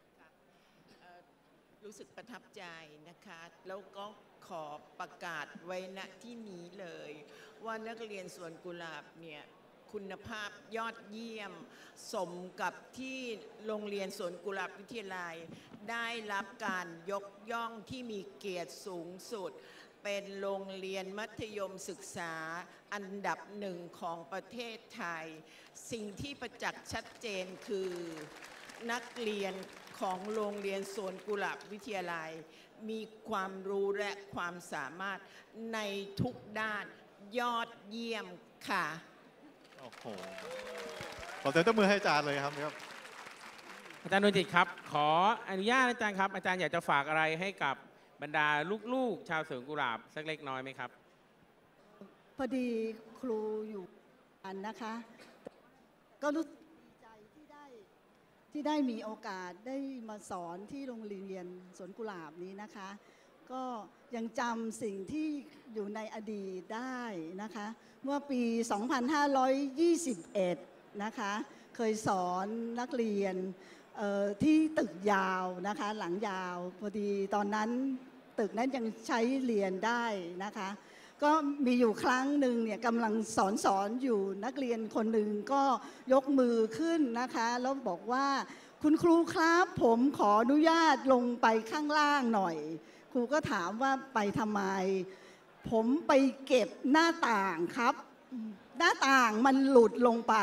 รู้สึกประทับใจนะคะแล้วก็ขอประกาศไว้ณที่นี้เลยว่านักเรียนสวนกุหลาบเนี่ยคคุณภาพยอดเยี่ยมสมกับที่โรงเรียนสวนกุหลาบวิทยาลัยได้รับการยกย่องที่มีเกียรติสูงสุดเป็นโรงเรียนมัธยมศึกษาอันดับหนึ่งของประเทศไทยสิ่งที่ประจักษ์ชัดเจนคือนักเรียนของโรงเรียนสวนกุหลาบวิทยาลัยมีความรู้และความสามารถในทุกด้านยอดเยี่ยมค่ะโอ้โหขอเสียงตบมือให้อาจารย์เลยครับอาจารย์ดวงจิตครับขออนุญาตอาจารย์ครับอาจารย์อยากจะฝากอะไรให้กับบรรดาลูกๆชาวสวนกุหลาบสักเล็กน้อยไหมครับพอดีครูอยู่อันนะคะก็รู้สึกดีใจที่ได้ที่ได้มีโอกาสได้มาสอนที่โรงเรียนสวนกุหลาบนี้นะคะก็ยังจำสิ่งที่อยู่ในอดีตได้นะคะเมื่อปี สองพันห้าร้อยยี่สิบเอ็ด นะคะเคยสอนนักเรียนที่ตึกยาวนะคะหลังยาวพอดีตอนนั้นตึกนั้นยังใช้เรียนได้นะคะก็มีอยู่ครั้งหนึ่งเนี่ยกำลังสอนสอนอยู่นักเรียนคนหนึ่งก็ยกมือขึ้นนะคะแล้วบอกว่าคุณครูครับผมขออนุญาตลงไปข้างล่างหน่อยครูก็ถามว่าไปทำไมผมไปเก็บหน้าต่างครับหน้าต่างมันหลุดลงไป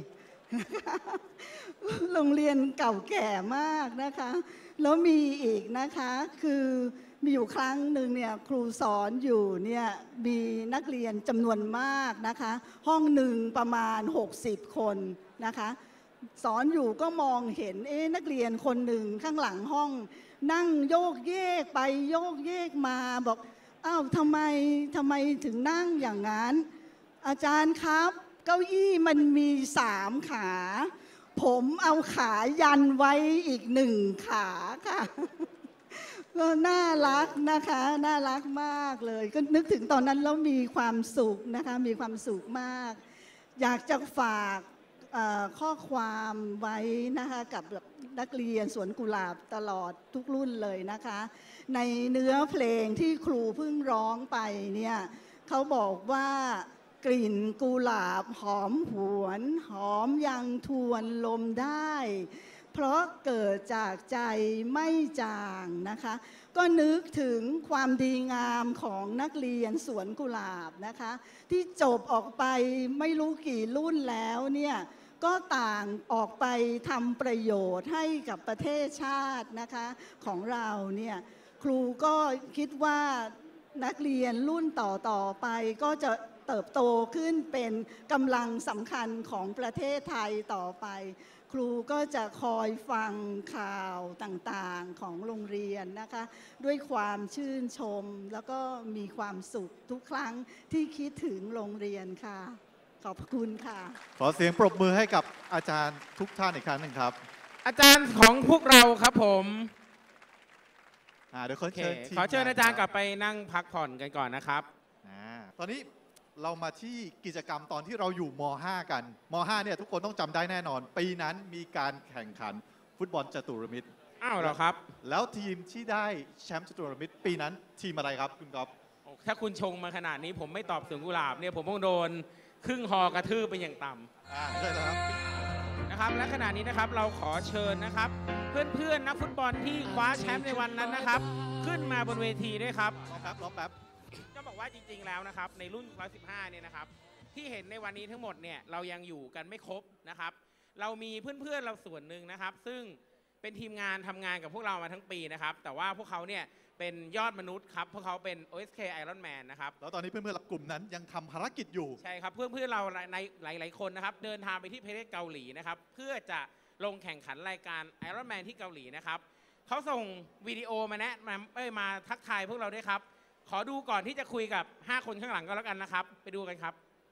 โรงเรียนเก่าแก่มากนะคะแล้วมีอีกนะคะคือมีอยู่ครั้งหนึ่งเนี่ยครูสอนอยู่เนี่ยมีนักเรียนจำนวนมากนะคะห้องหนึ่งประมาณหกสิบคนนะคะสอนอยู่ก็มองเห็นเอ๊ะนักเรียนคนหนึ่งข้างหลังห้องนั่งโยกเยกไปโยกเยกมาบอกอ้าวทำไมทำไมถึงนั่งอย่างนั้นอาจารย์ครับเก้าอี้มันมีสามขาผมเอาขายันไว้อีกหนึ่งขาค่ะก็น่ารักนะคะน่ารักมากเลยก็นึกถึงตอนนั้นแล้วมีความสุขนะคะมีความสุขมากอยากจะฝากข้อความไว้นะคะกับนักเรียนสวนกุหลาบตลอดทุกรุ่นเลยนะคะในเนื้อเพลงที่ครูเพิ่งร้องไปเนี่ยเขาบอกว่ากลิ่นกุหลาบหอมหวนหอมยังทวนลมได้เพราะเกิดจากใจไม่จางนะคะก็นึกถึงความดีงามของนักเรียนสวนกุหลาบนะคะที่จบออกไปไม่รู้กี่รุ่นแล้วเนี่ยก็ต่างออกไปทำประโยชน์ให้กับประเทศชาตินะคะของเราเนี่ยครูก็คิดว่านักเรียนรุ่นต่อๆไปก็จะเติบโตขึ้นเป็นกำลังสำคัญของประเทศไทยต่อไปครูก็จะคอยฟังข่าวต่างๆของโรงเรียนนะคะด้วยความชื่นชมแล้วก็มีความสุขทุกครั้งที่คิดถึงโรงเรียนค่ะขอบคุณค่ะขอเสียงปรบมือให้กับอาจารย์ทุกท่านอีกครั้งหนึ่งครับอาจารย์ของพวกเราครับผมเดี๋ยวขอเชิญขอเชิญอาจารย์กลับไปนั่งพักผ่อนกันก่อนนะครับตอนนี้เรามาที่กิจกรรมตอนที่เราอยู่ม ห้า กันม ห้า เนี่ยทุกคนต้องจำได้แน่นอนปีนั้นมีการแข่งขันฟุตบอลจตุรมิตรอ้าวเหรอครับแล้วทีมที่ได้แชมป์จตุรมิตรปีนั้นทีมอะไรครับคุณก๊อฟถ้าคุณชงมาขนาดนี้ผมไม่ตอบสวนกุหลาบเนี่ยผมคงโดนครึ่งฮอกระทืบเป็นอย่างต่ำใช่แล้วนะครับและขณะนี้นะครับเราขอเชิญนะครับเพื่อนๆนักฟุตบอลที่คว้าแชมป์ในวันนั้นนะครับขึ้นมาบนเวทีด้วยครับรอแป๊บรอแป๊บก็บอกว่าจริงๆแล้วนะครับในรุ่นหนึ่งร้อยสิบห้าเนี่ยนะครับที่เห็นในวันนี้ทั้งหมดเนี่ยเรายังอยู่กันไม่ครบนะครับเรามีเพื่อนๆเราส่วนหนึ่งนะครับซึ่งเป็นทีมงานทำงานกับพวกเรามาทั้งปีนะครับแต่ว่าพวกเขาเนี่ยเป็นยอดมนุษย์ครับพวกเขาเป็น โอ เอส เค Iron Man นะครับแล้วตอนนี้เพื่อนๆกลุ่มนั้นยังทำภารกิจอยู่ใช่ครับเพื่อนๆเราในหลายๆคนนะครับเดินทางไปที่ประเทศเกาหลีนะครับเพื่อจะลงแข่งขันรายการ Iron Man ที่เกาหลีนะครับเขาส่งวิดีโอมาแนะมาเอ้ยมาทักทายพวกเราด้วยครับขอดูก่อนที่จะคุยกับห้าคนข้างหลังก็แล้วกันนะครับไปดูกันครับ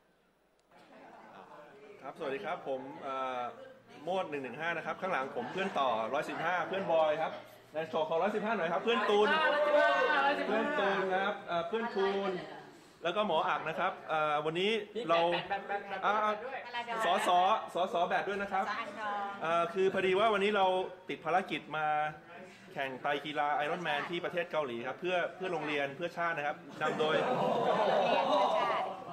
ครับสวัสดีครับผมโมดหนึ่งหนึ่งห้านะครับข้างหลังผมเพื่อนต่อหนึ่งร้อยสิบห้าเพื่อนบอยครับในโชว์ของหนึ่งร้อยสิบห้าหน่อยครับเพื่อนตูนเพื่อนตูนนะครับเพื่อนทูนแล้วก็หมออักนะครับวันนี้เราสอสอสอสอแบดด้วยนะครับคือพอดีว่าวันนี้เราติดภารกิจมาแข่งไตรกีฬาไอรอนแมนที่ประเทศเกาหลีครับเพื่อเพื่อโรงเรียนเพื่อชาตินะครับนำโดย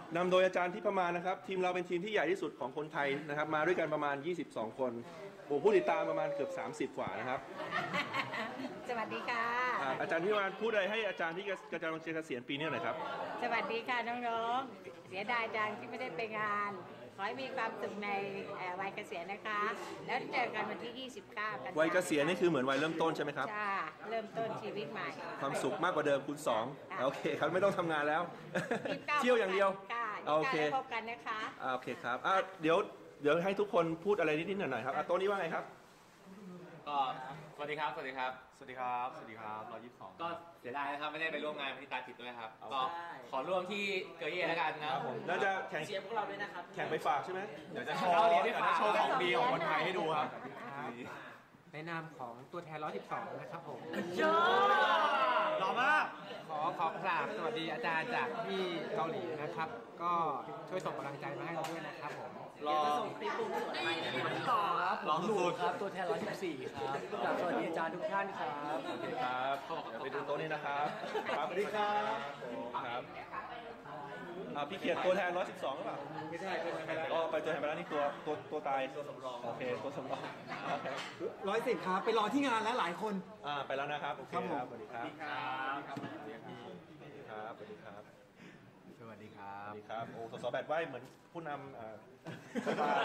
นำโดยอาจารย์ที่ประมาณนะครับทีมเราเป็นทีมที่ใหญ่ที่สุดของคนไทยนะครับมาด้วยกันประมาณ ยี่สิบสอง คนโอ้ผู้ติดตามประมาณเกือบ สามสิบ กว่านะครับสวัสดีค่ะอ่าอาจารย์ที่มาพูดอะไรให้อาจารย์ที่กำลังจะเกษียณปีนี้หน่อยครับสวัสดีค่ะน้องๆ เสียดายจังที่ไม่ได้ไปงาน ขอให้มีความสุขในเอ่อวัยเกษียณนะคะ แล้วเจอกันวันที่ ยี่สิบเก้า กันยายนวัยเกษียณนี่คือเหมือนวัยเริ่มต้นใช่ไหมครับจ้าเริ่มต้นชีวิตใหม่ความสุขมากกว่าเดิมคูณสองค่ะโอเคครับไม่ต้องทำงานแล้วยี่สิบก้เที่ยวอย่างเดียวค่ะโอเคยี่สิบก้าแล้วพบกันนะคะอ่าโอเคครับอ่าเดี๋ยวเดี๋ยวให้ทุกคนพูดอะไรนิดๆหน่อยๆครับอ่ะโต๊ะนี้ว่าไงครับก็สวัสดีครับ สวัสดีครับ สวัสดีครับ สวัสดีครับร้อยยี่สิบสองก็เสียดายนะครับ ไม่ได้ไปร่วมงานพิธีตาจิตด้วยครับ ก็ขอร่วมที่เกย์เย่แล้วกันนะครับผมแล้วจะแข่งเชียร์พวกเราด้วยนะครับแข่งไปฝากใช่ไหมเดี๋ยวจะโชว์เดี๋ยวจะโชว์ของดีของคนไทยให้ดูครับในนามของตัวแทนหนึ่งร้อยสิบสองนะครับผมเยอะหล่อมากขอขอกราบสวัสดีอาจารย์จากที่เกาหลีนะครับ ก็ช่วยส่งกำลังใจมาให้เราด้วยนะครับผมรอส่งปีปุ่มไปครับลองดูครับ ตัวแทนร้อยสิบสี่ครับกราบสวัสดีอาจารย์ทุกท่านครับโอเคครับเดี๋ยวไปดูโต๊ะนี้นะครับครับสวัสดีครับครับอ่าพี่เขียนตัวแทนร้อยสิบสองหรือเปล่าไม่ใช่ตัวแทนไปแล้วอ๋อไปตัวแทนไปแล้วนี่ตัวตัวตัวตายตัวสำรองโอเคตัวสำรองร้อยสิบครับไปรอที่งานแล้วหลายคนอ่าไปแล้วนะครับโอเคครับสวัสดีครับสวัสดีครับสวัสดีครับสวัสดีครับสวัสดีครับโอ้สสแบดไหวเหมือนผู้นำอ่าสภา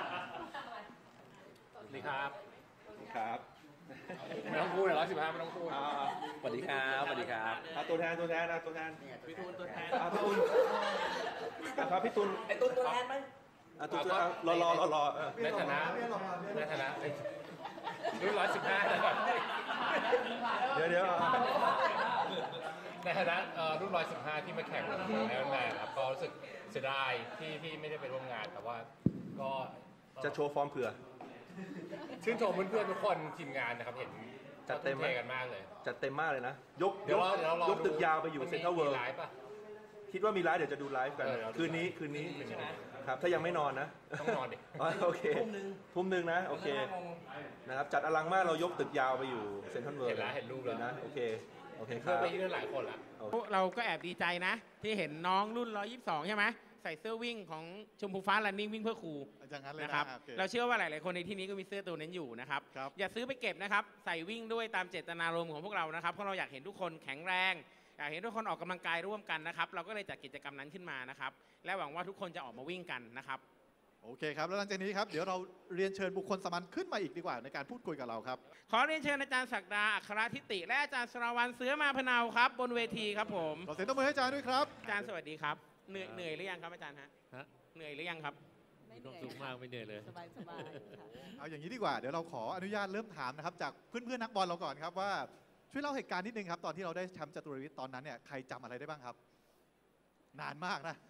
สวัสดีครับครับไม่ต้องพูดเลยร้อยสิบห้าไม่ต้องพูดอ่าสวัสดีครับสวัสดีครับอ่าตัวแทนตัวแทนนะตัวแทนพี่ตูนตัวแทนอ่าพี่ตุลอ่าครับพี่ตุลไอ้ตูนตัวแทนไหมอ่าตุลตัวรอรอรอรอเออในฐานะในฐานะรุ่นร้อยสิบห้านะครับเดี๋ยวเดี๋ยวอ่าในฐานะเอ่อรุ่นร้อยสิบห้าที่มาแข่งในวันแรกครับก็รู้สึกเสียดายที่ที่ไม่ได้ไปร่วมงานแต่ว่าก็จะโชว์ฟอร์มเผื่อชื่นชมเพื่อนๆทุกคนทีมงานนะครับเห็นจัดเต็มไหมทุ่กันมากเลยจัดเต็มมากเลยนะ ยกเดี๋ยวเราเดี๋ยวเรารอยกตึกยาวไปอยู่มันมีเซ็นทรัลเวิลด์มีไลฟ์ป่ะคิดว่ามีไลฟ์เดี๋ยวจะดูไลฟ์กันเออเดี๋ยวคืนนี้คืนนี้ใช่ไหมครับถ้ายังไม่นอนนะต้องนอนดิอ๋อโอเคทุ่มหนึ่งทุ่มหนึ่งนะโอเคนะครับจัดอลังมากเรายกตึกยาวไปอยู่เซ็นทรัลเวิลด์เห็นแล้วเห็นรูปแล้วนะโอเคโอเคคเพื่รัอบ นไปที่นั่นหลายคนละเราก็แอบดีใจนะ ที่เห็นน้องรุ่นหนึ่งร้อยยี่สิบสองใช่ไหมใส่เสื้อวิ่งของชมพูฟ้า running วิ่งเพื่อครูอย่างนั้นเลยนะนะครับโอเคเราเชื่อว่าหลาย ๆ คนในที่นี้ก็มีเสื้อตัวนั้นอยู่นะครับ อย่าซื้อไปเก็บนะครับ ใส่วิ่งด้วยตามเจตนารมณ์ของพวกเรานะครับเพราะเราอยากเห็นทุกคนแข็งแรงอยากเห็นทุกคนออกกำลังกายร่วมกันนะครับ เราก็เลยจัดกิจกรรมนั้นขึ้นมานะครับและหวังว่าทุกคนจะออกมาวิ่งกันนะครับโอเคครับแล้วหลังจากนี้ครับเดี๋ยวเราเรียนเชิญบุคคลสำคัญขึ้นมาอีกดีกว่าในการพูดคุยกับเราครับขอเรียนเชิญอาจารย์ศักดาอัครทิติ และอาจารย์สราวัณเสือมาพนาวครับบนเวทีครับผมขอเสียงตบมือให้อาจารย์ด้วยครับอาจารย์สวัสดีครับเหนื่อยเหนื่อยหรือยังครับอาจารย์ฮะเหนื่อยหรือยังครับมีความสุขมากไม่เหนื่อยเลยสบายสบายค่ะเอาอย่างนี้ดีกว่าเดี๋ยวเราขออนุญาตเริ่มถามนะครับจากเพื่อนๆนักบอลเราก่อนครับว่าช่วยเล่าเหตุการณ์นิดนึงครับตอนที่เราได้แชมป์จตุรวิทย์ตอนนั้นเนี่ยใครจำอะไรได้บ้างครับ นานมากนะ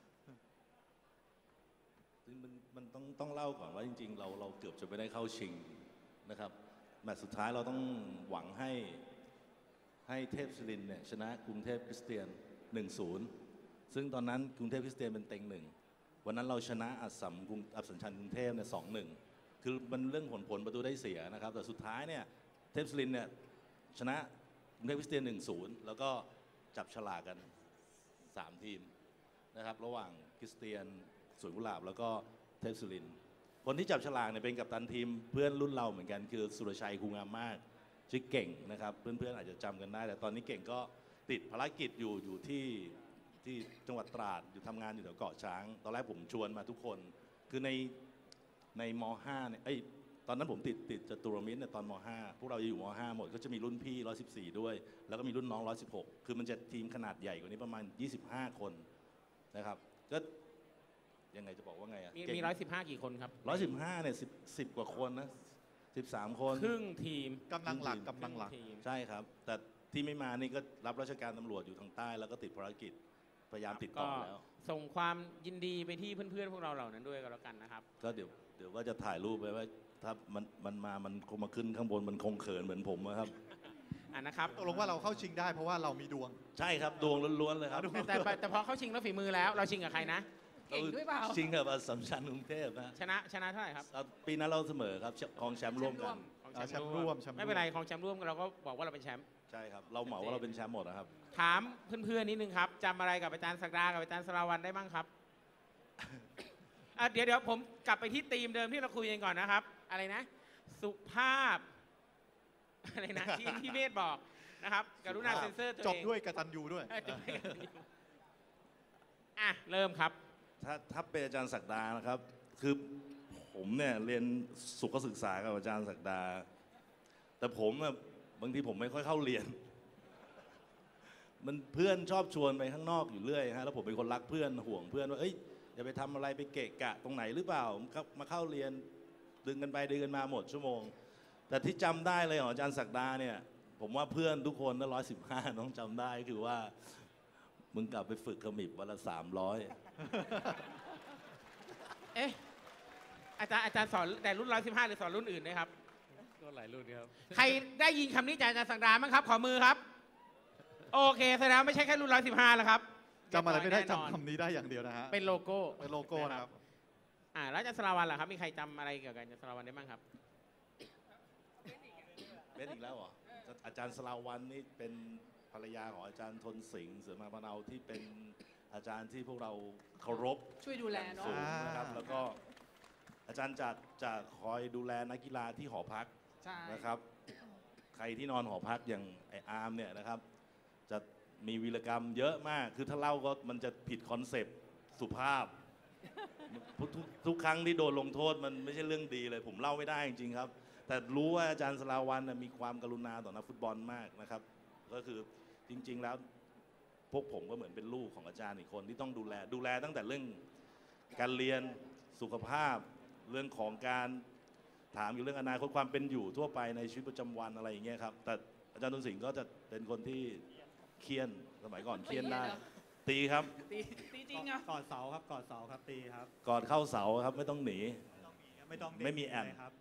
มันมันต้องต้องเล่าก่อนว่าจริงๆ เราเราเกือบจะไม่ได้เข้าชิงนะครับแมตช์สุดท้ายเราต้องหวังให้ให้เทพศิรินทร์เนี่ยชนะกรุงเทพคริสเตียน หนึ่งศูนย์ ซึ่งตอนนั้นกรุงเทพคริสเตียนเป็นเต็งหนึ่งวันนั้นเราชนะอัสสัมกรุงอัสสัมชัญกรุงเทพเนี่ยสองหนึ่งคือมันเรื่องผลผลประตูได้เสียนะครับแต่สุดท้ายเนี่ยเทพศิรินทร์เนี่ยชนะกรุงเทพคริสเตียน หนึ่งศูนย์ แล้วก็จับฉลากกันสามทีมนะครับระหว่างคริสเตียนสวนกุหลาบแล้วก็เทพสุรินทร์คนที่จับฉลากเนี่ยเป็นกัปตันทีมเพื่อนรุ่นเราเหมือนกันคือสุรชัยคูงามมากชื่อเก่งนะครับเพื่อนๆอาจจะจำกันได้แต่ตอนนี้เก่งก็ติดภารกิจอยู่อยู่ที่ที่จังหวัดตราดอยู่ทำงานอยู่แถวเกาะช้างตอนแรกผมชวนมาทุกคนคือในในม ห้าเนี่ยเอ้ยตอนนั้นผมติดติดจตุรมิตรเนี่ยตอนม ห้าพวกเราอยู่ม ห้าหมดก็จะมีรุ่นพี่หนึ่งร้อยสิบสี่ด้วยแล้วก็มีรุ่นน้องหนึ่งร้อยสิบหกคือมันจะทีมขนาดใหญ่กว่านี้ประมาณยี่สิบห้าคนนะครับก็ยังไงจะบอกว่าไงอะมีมีร้อยสิบห้ากี่คนครับร้อยสิบห้าเนี่ยสิบสิบกว่าคนนะสิบสามคนครึ่งทีมกำลังหลักกำลังหลักใช่ครับ แต่ที่ไม่มานี่ก็รับราชการตำรวจอยู่ทางใต้แล้วก็ติดภารกิจพยายามติดต่ก็อแล้วส่งความยินดีไปที่เพื่อนๆพวกเราเหล่านั้นด้วยก็แล้วกันนะครับก็เดี๋ยวเดี๋ยวว่าจะถ่ายรูปไว้ว่าถ้ามันมันมามันคงมาขึ้นข้างบนมันคงเขินเหมือนผมนะครับอ่านะครับตกลงว่าเราเข้าชิงได้เพราะว่าเรามีดวงใช่ครับดวงล้วนๆเลยครับแต่แต่แต่พอเข้าชิงแล้วฝีมือแล้วเราชิงกับใครนะเก่งด้วยเปล่าชิงกับอัสสัมชัญกรุงเทพนะชนะชนะเท่าไหร่ครับปีนั้นเราเสมอครับครองแชมป์ร่วมกันของแชมป์ร่วมไม่เป็นไรของแชมป์ร่วมเราก็บอกว่าเราเป็นแชมป์ใช่ครับเราเหมาว่าเราเป็นแชมป์หมดนะครับถามเพื่อนๆนิดนึงครับจำอะไรกับอาจารย์ศักดากับอาจารย์สราวัณได้บ้างครับอ่ะเดี๋ยวเดี๋ยวผมกลับไปที่ธีมเดิมที่เราคุยกันก่อนนะครับ อะไรนะ สุภาพอะไรนะที่ที่เมธบอกนะครับกรุณาเซ็นเซอร์ตัวเองจบด้วยกตัญญูด้วยเออจบด้วยกตัญญูอ่ะเริ่มครับถ้าถ้าเป็นอาจารย์ศักดานะครับ คือผมเนี่ยเรียนสุขศึกษากับอาจารย์ศักดา แต่ผมอะบางทีผมไม่ค่อยเข้าเรียน มันเพื่อนชอบชวนไปข้างนอกอยู่เรื่อยฮะแล้วผมเป็นคนรักเพื่อนห่วงเพื่อนว่าเอ้ยอย่าไปทำอะไรไปเกะกะตรงไหนหรือเปล่ามาเข้าเรียนดึงกันไปดึงกันมาหมดชั่วโมง แต่ที่จำได้เลยของอาจารย์ศักดาเนี่ยผมว่าเพื่อนทุกคนนั่นร้อยสิบห้าน้องจำได้คือว่ามึงกลับไปฝึกขมิบวันละสามร้อยเอ๊ะอาจารย์อาจารย์สอนแต่รุ่นร้อยสิบห้าหรือสอนรุ่นอื่นด้วยครับก็หลายรุ่นครับใครได้ยินคำนี้จากอาจารย์ศักดาบ้างครับ ขอมือครับ โอเคแสดงว่าไม่ใช่แค่รุ่นร้อยสิบห้าแล้วครับจำอะไรไม่ได้แน่นอนจำคำนี้ได้อย่างเดียวนะฮะเป็นโลโก้เป็นโลโก้นะครับอ่าแล้วอาจารย์สราวันล่ะครับมีใครจำอะไรเกี่ยวกับอาจารย์สราวันได้บ้างครับเป็นอีกแล้วเหรออาจารย์สลาวันนี่เป็นภรรยาของอาจารย์ทนสิงห์เสือมาพะเนาที่เป็นอาจารย์ที่พวกเราเคารพช่วยดูแลเนอะสูงนะครับแล้วก็อาจารย์จะจะคอยดูแลนักกีฬาที่หอพักใช่นะครับ ใครที่นอนหอพักอย่างไออาร์มเนี่ยนะครับ จะมีวีรกรรมเยอะมากคือถ้าเล่าก็มันจะผิดคอนเซปต์สุภาพทุกทุกทุกครั้งที่โดนลงโทษมันไม่ใช่เรื่องดีเลย ผมเล่าไม่ได้จริงๆครับ แต่รู้ว่าอาจารย์สลาวันมีความกรุณาต่อนักฟุตบอลมากนะครับ ก็คือจริงๆแล้วพวกผมก็เหมือนเป็นลูกของอาจารย์อีกคนที่ต้องดูแลดูแลตั้งแต่เรื่องการเรียนสุขภาพเรื่องของการถามอยู่เรื่องอนาคตความเป็นอยู่ทั่วไปในชีวิตประจำวันอะไรอย่างเงี้ยครับแต่อาจารย์ทนสิงห์ก็จะเป็นคนที่เคียนสมัยก่อนเคียนได้ตีครับตีตีจริงเหรอกอดเสาครับกอดเสาครับตีครับกอดเข้าเสาครับไม่ต้องหนีไม่ต้องไม่มีแอมเลยครับ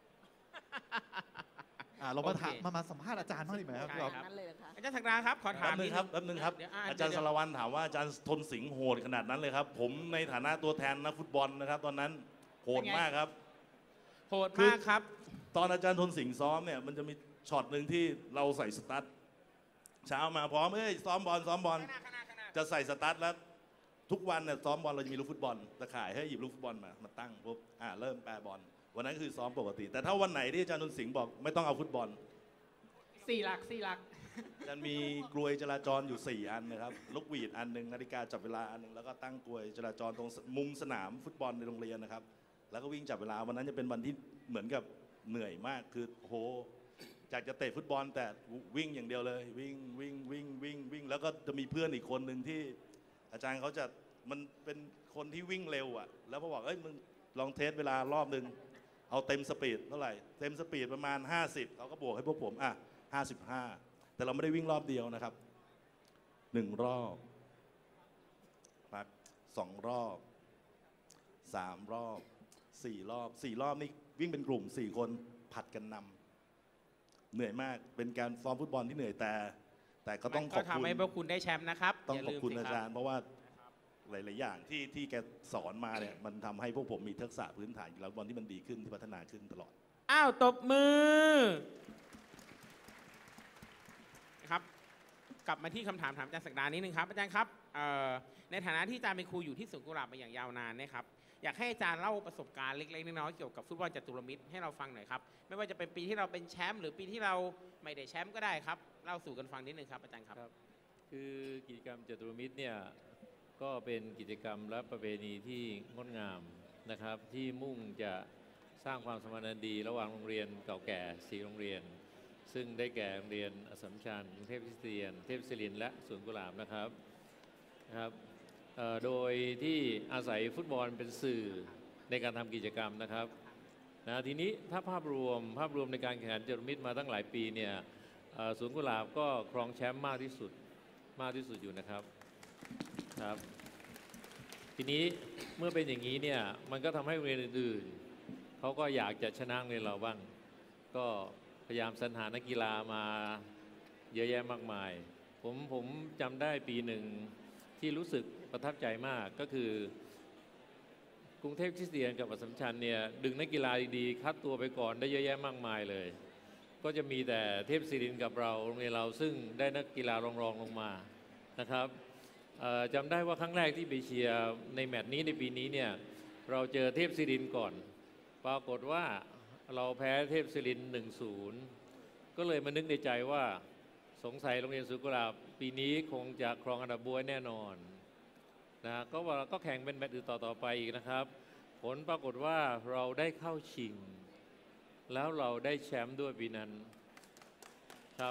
อ่าเรามาถามโอเคมามาสัมภาษณ์อาจารย์บ้างดีไหมครับใช่พี่อ๊อฟครับอาจารย์ศักดาครับขอถามแป๊บนึงครับแป๊บนึงครับเดี๋ยวอาจารย์เดี๋สวรวันถามว่าอาจารย์ทนสิงห์โหดขนาดนั้นเลยครับ ผมในฐานะตัวแทนนักฟุตบอลนะครับ ตอนนั้นโหดมากครับโหดมากครับตอนอาจารย์ทนสิงห์ซ้อมเนี่ยมันจะมีช็อตหนึ่งที่เราใส่สตั๊ดเช้ามาพร้อมเอ้ยซ้อมบอลซ้อมบอลจะใส่สตั๊ดแล้วทุกวันเนี่ยซ้อมบอลเราจะมีลูกฟุตบอลตะข่ายให้หยิบลูกฟุตบอลมามาตั้งปุ๊บอ่าเริ่มแปรบอลวันนั้นคือซ้อมปกติ แต่ถ้าวันไหนที่อาจารย์ทนสิงห์บอกไม่ต้องเอาฟุตบอลสี่หลักสี่หลักจะมีกลวยจราจรอยู่สี่อันนะครับลูกหวีดอันหนึ่งนาฬิกาจับเวลาอันหนึ่งแล้วก็ตั้งกลวยจราจรตรงมุมสนามฟุตบอลในโรงเรียนนะครับแล้วก็วิ่งจับเวลาวันนั้นจะเป็นวันที่เหมือนกับเหนื่อยมากคือโอ้โหจากจะเตะฟุตบอลแต่วิ่งอย่างเดียวเลยวิ่งวิ่งวิ่งวิ่งวิ่งแล้วก็จะมีเพื่อนอีกคนหนึ่งที่อาจารย์เขาจะมันเป็นคนที่วิ่งเร็วอ่ะแล้วพอบอกเอ้ยมึงลองเทสเวลารอบหนึ่งเอาเต็มสปีดเท่าไหร่เต็มสปีดประมาณห้าสิบเขาก็บวกให้พวกผมอ่ะห้าสิบห้าแต่เราไม่ได้วิ่งรอบเดียวนะครับหนึ่งรอบพักสองรอบสามรอบสี่รอบสี่รอบนี่วิ่งเป็นกลุ่มสี่คนผัดกันนำเหนื่อยมากเป็นการซ้อมฟุตบอลที่เหนื่อยแต่ แต่ก็ต้องขอบก็คุณทำให้พวกคุณได้แชมป์นะครับต้องย่าขอลืบมคุณสิอารับจารย์เพราะว่าหลาย ๆ อย่างที่ที่แกสอนมาเนี่ยมันทำให้พวกผมมีทักษะพื้นฐานกีฬาฟุตบอลที่มันดีขึ้นที่พัฒนาขึ้นตลอดอ้าวตบมือครับกลับมาที่คำถามถามอาจารย์ศักดานิดนึงครับอาจารย์ครับเอ่อในฐานะที่อาจารย์เป็นครูอยู่ที่สวนกุหลาบมาอย่างยาวนานนะครับอยากให้อาจารย์เล่าประสบการณ์เล็ก ๆ น้อย ๆ เกี่ยวกับฟุตบอลจตุรมิตรให้เราฟังหน่อยครับไม่ว่าจะเป็นปีที่เราเป็นแชมป์หรือปีที่เราไม่ได้แชมป์ก็ได้ครับเล่าสู่กันฟังนิดนึงครับอาจารย์ครับคือกิจกรรมจตุรมิตรเนี่ยก็เป็นกิจกรรมและประเพณีที่งดงามนะครับที่มุ่งจะสร้างความสัมพันธ์อันดีระหว่างโรงเรียนเก่าแก่สี่โรงเรียน ซึ่งได้แก่โรงเรียนอัสสัมชัญกรุงเทพคริสเตียนเทพศิรินทร์และสวนกุหลาบนะครับนะครับเอ่อโดยที่อาศัยฟุตบอลเป็นสื่อในการทำกิจกรรมนะครับนะทีนี้ถ้าภาพรวมภาพรวมในการแข่งขันจตุรมิตรมาตั้งหลายปีเนี่ยเอ่อสวนกุหลาบก็ครองแชมป์มากที่สุดมากที่สุดอยู่นะครับครับทีนี้เมื่อเป็นอย่างนี้เนี่ยมันก็ทำให้โรงเรียนอื่นๆเขาก็อยากจะชนะโรงเรียนเราบ้างก็พยายามสรรหานักกีฬามาเยอะแยะมากมายผมผมจำได้ปีหนึ่งที่รู้สึกประทับใจมากก็คือกรุงเทพคริสเตียนกับอัสสัมชัญเนี่ยดึงนักกีฬาดีๆคัดตัวไปก่อนได้เยอะแยะมากมายเลยก็จะมีแต่เทพศิรินทร์กับเราโรงเรียนเราซึ่งได้นักกีฬารองๆลงมานะครับเอ่อจำได้ว่าครั้งแรกที่ไปเชียร์ในแมตช์นี้ในปีนี้เนี่ยเราเจอเทพศิรินทร์ก่อน ปรากฏว่าเราแพ้เทพศิรินทร์หนึ่งศูนย์ก็เลยมานึกในใจว่าสงสัยโรงเรียนสวนกุหลาบปีนี้คงจะครองอันดับบวยแน่นอนนะก็ว่าก็แข่งเป็นแมตช์อื่นต่อๆไปอีกนะครับผลปรากฏว่าเราได้เข้าชิงแล้วเราได้แชมป์ด้วยปีนั้นครับ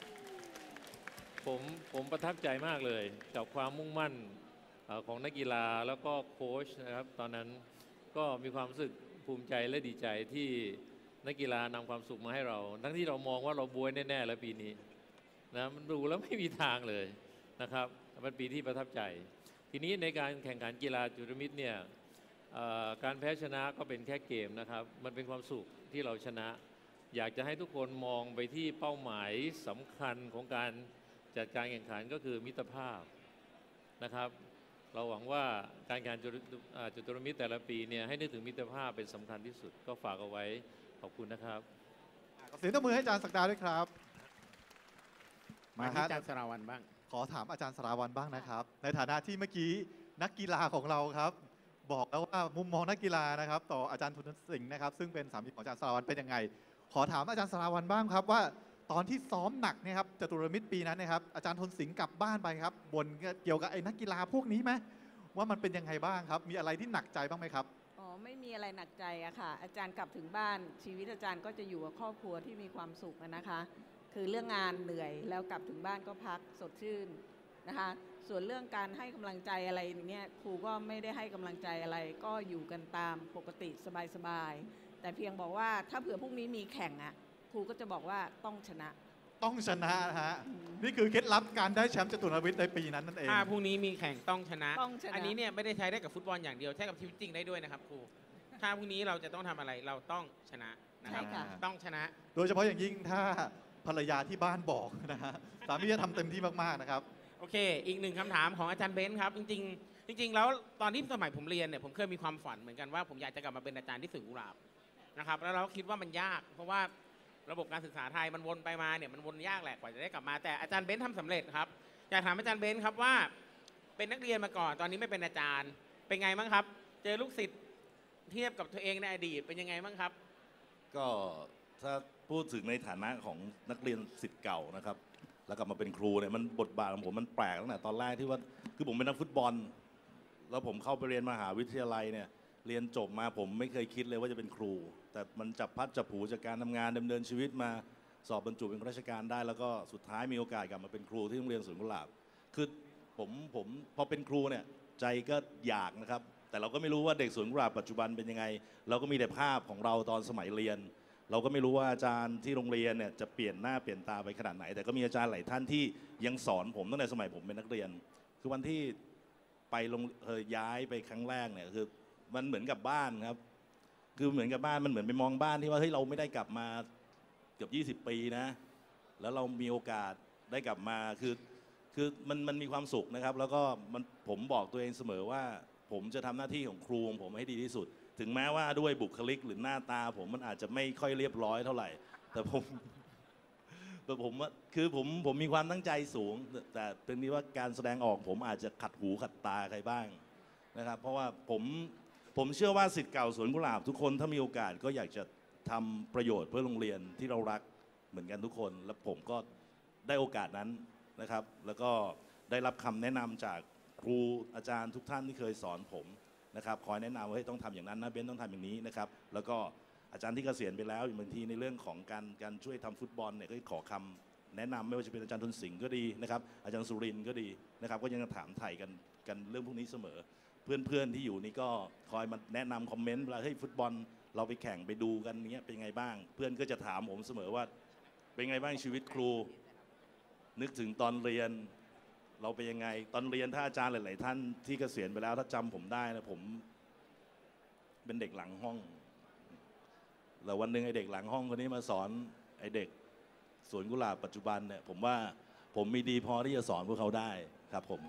ผมผมประทับใจมากเลยกับความมุ่งมั่นของนักกีฬาแล้วก็โค้ชนะครับตอนนั้นก็มีความรู้สึกภูมิใจและดีใจที่นักกีฬานำความสุขมาให้เราทั้งที่เรามองว่าเราบวยแน่ๆแล้วปีนี้นะมันดูแล้วไม่มีทางเลยนะครับเป็นปีที่ประทับใจทีนี้ในการแข่งขันกีฬาจุลมิตรเนี่ยการแพ้ชนะก็เป็นแค่เกมนะครับมันเป็นความสุขที่เราชนะอยากจะให้ทุกคนมองไปที่เป้าหมายสำคัญของการจัดการแข่งขันก็คือมิตรภาพนะครับเราหวังว่าการแข่งขันจุลมิตรแต่ละปีเนี่ยให้นึกถึงมิตรภาพเป็นสำคัญที่สุดก็ฝากเอาไว้ขอบคุณนะครับเสียงตบมือให้อาจารย์ศักดาด้วยครับมาที่อาจารย์สราวัณบ้างขอถามอาจารย์สราวัณบ้างนะครับในฐานะที่เมื่อกี้นักกีฬาของเราครับบอกแล้วว่ามุมมองนักกีฬานะครับต่ออาจารย์ทุนสิงห์นะครับซึ่งเป็นสามีของอาจารย์สราวัณเป็นยังไงขอถามอาจารย์สราวัณบ้างครับว่าตอนที่ซ้อมหนักเนี่ยครับจตุรมิตรปีนั้นนะครับอาจารย์ทุนสิงห์กลับบ้านไปครับบ่นเกี่ยวกับไอ้นักกีฬาพวกนี้ไหมว่ามันเป็นยังไงบ้างครับมีอะไรที่หนักใจบ้างไหมครับอ๋อไม่มีอะไรหนักใจอะค่ะอาจารย์กลับถึงบ้านชีวิตอาจารย์ก็จะอยู่กับครอบครัวที่มีความสุขนะคะคือเรื่องงานเหนื่อยแล้วกลับถึงบ้านก็พักสดชื่นนะคะส่วนเรื่องการให้กำลังใจอะไรอย่างเงี้ยครูก็ไม่ได้ให้กำลังใจอะไรก็อยู่กันตามปกติสบายๆแต่เพียงบอกว่าถ้าเผื่อพรุ่งนี้มีแข่งอะครูก็จะบอกว่าต้องชนะต้องชนะฮะนี่คือเคล็ดลับการได้แชมป์จตุรมิตรในปีนั้นนั่นเองถ้าพรุ่งนี้มีแข่งต้องชนะต้องชนะอันนี้เนี่ยไม่ได้ใช้ได้กับฟุตบอลอย่างเดียวใช้กับชีวิตจริงได้ด้วยนะครับครูถ้าพรุ่งนี้เราจะต้องทำอะไรเราต้องชนะนะครับต้องชนะโดยเฉพาะอย่างยิ่งถ้าภรรยาที่บ้านบอกนะฮะสามีจะทำเต็มที่มากๆนะครับโอเคอีกหนึ่งคำถามของอาจารย์เบนซ์ครับจริงๆจริงๆแล้วตอนที่สมัยผมเรียนเนี่ยผมเคยมีความฝันเหมือนกันว่าผมอยากจะกลับมาเป็นอาจารย์ที่สวนกุหลาบนะครับแล้วเราคิดว่ามันยากเพราะว่าระบบการศึกษาไทยมันวนไปมาเนี่ยมันวนยากแหละกว่าจะได้กลับมาแต่อาจารย์เบนซ์ทำสำเร็จครับอยากถามอาจารย์เบนซ์ครับว่าเป็นนักเรียนมาก่อนตอนนี้ไม่เป็นอาจารย์เป็นไงบ้างครับเจอลูกศิษย์เทียบกับตัวเองในอดีตเป็นยังไงบ้างครับก็ถ้าพูดถึงในฐานะของนักเรียนศิษย์เก่านะครับแล้วกลับมาเป็นครูเนี่ยมันบทบาทของผมมันแปลกตั้งแต่ตอนแรกที่ว่าคือผมเป็นนักฟุตบอลแล้วผมเข้าไปเรียนมหาวิทยาลัยเนี่ยเรียนจบมาผมไม่เคยคิดเลยว่าจะเป็นครูแต่มันจับพัดจับผูจากการทำงานดำเนินชีวิตมาสอบบรรจุเป็นข้าราชการได้แล้วก็สุดท้ายมีโอกาสกลับมาเป็นครูที่โรงเรียนสวนกุหลาบคือผมผมพอเป็นครูเนี่ยใจก็อยากนะครับแต่เราก็ไม่รู้ว่าเด็กสวนกุหลาบปัจจุบันเป็นยังไงเราก็มีแต่ภาพของเราตอนสมัยเรียนเราก็ไม่รู้ว่าอาจารย์ที่โรงเรียนเนี่ยจะเปลี่ยนหน้าเปลี่ยนตาไปขนาดไหนแต่ก็มีอาจารย์หลายท่านที่ยังสอนผมตั้งแต่สมัยผมเป็นนักเรียนคือวันที่ไปลงย้ายไปครั้งแรกเนี่ยคือมันเหมือนกับบ้านครับคือเหมือนกับบ้านมันเหมือนไปมองบ้านที่ว่าเฮ้ยเราไม่ได้กลับมาเกือบยี่สิบปีนะแล้วเรามีโอกาสได้กลับมาคือคือมันมันมีความสุขนะครับแล้วก็มันผมบอกตัวเองเสมอว่าผมจะทำหน้าที่ของครูของผมให้ดีที่สุดถึงแม้ว่าด้วยบุคลิกหรือหน้าตาผมมันอาจจะไม่ค่อยเรียบร้อยเท่าไหร่แต่ผมแต่ผมคือผมผมมีความตั้งใจสูงแต่เป็นนี้ว่าการแสดงออกผมอาจจะขัดหูขัดตาใครบ้างนะครับเพราะว่าผมผมเชื่อว่าศิษย์เก่าสวนกุหลาบทุกคนถ้ามีโอกาสก็อยากจะทำประโยชน์เพื่อโรงเรียนที่เรารักเหมือนกันทุกคนและผมก็ได้โอกาสนั้นนะครับแล้วก็ได้รับคำแนะนำจากครูอาจารย์ทุกท่านที่เคยสอนผมนะครับคอยแนะนำว่าให้ต้องทำอย่างนั้นนะเบนต้องทำอย่างนี้นะครับแล้วก็อาจารย์ที่เกษียณไปแล้วบางทีในเรื่องของการการช่วยทำฟุตบอลเนี่ยก็ขอคำแนะนำไม่ว่าจะเป็นอาจารย์ทุนสิงห์ก็ดีนะครับอาจารย์สุรินทร์ก็ดีนะครับก็ยังถามไถ่กันกันเรื่องพวกนี้เสมอเพื่อนๆที่อยู่นี่ก็คอยมาแนะนำคอมเมนต์เวลาให้ฟุตบอลเราไปแข่งไปดูกันเนี้ยเป็นไงบ้างเพื่อนก็จะถามผมเสมอว่าเป็นไงบ้างชีวิตครูนึกถึงตอนเรียนเราเป็นยังไงตอนเรียนถ้าอาจารย์หลายๆท่านที่เกษียณไปแล้วถ้าจำผมได้นะผมเป็นเด็กหลังห้องแล้ววันหนึ่งไอเด็กหลังห้องคนนี้มาสอนไอเด็กสวนกุหลาบปัจจุบันเนี่ยผมว่าผมมีดีพอที่จะสอนพวกเขาได้ครับผม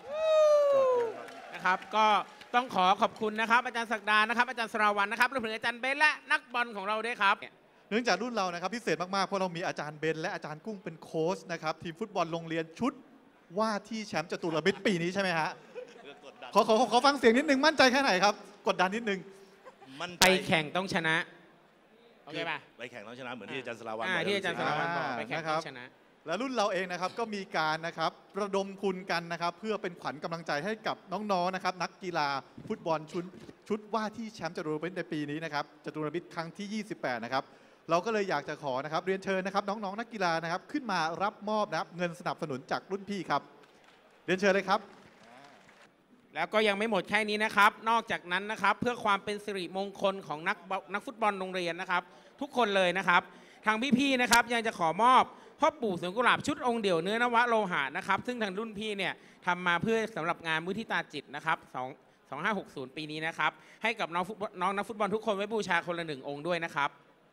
นะครับก็ต้องขอขอบคุณนะครับอาจารย์ศักดานะครับอาจารย์สราวัณนะครับรวมถึงอาจารย์เบนและนักบอลของเราด้วยครับเนื่องจากรุ่นเรานะครับพิเศษมากๆเพราะเรามีอาจารย์เบนและอาจารย์กุ้งเป็นโค้ชนะครับทีมฟุตบอลโรงเรียนชุดว่าที่แชมป์จตุรมิตรปีนี้ใช่ไหมฮะขอขอขอฟังเสียงนิดนึงมั่นใจแค่ไหนครับกดดันนิดนึงไปแข่งต้องชนะโอเคป่ะไปแข่งต้องชนะเหมือนที่อาจารย์สราวัตรอ่าบอกที่อาจารย์สราวัตรบอกไปแข่งต้องชนะและรุ่นเราเองนะครับก็มีการนะครับระดมทุนกันนะครับเพื่อเป็นขวัญกำลังใจให้กับน้องๆนะครับนักกีฬาฟุตบอลชุดชุดว่าที่แชมป์จตุรมิตรในปีนี้นะครับจตุรมิตรครั้งที่ ยี่สิบแปด นะครับเราก็เลยอยากจะขอนะครับเรียนเชิญนะครับน้องๆนักกีฬานะครับขึ้นมารับมอบนะครับเงินสนับสนุนจากรุ่นพี่ครับเรียนเชิญเลยครับแล้วก็ยังไม่หมดแค่นี้นะครับนอกจากนั้นนะครับเพื่อความเป็นสิริมงคลของนักนักฟุตบอลโรงเรียนนะครับทุกคนเลยนะครับทางพี่ๆนะครับยังจะขอมอบพ่อปู่สวนกุหลาบชุดองค์เดี่ยวเนื้อนวะโลหะนะครับซึ่งทางรุ่นพี่เนี่ยทำมาเพื่อสำหรับงานมุทิตาจิตนะครับสองห้าหกศูนย์ปีนี้นะครับให้กับน้องน้องนักฟุตบอลทุกคนไว้บูชาคนละหนึ่งองค์ด้วยนะครับ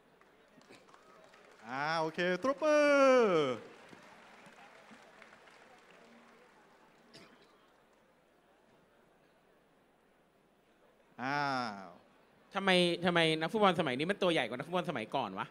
อ่าโอเคตบมืออ้าวทำไมทำไมนักฟุตบอลสมัยนี้มันตัวใหญ่กว่านักฟุตบอลสมัยก่อนวะ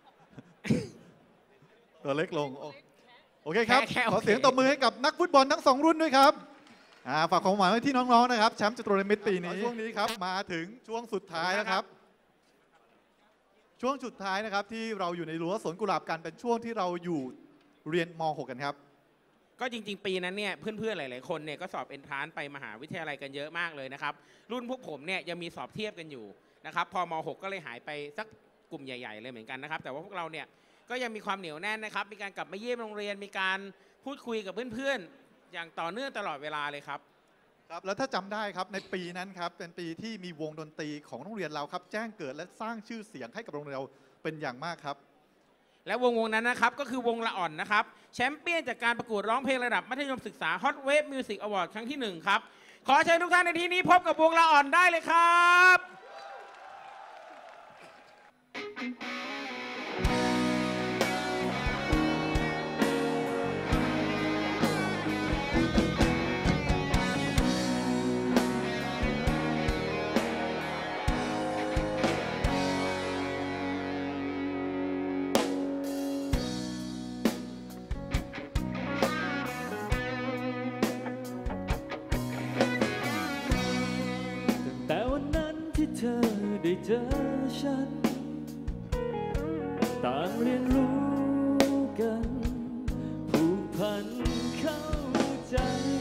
ตัวเล็กลงโอเคครับแค่แค่โอเคขอเสียงตบมือให้กับนักฟุตบอลทั้งสองรุ่นด้วยครับอ่าฝากของหวานไว้ที่น้องๆนะครับแชมป์จตุรมิตรปีนี้ช่วงนี้ครับมาถึงช่วงสุดท้ายแล้วครับช่วงสุดท้ายนะครับที่เราอยู่ในรั้วสวนกุหลาบกันเป็นช่วงที่เราอยู่เรียนม หก กันครับก็จริงๆปีนั้นเนี่ยเพื่อนๆหลายๆคนเนี่ยก็สอบเอนทรานซ์ไปมหาวิทยาลัยกันเยอะมากเลยนะครับรุ่นพวกผมเนี่ยยังมีสอบเทียบกันอยู่นะครับพอม หก ก็เลยหายไปสักกลุ่มใหญ่ๆเลยเหมือนกันนะครับแต่ว่าพวกเราเนี่ยก็ยังมีความเหนียวแน่นนะครับมีการกลับมาเยี่ยมโรงเรียนมีการพูดคุยกับเพื่อนๆอย่างต่อเนื่องตลอดเวลาเลยครับครับแล้วถ้าจำได้ครับในปีนั้นครับเป็นปีที่มีวงดนตรีของโรงเรียนเราครับแจ้งเกิดและสร้างชื่อเสียงให้กับโรงเรียนเราเป็นอย่างมากครับและวงวงนั้นนะครับก็คือวงละอ่อนนะครับแชมเปี้ยนจากการประกวดร้องเพลงระดับมัธยมศึกษา Hot Wave Music Award ครั้งที่หนึ่งครับขอเชิญทุกท่านในที่นี้พบกับวงละอ่อนได้เลยครับแต่วันนั้นที่เธอได้เจอฉันต่างเรียนรู้กันผูกพันเข้าใจ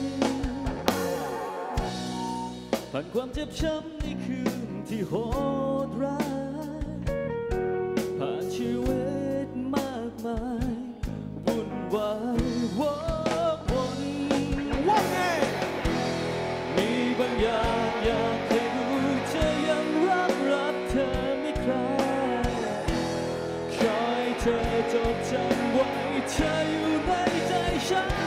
ผ่านความเจ็บช้ำในคืนที่โหดร้ายผ่านชีวิตมากมายวุ่นวายวกวนว่าไงมีบางอย่างอยากให้รู้เธอยังรักรักเธอไม่คลายคอยเธอจดจำไว้เธออยู่ในใจฉัน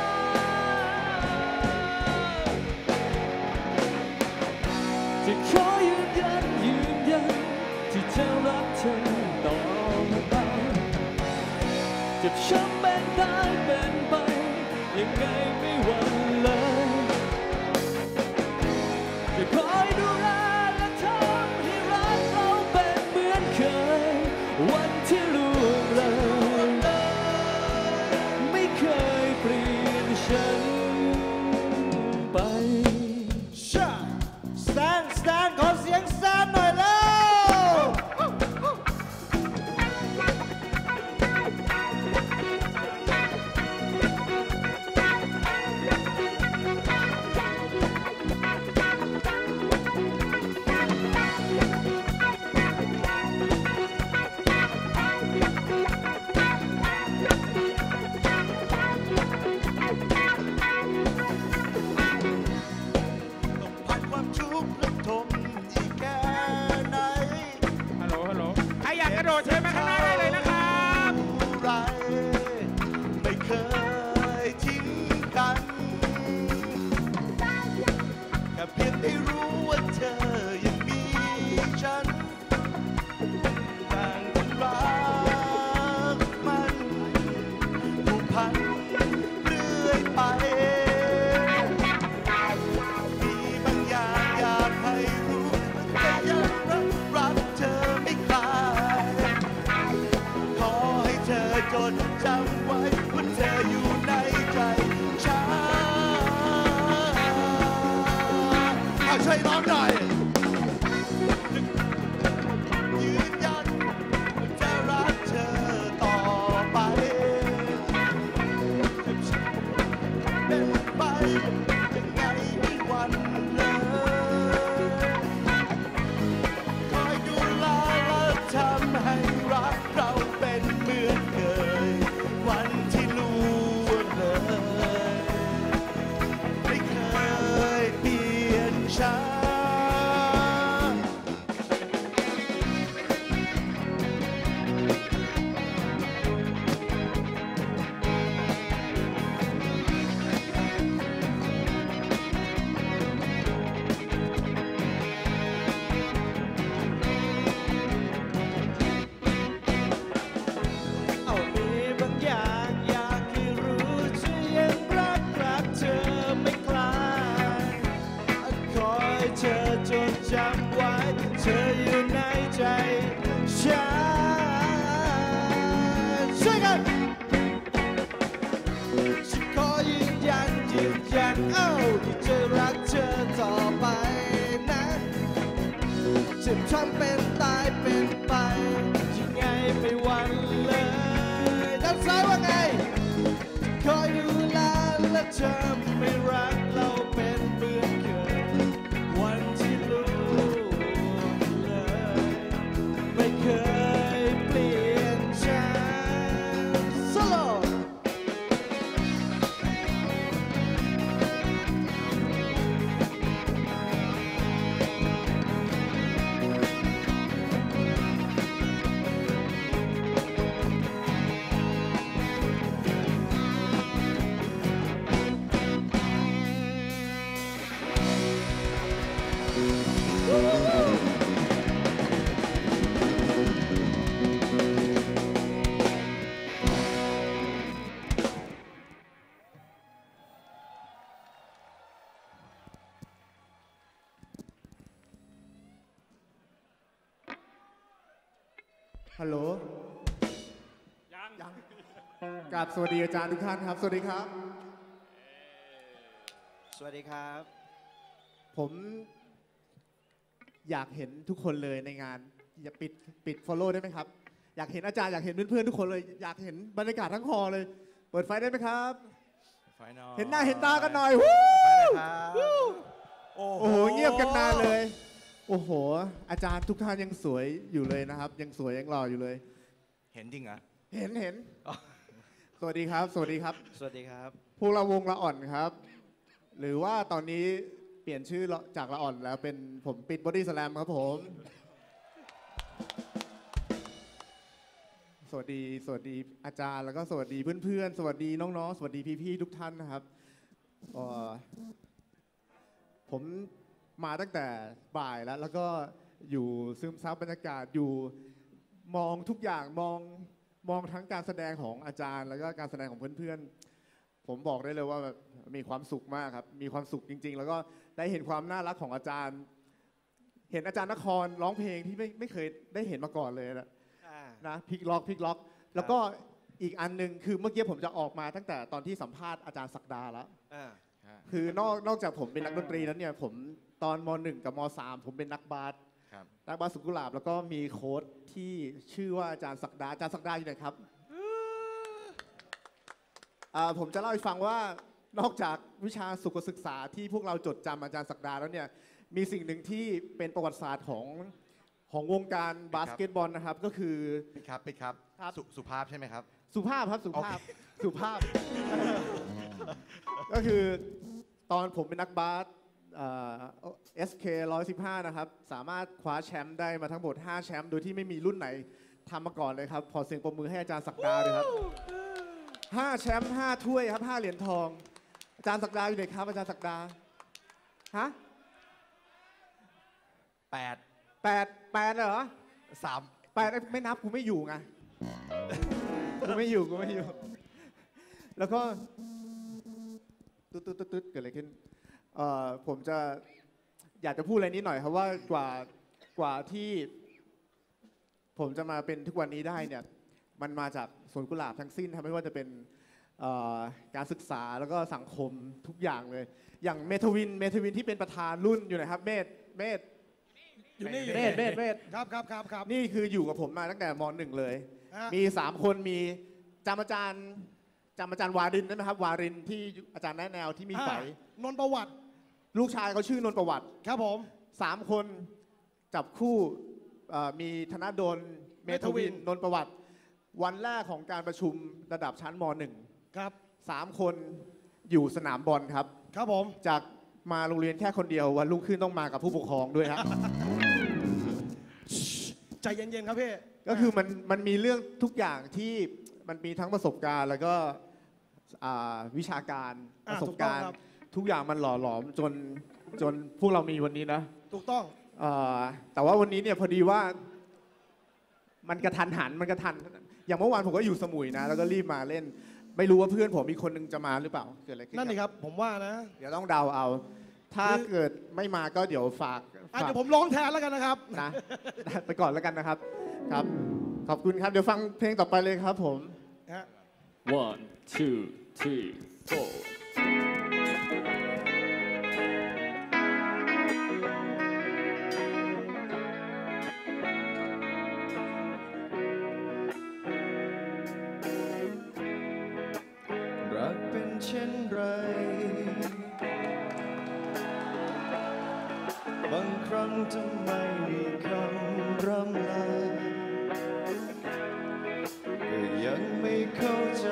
จะขอยืนยันยืนยันที่จะรักเธอต่อไปเจ็บช้ำเป็นตายเป็นไปยังไงไม่หวั่นเลยจะคอยดูแลและทำให้รักเราเป็นเหมือนเคยวันที่ล่วงเลยไม่เคยเปลี่ยนฉันไปชาแซนแซนขอเสียงแซนหน่อยแล้วำไว้ว่าเธออยู่ในใจฉันเอาช่วยร้องหน่อยยืนยันว่าจะรักเธอต่อไปเป็นไปยังไงไม่หวั่นเลยคอยดูแลและทำให้รักเราเป็นเหมือนเคยวันที่ล่วงเลยไม่เคยเปลี่ยนฉันเอามีบางอย่างอยากให้รู้ฉันยังรักรักเธอไม่คลายคอยเธอจดจำไว้เธออยู่ในใจฉันช่วยกันฉันขอยืนยันยืนยันเอ้าที่จะรักเธอต่อไปนะจะทำเป็นตายเป็นไปยังไงไม่หวั่นเลยด้านซ้ายว่าไงคอยดูแลและเธอไม่รักเราเป็นเหมือนเคยวันที่ล่วงเลยไม่เคยเปลี่ยนฉันโซโลฮัลโหลยังยังกราบสวัสดีอาจารย์ทุกท่านครับสวัสดีครับสวัสดีครับผมอยากเห็นทุกคนเลยในงานอย่าปิดปิด follow ได้ไหมครับอยากเห็นอาจารย์อยากเห็นเพื่อนๆทุกคนเลยอยากเห็นบรรยากาศทั้งฮอลเลยเปิดไฟได้ไหมครับไฟนอเห็นหน้าเห็นตากันหน่อยวู้โอ้โหเงียบกันนานเลยโอ้โหอาจารย์ทุกท่านยังสวยอยู่เลยนะครับยังสวยยังหล่ออยู่เลยเห็นจริงเหรอเห็นเห็นสวัสดีครับสวัสดีครับสวัสดีครับพวกเราวงละอ่อนครับหรือว่าตอนนี้เปลี่ยนชื่อจากละอ่อนแล้วเป็นผมปิดบอดี้สแลมครับผมสวัสดีสวัสดีอาจารย์แล้วก็สวัสดีเพื่อนๆสวัสดีน้องๆสวัสดีพี่ๆทุกท่านนะครับผมมาตั้งแต่บ่ายแล้วแล้วก็อยู่ซึมซับบรรยากาศอยู่มองทุกอย่างมองมองทั้งการแสดงของอาจารย์แล้วก็การแสดงของเพื่อนๆผมบอกได้เลยว่าแบบมีความสุขมากครับมีความสุขจริงๆแล้วก็ได้เห็นความน่ารักของอาจารย์เห็นอาจารย์นครร้องเพลงที่ไม่ไม่เคยได้เห็นมาก่อนเลยนะนะพลิกล็อกพลิกล็อกแล้วก็อีกอันนึงคือเมื่อกี้ผมจะออกมาตั้งแต่ตอนที่สัมภาษณ์อาจารย์ศักดาแล้วคือนอกนอกจากผมเป็นนักดนตรีแล้วเนี่ยผมตอนมหนึ่งกับมสามผมเป็นนักบาสนักบาสสุกุหลาบแล้วก็มีโค้ชที่ชื่อว่าอาจารย์ศักดาอาจารย์ศักดาอยู่ไหนครับผมจะเล่าให้ฟังว่านอกจากวิชาสุขศึกษาที่พวกเราจดจำอาจารย์ศักดาแล้วเนี่ยมีสิ่งหนึ่งที่เป็นประวัติศาสตร์ของของวงการบาสเกตบอลนะครับก็คือปิดครับปิดครับสุภาพใช่ไหมครับสุภาพครับสุภาพสุภาพก็คือตอนผมเป็นนักบาสเอสเคหนึ่งร้อยสิบห้านะครับสามารถคว้าแชมป์ได้มาทั้งหมดห้าแชมป์โดยที่ไม่มีรุ่นไหนทำมาก่อนเลยครับขอเสียงปรบมือให้อาจารย์ศักดาด้วยครับห้าแชมป์ห้าถ้วยครับห้าเหรียญทองอาจารย์ศักดาอยู่ไหนครับอาจารย์ศักดาฮะแปดแปดแปดเหรอสามแปดไม่นับกูไม่อยู่ไงกูไม่อยู่กูไม่อยู่แล้วก็ตุ๊ดตุ๊ดตุ๊ดเกิดอะไรขึ้นผมจะอยากจะพูดอะไรนิดหน่อยครับว่ากว่ากว่าที่ผมจะมาเป็นทุกวันนี้ได้เนี่ยมันมาจากสวนกุหลาบทั้งสิ้นครับไม่ว่าจะเป็นเอ่อการศึกษาแล้วก็สังคมทุกอย่างเลย อย่างเมทวินเมทวินที่เป็นประธานรุ่นอยู่ไหนครับเมธเมธอยู่นี่อยู่เมนี่ธเมธเมธครับครับครับครับนี่คืออยู่กับผมมาตั้งแต่มหนึ่งเลยฮะมีสามคนมีจำอาจารย์จำอาจารย์วารินได้ไหมครับวารินที่อาจารย์แนะแนวที่มีไฝนนท์ประวัติลูกชายเขาชื่อนนท์ประวัติครับผมสามคนจับคู่เอ่อมีธนดลเมทวินเมทวินนนท์ประวัติ วันแรกของการประชุมระดับชั้นมหนึ่งครับสามคนอยู่สนามบอลครับครับผมจากมาโรงเรียนแค่คนเดียววันรุ่งขึ้นต้องมากับผู้ปกครองด้วยครับใจเย็นๆครับพี่ก็คือมันมันมีเรื่องทุกอย่างที่มันมีทั้งประสบการณ์ แล้วก็อ่าวิชาการปอ่าระสบการณ์ถูกต้องครับทุกอย่างมันหล่อหลอมจนจนพวกเรามีวันนี้นะถูกต้องเอ่อแต่ว่าวันนี้เนี่ยพอดีว่ามันกระทันหันมันกระทันอย่างเมื่อวานผมก็อยู่สมุยนะแล้วก็รีบมาเล่น ไม่รู้ว่าเพื่อนผมมีคนนึงจะมาหรือเปล่าเกิดอะไรขึ้นนั่นนี่ครับ ผมว่านะเดี๋ยวต้องเดาเอา ถ้าเกิดไม่มาก็เดี๋ยวฝากอ่ะฝากเดี๋ยวผมร้องแทนแล้วกันนะครับนะ ไปก่อนแล้วกันนะครับครับ ขอบคุณครับ เดี๋ยวฟังเพลงต่อไปเลยครับผม one two three four รักเป็นเช่นไร บางครั้งทำไมมีคำร่ำลาก็ยังไม่เข้าใจ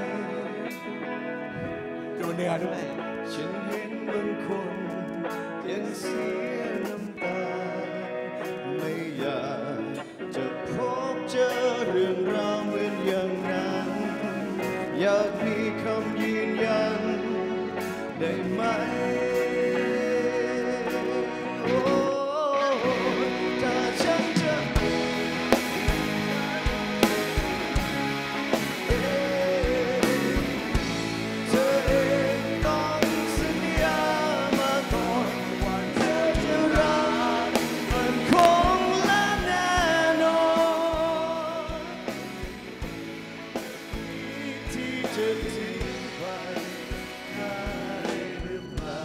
ดูเนื้อด้วยฉันเห็นบางคนยังเสียน้ำตา ไม่อยากจะพบเจอเรื่องราวเหมือนอย่างนั้น อยากมีคำยืนยันได้ไหม โอ้ถ้าฉันจะเธอเองต้องสัญญามาก่อนว่าเธอจะรักมันคงและแน่นอนที่จะทิ้งไปได้หรือเปล่า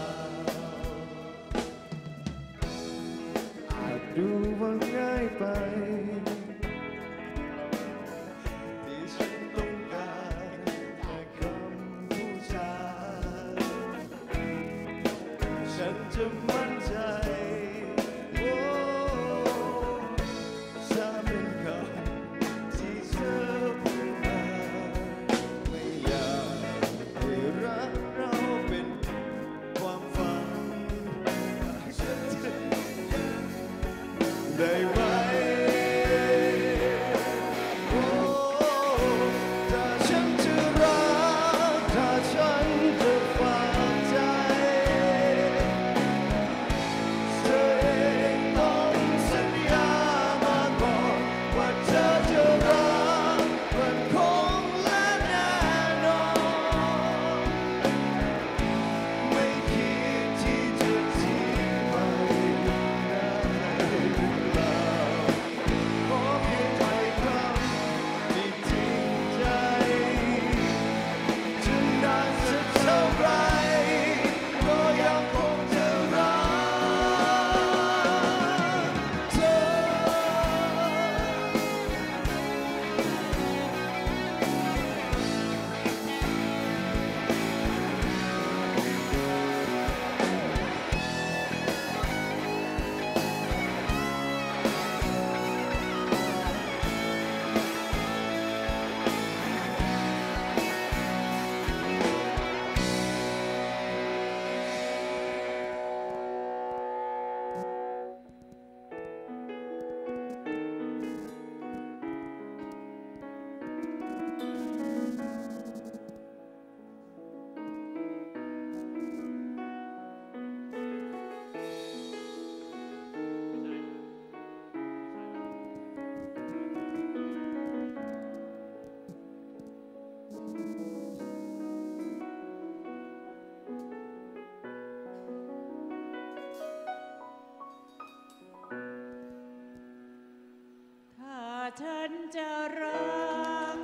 อาจดูว่าง่ายไปที่ฉันต้องการแค่คำพูดจาฉันจะมั่นใจโอ้ถ้าเป็นคำที่เธอพูดมาไม่อยากให้รักเราเป็นความฝันฉันจะได้ไหมโอ้ถ้าฉันจะรักถ้าฉันจะฝากใจเธอเองต้องสัญญามาก่อนว่าเธอจะรักมันคงและแน่นอนไม่คิดที่จะทิ้งไปได้หรือเปล่าขอเพียงถ้อยคำที่จริงใจจะนานสักเท่าไรก็ยังคงจะรักเธอถ้าฉันจะรัก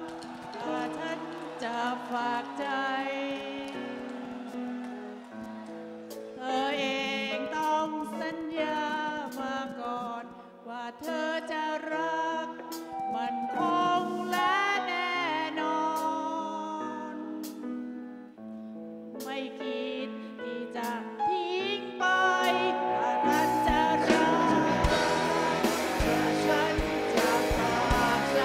ฝากใจเธอเองต้องสัญญามาก่อนว่าเธอจะรักมันคงและแน่นอนไม่คิดที่จะทิ้งไปถ้าท่านจะรักฉันจะฝากใจ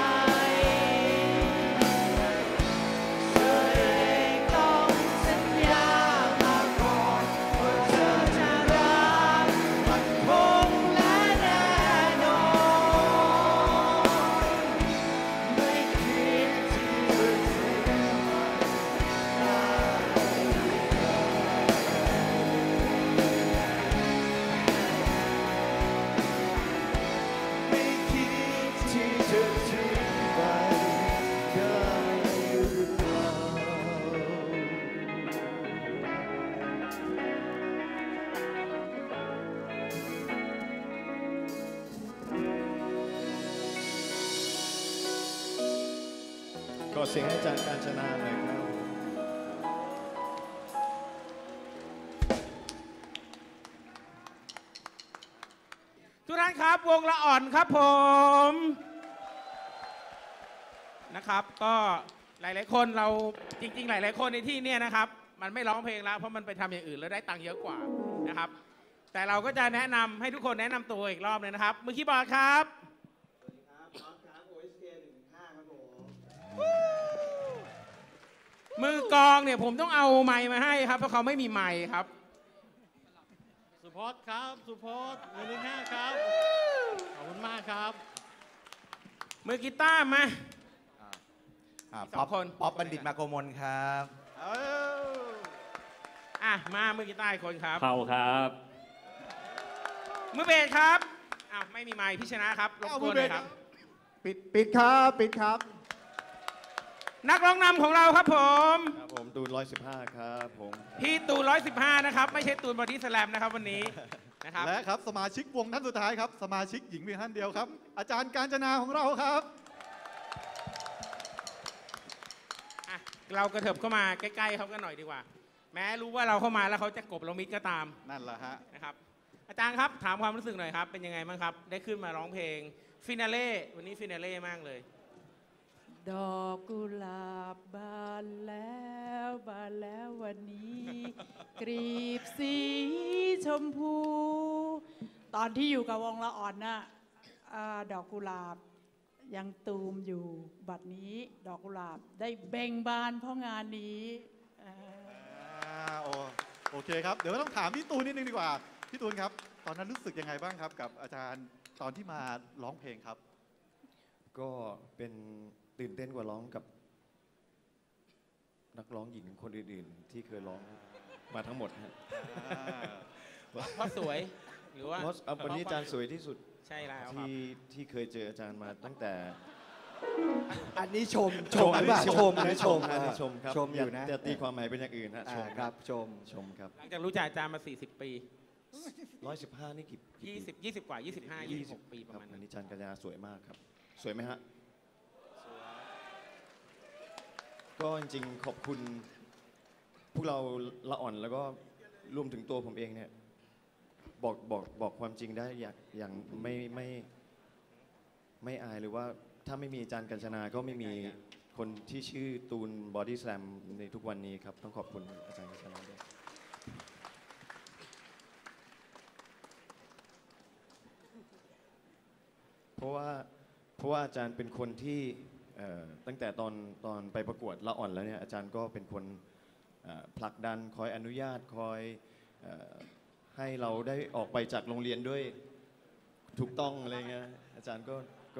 เธอเองต้องสัญญามาก่อนว่าเธอจะรักมันคงและแน่นอนไม่คิดที่จะทิ้งไปไม่คิดที่จะทิ้งไปได้หรือเปล่าก็เสียงให้อาจารย์กาญจนาหน่อยครับทุกท่านครับวงละอ่อนครับผมนะครับก็หลายๆคนเราจริงๆหลายๆคนในที่เนี่ยนะครับมันไม่ร้องเพลงแล้วเพราะมันไปทำอย่างอื่นแล้วได้ตังค์เยอะกว่านะครับแต่เราก็จะแนะนำให้ทุกคนแนะนำตัวอีกรอบเลยนะครับมือคีย์บอร์ดครับมือกลองเนี่ยผมต้องเอาไมค์มาให้ครับเพราะเขาไม่มีไมค์ครับสุพจน์ครับ สุพจน์หนึ่งหนึ่งห้าครับ ขอบคุณมากครับมือกีตาร์มาอ่าสองคนป๊อปบัณฑิตมาโกมลครับอ่ะมามือกีตาร์อีกคนครับเข้าครับมือเบสครับอ้าวไม่มีไมค์พี่ชนะครับรบกวนหน่อยครับปิดปิดครับปิดครับนักร้องนำของเราครับผมครับผมตูนร้อยสิบห้าครับผมพี่ตูนร้อยสิบห้านะครับไม่ใช่ตูนบอดี้สแลมนะครับวันนี้นะครับและครับสมาชิกวงท่านสุดท้ายครับสมาชิกหญิงเพียงท่านเดียวครับ อาจารย์กาญจนาของเราครับอ่ะเรากระเถิบเข้ามาใกล้ๆเขากันหน่อยดีกว่า แม้รู้ว่าเราเข้ามาแล้วเขาจะกบเรามิดก็ตามนั่นแหละฮะนะครับอาจารย์ครับถามความรู้สึกหน่อยครับเป็นยังไงบ้างครับได้ขึ้นมาร้องเพลงฟินาเล่วันนี้ฟินาเล่มากเลยดอกกุหลาบบานแล้วบานแล้ววันนี้ กรีบสีชมพู ตอนที่อยู่กับวงละอ่อนน่ะอ่าดอกกุหลาบยังตูมอยู่บัดนี้ดอกกุหลาบได้เบ่งบานเพราะงานนี้อ่าอ่าโอโอเคครับเดี๋ยวต้องถามพี่ตูนนิดนึงดีกว่าพี่ตูนครับตอนนั้นรู้สึกยังไงบ้างครับกับอาจารย์ตอนที่มาร้องเพลงครับก็เป็นตื่นเต้นกว่าร้องกับ นักร้องหญิงคนอื่นๆ ที่เคยร้องมาทั้งหมดฮะเพราะสวยหรือว่าเพราะอ่ะวันนี้อาจารย์สวยที่สุดใช่แล้วครับที่ที่เคยเจออาจารย์มาตั้งแต่อันนี้ชมชมหรือเปล่าชมอันนะนี้ชชมมอันนี้ชมครับชมอยู่นะาจะตีความหมายเป็นอย่างอื่นฮะชมอ่าครับชมชมครับหลังจากรู้จักอาจารย์มาสี่สิบปีร้อยสิบห้านี่กี่กี่ยี่สิบ ยี่สิบกว่ายี่สิบห้ายี่สิบหกปีประมาณคนั้บนวันนี้อาจารย์กัญญาสวยมากครับ สวยไหมฮะ ก็จริงๆขอบคุณพวกเราละอ่อนแล้วก็รวมถึงตัวผมเองเนี่ยบอกบอกบอกความจริงได้อย่างอย่างไม่ไม่ไม่อายเลยว่าถ้าไม่มีอาจารย์กัญชนาก็ไม่มีคนที่ชื่อตูนบอดี้สแลมในทุกวันนี้ครับต้องขอบคุณอาจารย์กัญชนาด้วยเพราะว่าเพราะว่าอาจารย์เป็นคนที่เอ่อตั้งแต่ตอนตอนไปประกวดละอ่อนแล้วเนี่ยอาจารย์ก็เป็นคนเอ่อผลักดันคอยอนุญาตคอยเอ่อให้เราได้ออกไปจากโรงเรียนด้วยถูกต้องอะไรเงี้ยอาจารย์ก็ก็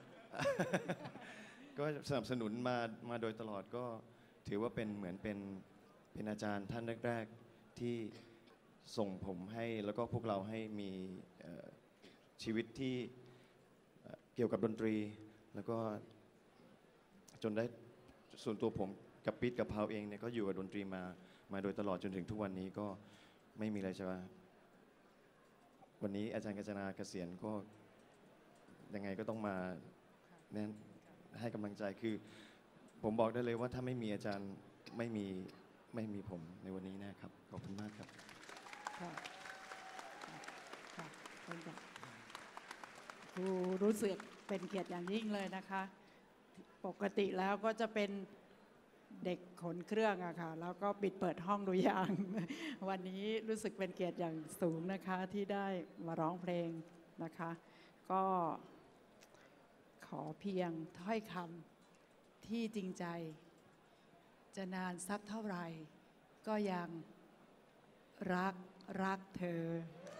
ก็สนับสนุนมามาโดยตลอดก็ถือว่าเป็นเหมือนเป็นเป็นอาจารย์ท่านแรกๆที่ส่งผมให้แล้วก็พวกเราให้มีเอ่อชีวิตที่เอ่อเกี่ยวกับดนตรี แล้วก็จนได้ส่วนตัวผมกับปิ๊ดกับพาวเองเนี่ยก็อยู่กับดนตรีมามาโดยตลอดจนถึงทุกวันนี้ก็ไม่มีอะไรจะว่าวันนี้อาจารย์กัญจนาเกษียณก็ยังไงก็ต้องมาแน่นให้กำลังใจคือผมบอกได้เลยว่าถ้าไม่มีอาจารย์ไม่มีไม่มีผมในวันนี้แน่ครับ ขอบคุณมากครับค่ะค่ะขอบคุณค่ะครูรู้สึกเป็นเกียรติอย่างยิ่งเลยนะคะ ปกติแล้วก็จะเป็นเด็กขนเครื่องอะค่ะแล้วก็ปิดเปิดห้องดูยาง วันนี้รู้สึกเป็นเกียรติอย่างสูงนะคะที่ได้มาร้องเพลงนะคะ ก็ขอเพียงถ้อยคำที่จริงใจ จะนานสักเท่าไหร่ก็ยังรักรักเธอ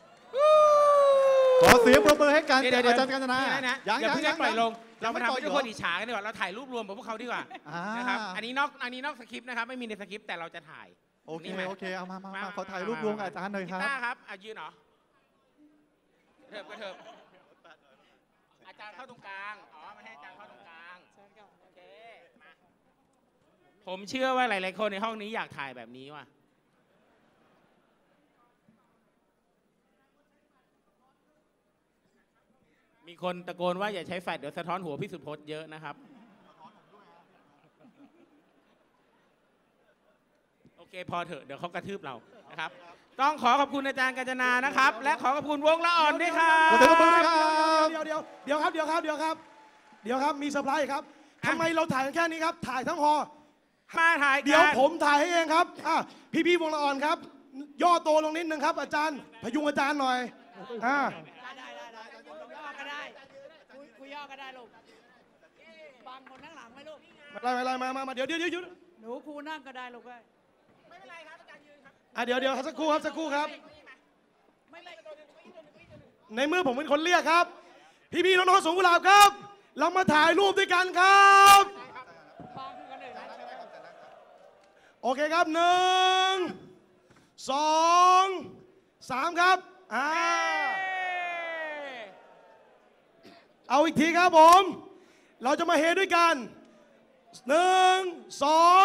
ขอเสียงปรบมือให้การเดี๋ยวๆอาจารย์กาญจนาพี่นะยังอย่าเพิ่งยัได้ปล่อยลง เรามาทำให้ยังทุกไม่คปล่นอยอิจฉากันดีกว่าเราถ่ายรูปรวมกับพวกเขาดีกว่าอ่านนะครับอันนี้นอกอันนี้นอกสคริปต์นะครับไม่มีในสคริปต์แต่เราจะถ่ายโอเคนี่ไหมโอเคเอามามามาขอถ่ายรูปรวมกับอาจารย์หน่อยครับกีตาร์ครับอ่ะยืนเหรอเถิบก็เถิบอาจารย์เข้าตรงกลางอ๋อไม่ให้อาจารย์เข้าตรงกลางโอเคมาผมเชื่อว่าหลายๆคนในห้องนี้อยากถ่ายแบบนี้ว่ะมีคนตะโกนว่าอย่าใช้แฟลชเดี๋ยวสะท้อนหัวพี่สุพจน์เยอะนะครับโอเคพอเถอะเดี๋ยวเขากระทืบเรานะครับต้องขอขอบคุณอาจารย์กาญจนานะครับ และขอขอบคุณวงละอ่อนด้วยครับขอบคุณครับเดี๋ยวเดี๋ยวเดี๋ยวครับเดี๋ยวครับเดี๋ยวครับเดี๋ยวครับมีเซอร์ไพรส์ครับทำไมเราถ่ายกันแค่นี้ครับถ่ายทั้งหอมาถ่ายกันเดี๋ยวผมถ่ายให้เองครับอ่ะพี่พี่ๆวงละอ่อนครับ ย่อตัวลงนิดนึงครับ อาจารย์พยุงอาจารย์หน่อยอ่าได้ได้ได้ย่อก็ได้คุยคุยย่อก็ได้ลูกบางคนนั่งหลังไหมลูกไม่เป็นไรไม่เป็นไรมามามาเดี๋ยวเดี๋ยวเดี๋ยวหยุดหนูครูนั่งก็ได้ลูกเอ้ยอ่ะเดี๋ยวเดี๋ยวสักครู่ครับสักครู่ครับไม่ไม่ในเมื่อผมเป็นคนเรียกครับ พี่พี่ๆน้องๆสวนกุหลาบครับ เรามาถ่ายรูปด้วยกันครับบางคือกันเลยนะโอเคครับหนึ่งสองสามครับอ่าเอาอีกทีครับผม เราจะมาเฮด้วยกันหนึ่งสอง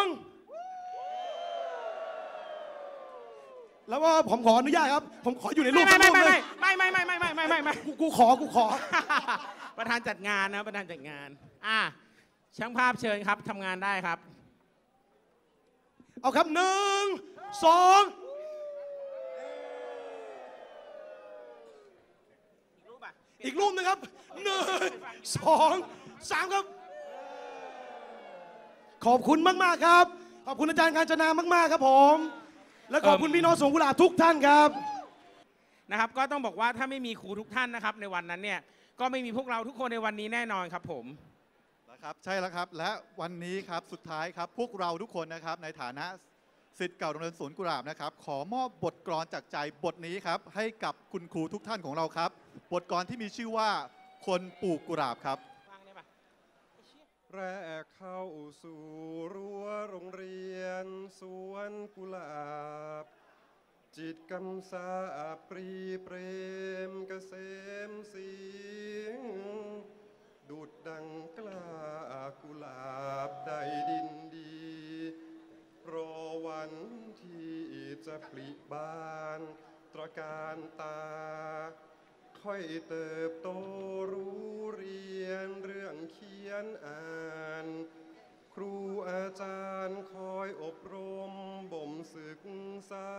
แล้วก็ผมขออนุญาตครับ ผมขออยู่ในรูปไม่สักไม่รูปไม่เลไม่ยไม่ไม่ไม่ไม่ไม่ไม่ไม่ไม่กูกูขอกูขอประธานจัดงานนะประธานจัดงานอ่ะช่างภาพเชิญครับทำงานได้ครับเอาครับหนึ่งสองอีกรูปหนึงครับหนึ่งสองสามครับ ขอบคุณมากๆครับ ขอบคุณอาจารย์กาญจนามากๆครับผม และขอบคุณพี่น้องสวนกุหลาบทุกท่านครับนะครับก็ต้องบอกว่าถ้าไม่มีครูทุกท่านนะครับในวันนั้นเนี่ยก็ไม่มีพวกเราทุกคนในวันนี้แน่นอนครับผมนะครับใช่แล้วครับและวันนี้ครับสุดท้ายครับพวกเราทุกคนนะครับในฐานะศิษย์เก่าโรงเรียนสวนกุหลาบนะครับขอมอบบทกลอนจากใจบทนี้ครับให้กับคุณครูทุกท่านของเราครับบทกลอนที่มีชื่อว่าคนปลูกกุหลาบครับแรกเข้าสู่รั้วโรงเรียนสวนกุหลาบจิตกำสาปรีเปรมเกษมสีดูดดังกล้ากุหลาบได้ดินดีรอวันที่จะปลิบานตระการตาค่อยเติบโตรู้เรียนเรื่องเขียนอ่านครูอาจารย์คอยอบรมบ่มศึกษา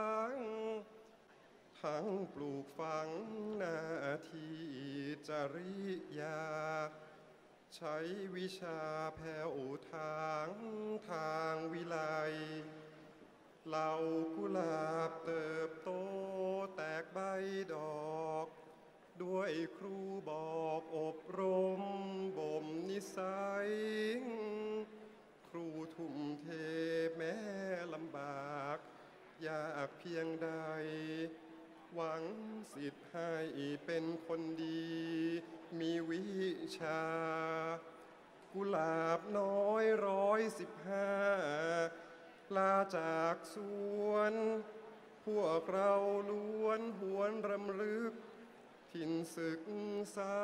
ทั้งปลูกฝังหน้าที่จริยาใช้วิชาแผ่วทางทางวิไลเหล่ากุหลาบเติบโตแตกใบดอกด้วยครูบอกอบรมบ่มนิสัยครูทุ่มเทแม้ลำบากยากเพียงใดหวังสิทธิ์ให้เป็นคนดีมีวิชากุหลาบน้อยร้อยสิบห้าลาจากสวนพวกเราล้วนหวนรำลึกถิ่นศึกษา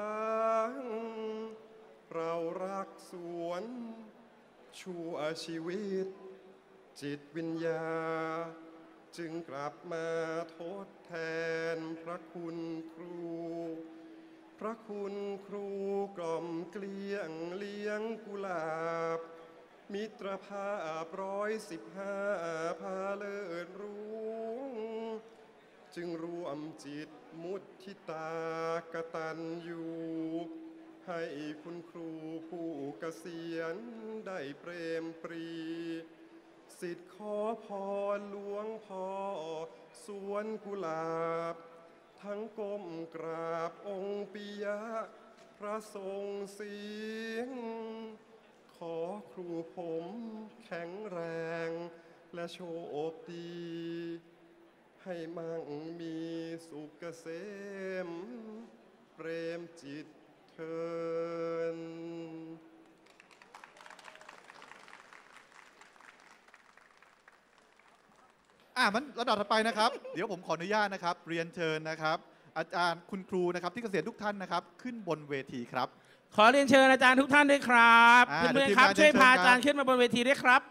เรารักสวนชั่วชีวิตจิตวิญญาจึงกลับมาทดแทนพระคุณครูพระคุณครูกล่อมเกลี้ยงเลี้ยงกุหลาบมิตรภาพร้อยสิบห้าพาเลิศรุ่งจึงรวมจิตมุทิตากตัญญูให้คุณครูผู้เกษียณได้เปรมปรีสิทธิ์ขอพรหลวงพ่อสวนกุหลาบทั้งก้มกราบองค์ปิยะพระทรงเสียงขอครูผมแข็งแรงและโชคดีให้มั่งมีสุขเกษมเปรมจิตเทินอ่ะมันระดับถัดไปนะครับ เดี๋ยวผมขออนุญาตนะครับ เรียนเชิญนะครับ อาจารย์คุณครูนะครับที่เกษียณทุกท่านนะครับ ขึ้นบนเวทีครับขอเรียนเชิญอาจารย์ทุกท่านด้วยครับอ่าเพื่อนเดี๋ยวๆครับทีมงานช่วยพาเชิญครับอาจารย์ขึ้นมาบนเวทีด้วยครับ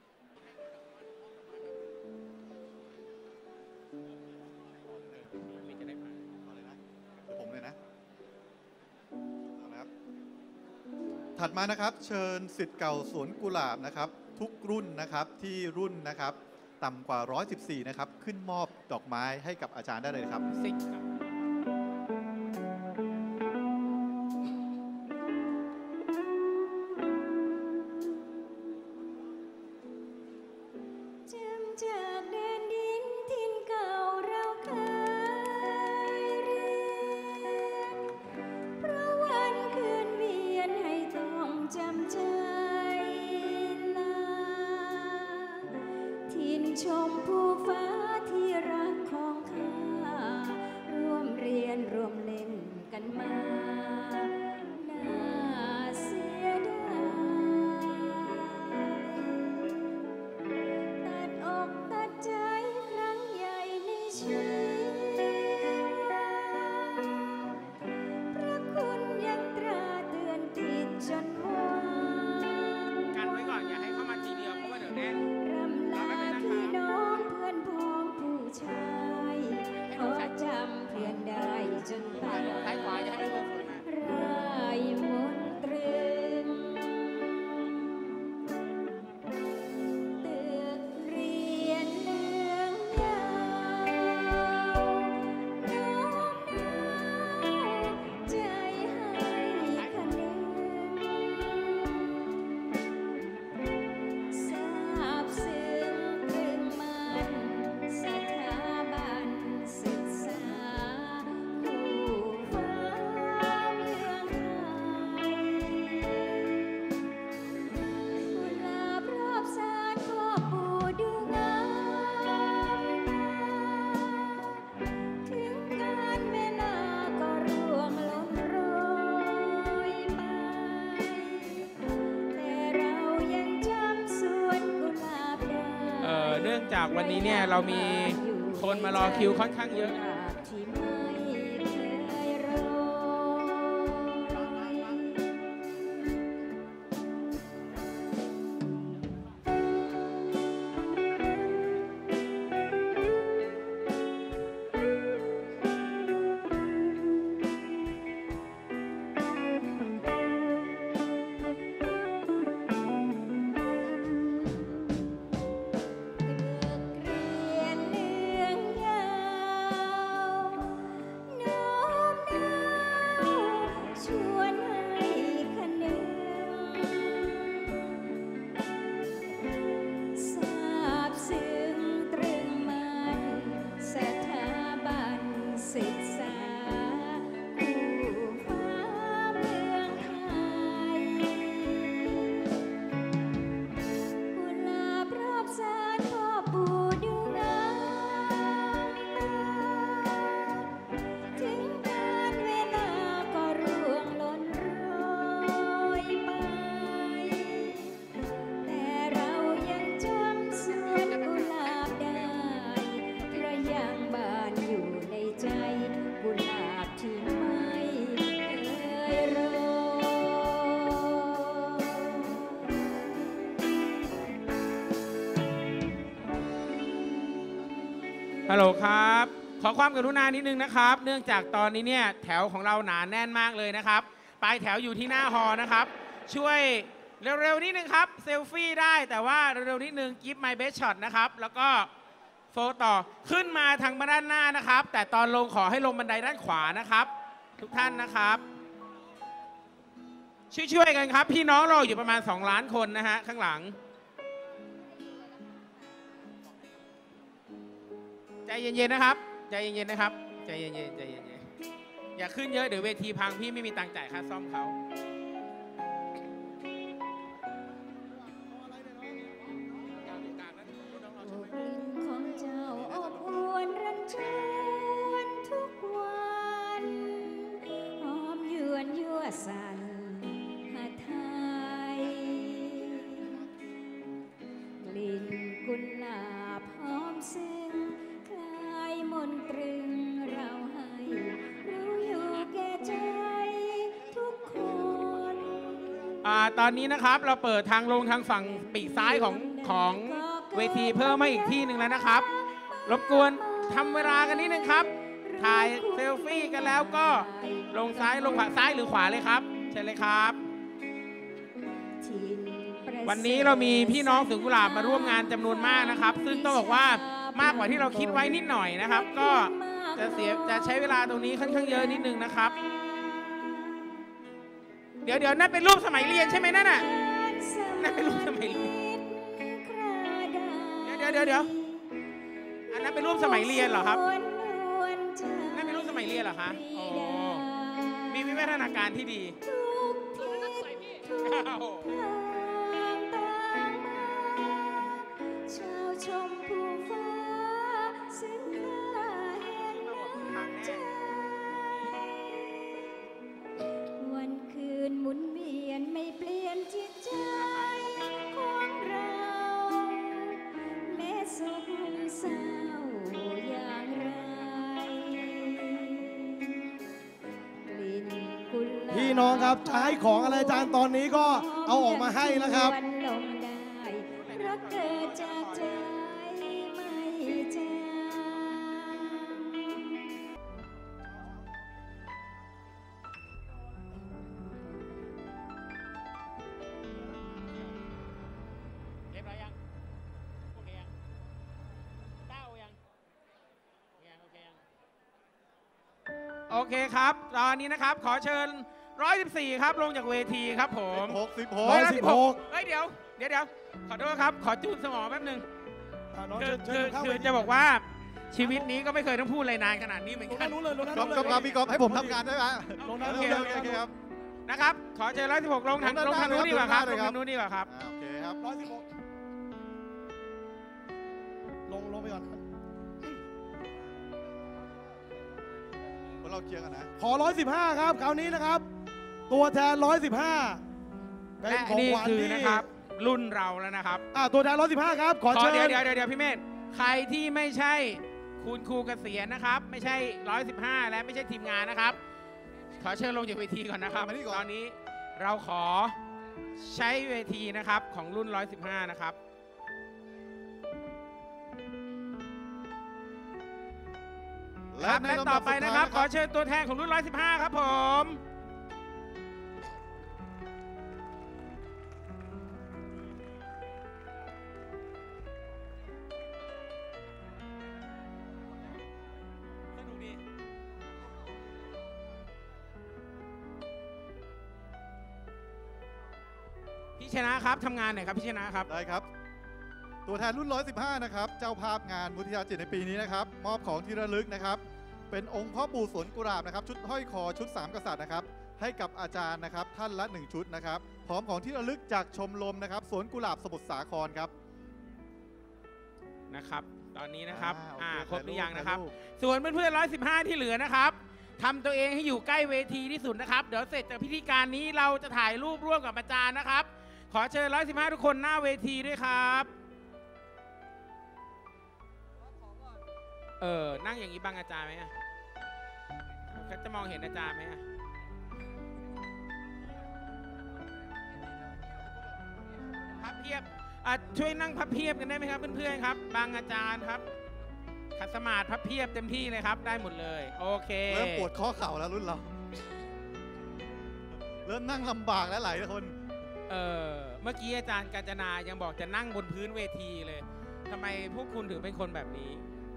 ผมเลยนะเอาละครับถัดมานะครับเชิญศิษย์เก่าสวนกุหลาบนะครับทุกรุ่นนะครับที่รุ่นนะครับต่ำกว่าหนึ่งร้อยสิบสี่นะครับขึ้นมอบดอกไม้ให้กับอาจารย์ได้เลยครับจำจากแดนดินทินเก่าเราเคยเรียนเพราะวันคืนเวียนให้ต้องจำใจลาทินชมผู้ฟ้าที่รักของข้าร่วมเรียนร่วมเล่นกันมาน่าเสียดายตัดอกตัดใจครั้งใหญ่ในชีวิตพระคุณยังตราเตือนติดจนวันกันไว้ก่อนอย่าให้เข้ามาทีเดียวเพราะว่าเดี๋ยวแน่นรำลาพี่น้องเพื่อนพ้องผู้ชายขอจำเพื่อนได้จนตายร่ายมนตรึงตึกเรียนเลืองยาวน้อมน้าวใจให้คะนึงทราบซึ้งตรึงมันสถาบันศึกษาคู่ฟ้าเมืองไทยกุหลาบรอบศาลพ่อปู่ดูงามถึงการเวลาก็ร่วงหล่นโรยไปแต่เรายังจำสวนกุหลาบได้เอ่อเนื่องจากวันนี้เนี่ยเรามีคนมารอคิวค่อนข้างเยอะที่ไม่เคยโรย เรียนเลืองยาวน้อมน้าวชวนให้คะนึงทราบซึ้งตรึงมันสถาบันศึกษาคู่ฟ้าเมืองไทย กุหลาบรอบศาลพ่อปู่ดูงามถึงการเวลาก็ร่วงหล่นโรยไปแต่เรายังจำสวนกุหลาบได้เพราะยังบานอยู่ในใจกุหลาบที่ไม่เคยโรยฮัลโหลครับ ขอความกรุณานิดนึงนะครับ เนื่องจากตอนนี้เนี่ยแถวของเราหนาแน่นมากเลยนะครับ ปลายแถวอยู่ที่หน้าฮอนะครับ ช่วยเร็วๆนิดนึงครับเซลฟี่ได้แต่ว่าเร็วๆนิดนึงกิฟต์ไมเบสช็อตนะครับแล้วก็โฟต่อขึ้นมาทางด้านหน้านะครับแต่ตอนลงขอให้ลงบันไดด้านขวานะครับทุกท่านนะครับช่วยๆกันครับพี่น้องเราอยู่ประมาณสองล้านคนนะฮะข้างหลังใจเย็นๆนะครับใจเย็นๆนะครับใจเย็นๆใจเย็นๆอย่าขึ้นเยอะเดี๋ยวเวทีพังพี่ไม่มีตังค์จ่ายค่าซ่อมเขาของเจ้าอบอวนรันจวนทุกวันหอมยวนยั่วสั่นหาไทยกลิ่นกุหลาบหอมซึ้งคลายมนตรึงเราให้รู้อยู่แก่ใจทุกคนอ่าตอนนี้นะครับเราเปิดทางลงทางฝั่งปีกซ้ายของของเวทีเพิ่มมาอีกที่หนึ่งแล้วนะครับรบกวนทำเวลากันนิดนึงครับถ่ายเซลฟี่กันแล้วก็ลงซ้ายลงขวาซ้ายหรือขวาเลยครับเชิญเลยครับวันนี้เรามีพี่น้องสวนกุหลาบมาร่วมงานจำนวนมากนะครับซึ่งต้องบอกว่ามากกว่าที่เราคิดไว้นิดหน่อยนะครับก็จะเสียจะใช้เวลาตรงนี้ค่อนข้างเยอะนิดนึงนะครับเดี๋ยวเดี๋ยวนั่นเป็นรูปสมัยเรียนใช่ไหมนั่นน่ะนั่นเป็นรูปสมัยเรียนเดี๋ยวเดี๋ยวเดี๋ยวอันนั้นเป็นรูปสมัยเรียนเหรอครับนั่นเป็นรูปสมัยเรียนเหรอคะอ๋อมีวิวัฒนาการที่ดีชาวชมพูฟ้าซึ่งข้าเห็นน้ำใจวันคืนหมุนเวียนไม่เปลี่ยนจิตใจของเราแม้สุขเศร้าอย่างไรกลิ่นกุหลาบพี่น้องครับจะให้ของอะไรอาจารย์ตอนนี้ก็เอาออกมาให้นะครับรักเกิดจากใจไม่จางเรียบร้อยยังโอเคยังเต้ายังโอเคยังโอเคยังโอเคครับตอนนี้นะครับขอเชิญหนึ่งร้อยสิบสี่ครับลงจากเวทีครับผมหกสิบหร้อยกสิบหกเฮ้ยเดี๋ยวเดี๋ยวเดี๋ยวขอโทษครับขอจูนสมองแป๊บนึงคือคือคือจะบอกว่าชีวิตนี้ก็ไม่เคยต้องพูดอะไรนานขนาดนี้เหมือนกันก๊อฟก๊อฟครับพี่ก๊อฟให้ผมทำงานได้ไหมลงนั้นโอโอเคเคโอเคโอเคครับนะครับขอเชิญร้อยสิบหกลงทางลงทางนู้นดีกว่าครับลงทางนู้นดีกว่าครับโอเคครับร้อยสิบหกลงลงไปก่อนครับเราเคลียร์กันนะขอร้อยสิบห้าครับคราวนี้นะครับ ตัวแทนร้อยสิบห้าเป็นและของนี่ขวัญคือที่นะครับรุ่นเราแล้วนะครับอ่าตัวแทนร้อยสิบห้าครับขอเชิญเดี๋ยวเดี๋ยวเดี๋ยวพี่เมธใครที่ไม่ใช่คุณครูเกษียณนะครับ ไม่ใช่ร้อยสิบห้าและไม่ใช่ทีมงานนะครับ ขอเชิญลงจากเวทีก่อนนะครับตอนนี้เราขอใช้เวทีนะครับของรุ่นร้อยสิบห้านะครับและและต่อไปนะครับขอเชิญตัวแทนของรุ่นร้อยสิบห้าครับผมพี่ชนะครับทำงานหน่อยครับพี่ชนะครับได้ครับ ตัวแทนรุ่นร้อยสิบห้านะครับเจ้าภาพงานมุทิตาจิตในปีนี้นะครับมอบของที่ระลึกนะครับเป็นองค์พ่อปู่สวนกุหลาบนะครับชุดห้อยคอชุดสามกษัตริย์นะครับให้กับอาจารย์นะครับท่านละหนึ่งชุดนะครับพร้อมของที่ระลึกจากชมรมนะครับสวนกุหลาบสมุทรสาครครับนะครับตอนนี้นะครับอ่าอ่าโอเคครบหรือยังนะครับถ่ายรูปส่วนเพื่อนๆร้อยสิบห้าที่เหลือนะครับทำตัวเองให้อยู่ใกล้เวทีที่สุดนะครับเดี๋ยวเสร็จจากพิธีการนี้เราจะถ่ายรูปร่วมกับอาจารย์นะครับขอเชิญร้อยสิบห้าทุกคนหน้าเวทีด้วยครับเออนั่งอย่างนี้บังอาจารย์ไหมอ่ะก็จะมองเห็นอาจารย์ไหมอ่ะพับเพียบอ่ะช่วยนั่งพับเพียบกันได้ไหมครับเพื่อนๆครับบังอาจารย์ครับขัดสมาธิพับเพียบเต็มที่เลยครับได้หมดเลยโอเคเริ่มปวดข้อเข่าแล้วรุ่นเรา เริ่มนั่งลำบากแล้วหลายคนเออเมื่อกี้อาจารย์กาญจนายังบอกจะนั่งบนพื้นเวทีเลยทำไมพวกคุณถึงเป็นคนแบบนี้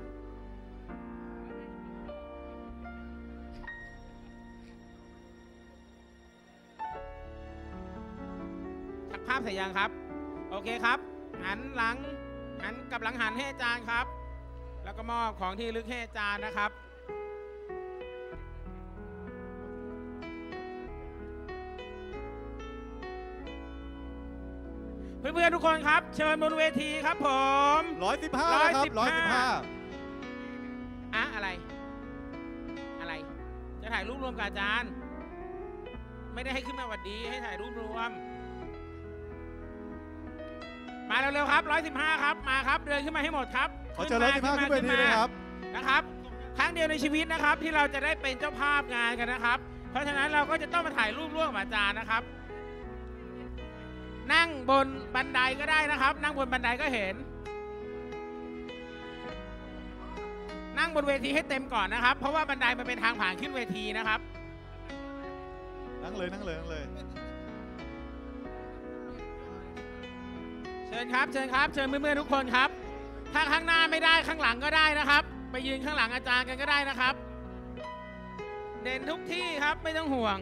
ตัดภาพเสร็จยังครับโอเคครับหันหลังหันกับหลังหันให้อาจารย์ครับแล้วก็มอบของที่ระลึกให้อาจารย์นะครับเพื่อนๆทุกคนครับเชิญบนเวทีครับผมร้อยสิบห้าครับร้อยสิบห้าอะอะไรอะไรจะถ่ายรูปรวมกับอาจารย์ไม่ได้ให้ขึ้นมาหวัดดีให้ถ่ายรูปรวมมาเร็วๆครับร้อยสิบห้าครับมาครับเดินขึ้นมาให้หมดครับขอเชิญร้อยสิบห้าขึ้นเวทีเลยครับนะครับครั้งเดียวในชีวิตนะครับที่เราจะได้เป็นเจ้าภาพงานกันนะครับเพราะฉะนั้นเราก็จะต้องมาถ่ายรูปร่วมกับอาจารย์นะครับนั่งบนบันไดก็ได้นะครับนั่งบนบันไดก็เห็นนั่งบนเวทีให้เต็มก่อนนะครับเพราะว่าบันไดมันเป็นทางผ่านขึ้นเวทีนะครับนั่งเลยนั่งเลยนั่งเลยเชิญครับเชิญครับเชิญเพื่อนๆทุกคนครับถ้าข้างหน้าไม่ได้ข้างหลังก็ได้นะครับไปยืนข้างหลังอาจารย์กันก็ได้นะครับเด่นทุกที่ครับไม่ต้องห่วง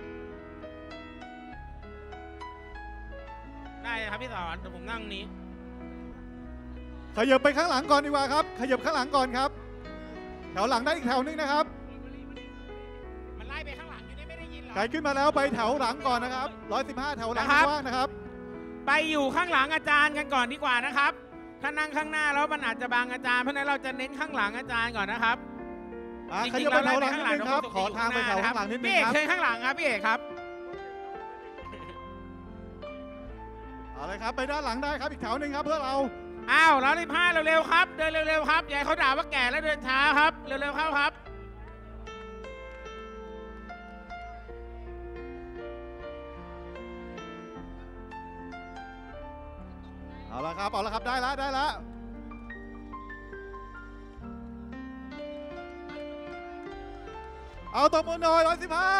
ได้ครับพี่สอนแต่ผมนั่งนี้ขยับไปข้างหลังก่อนดีกว่าครับขยับข้างหลังก่อนครับแถวหลังได้อีกแถวนึงนะครับมันไล่ไปข้างหลังอยู่นี่ไม่ได้ยินหรอใครขึ้นมาแล้วไปแถวหลังก่อนนะครับร้อยสิบห้าแถวหลังว่างนะครับไปอยู่ข้างหลังอาจารย์กันก่อนดีกว่านะครับถ้านั่งข้างหน้าแล้วมันอาจจะบังอาจารย์เพราะฉะนั้นเราจะเน้นข้างหลังอาจารย์ก่อนนะครับขยับไปแถวหลังนิดนึงครับขอทางไปแถวข้างหลังนิดนึงครับพี่เอกเชิญข้างหลังครับพี่เอกครับเอาเลยครับไปด้านหลังได้ครับอีกแถวหนึ่งครับเพื่อเราอ้าวร้อยสิบห้าเร็วๆครับเดินเร็วๆครับอย่าเขาด่าว่าแก่แล้วเดินช้าครับเร็วๆเข้าครับเอาละครับเอาละครับได้แล้วได้แล้วเอาตัวมือหน่อยร้อยสิบห้า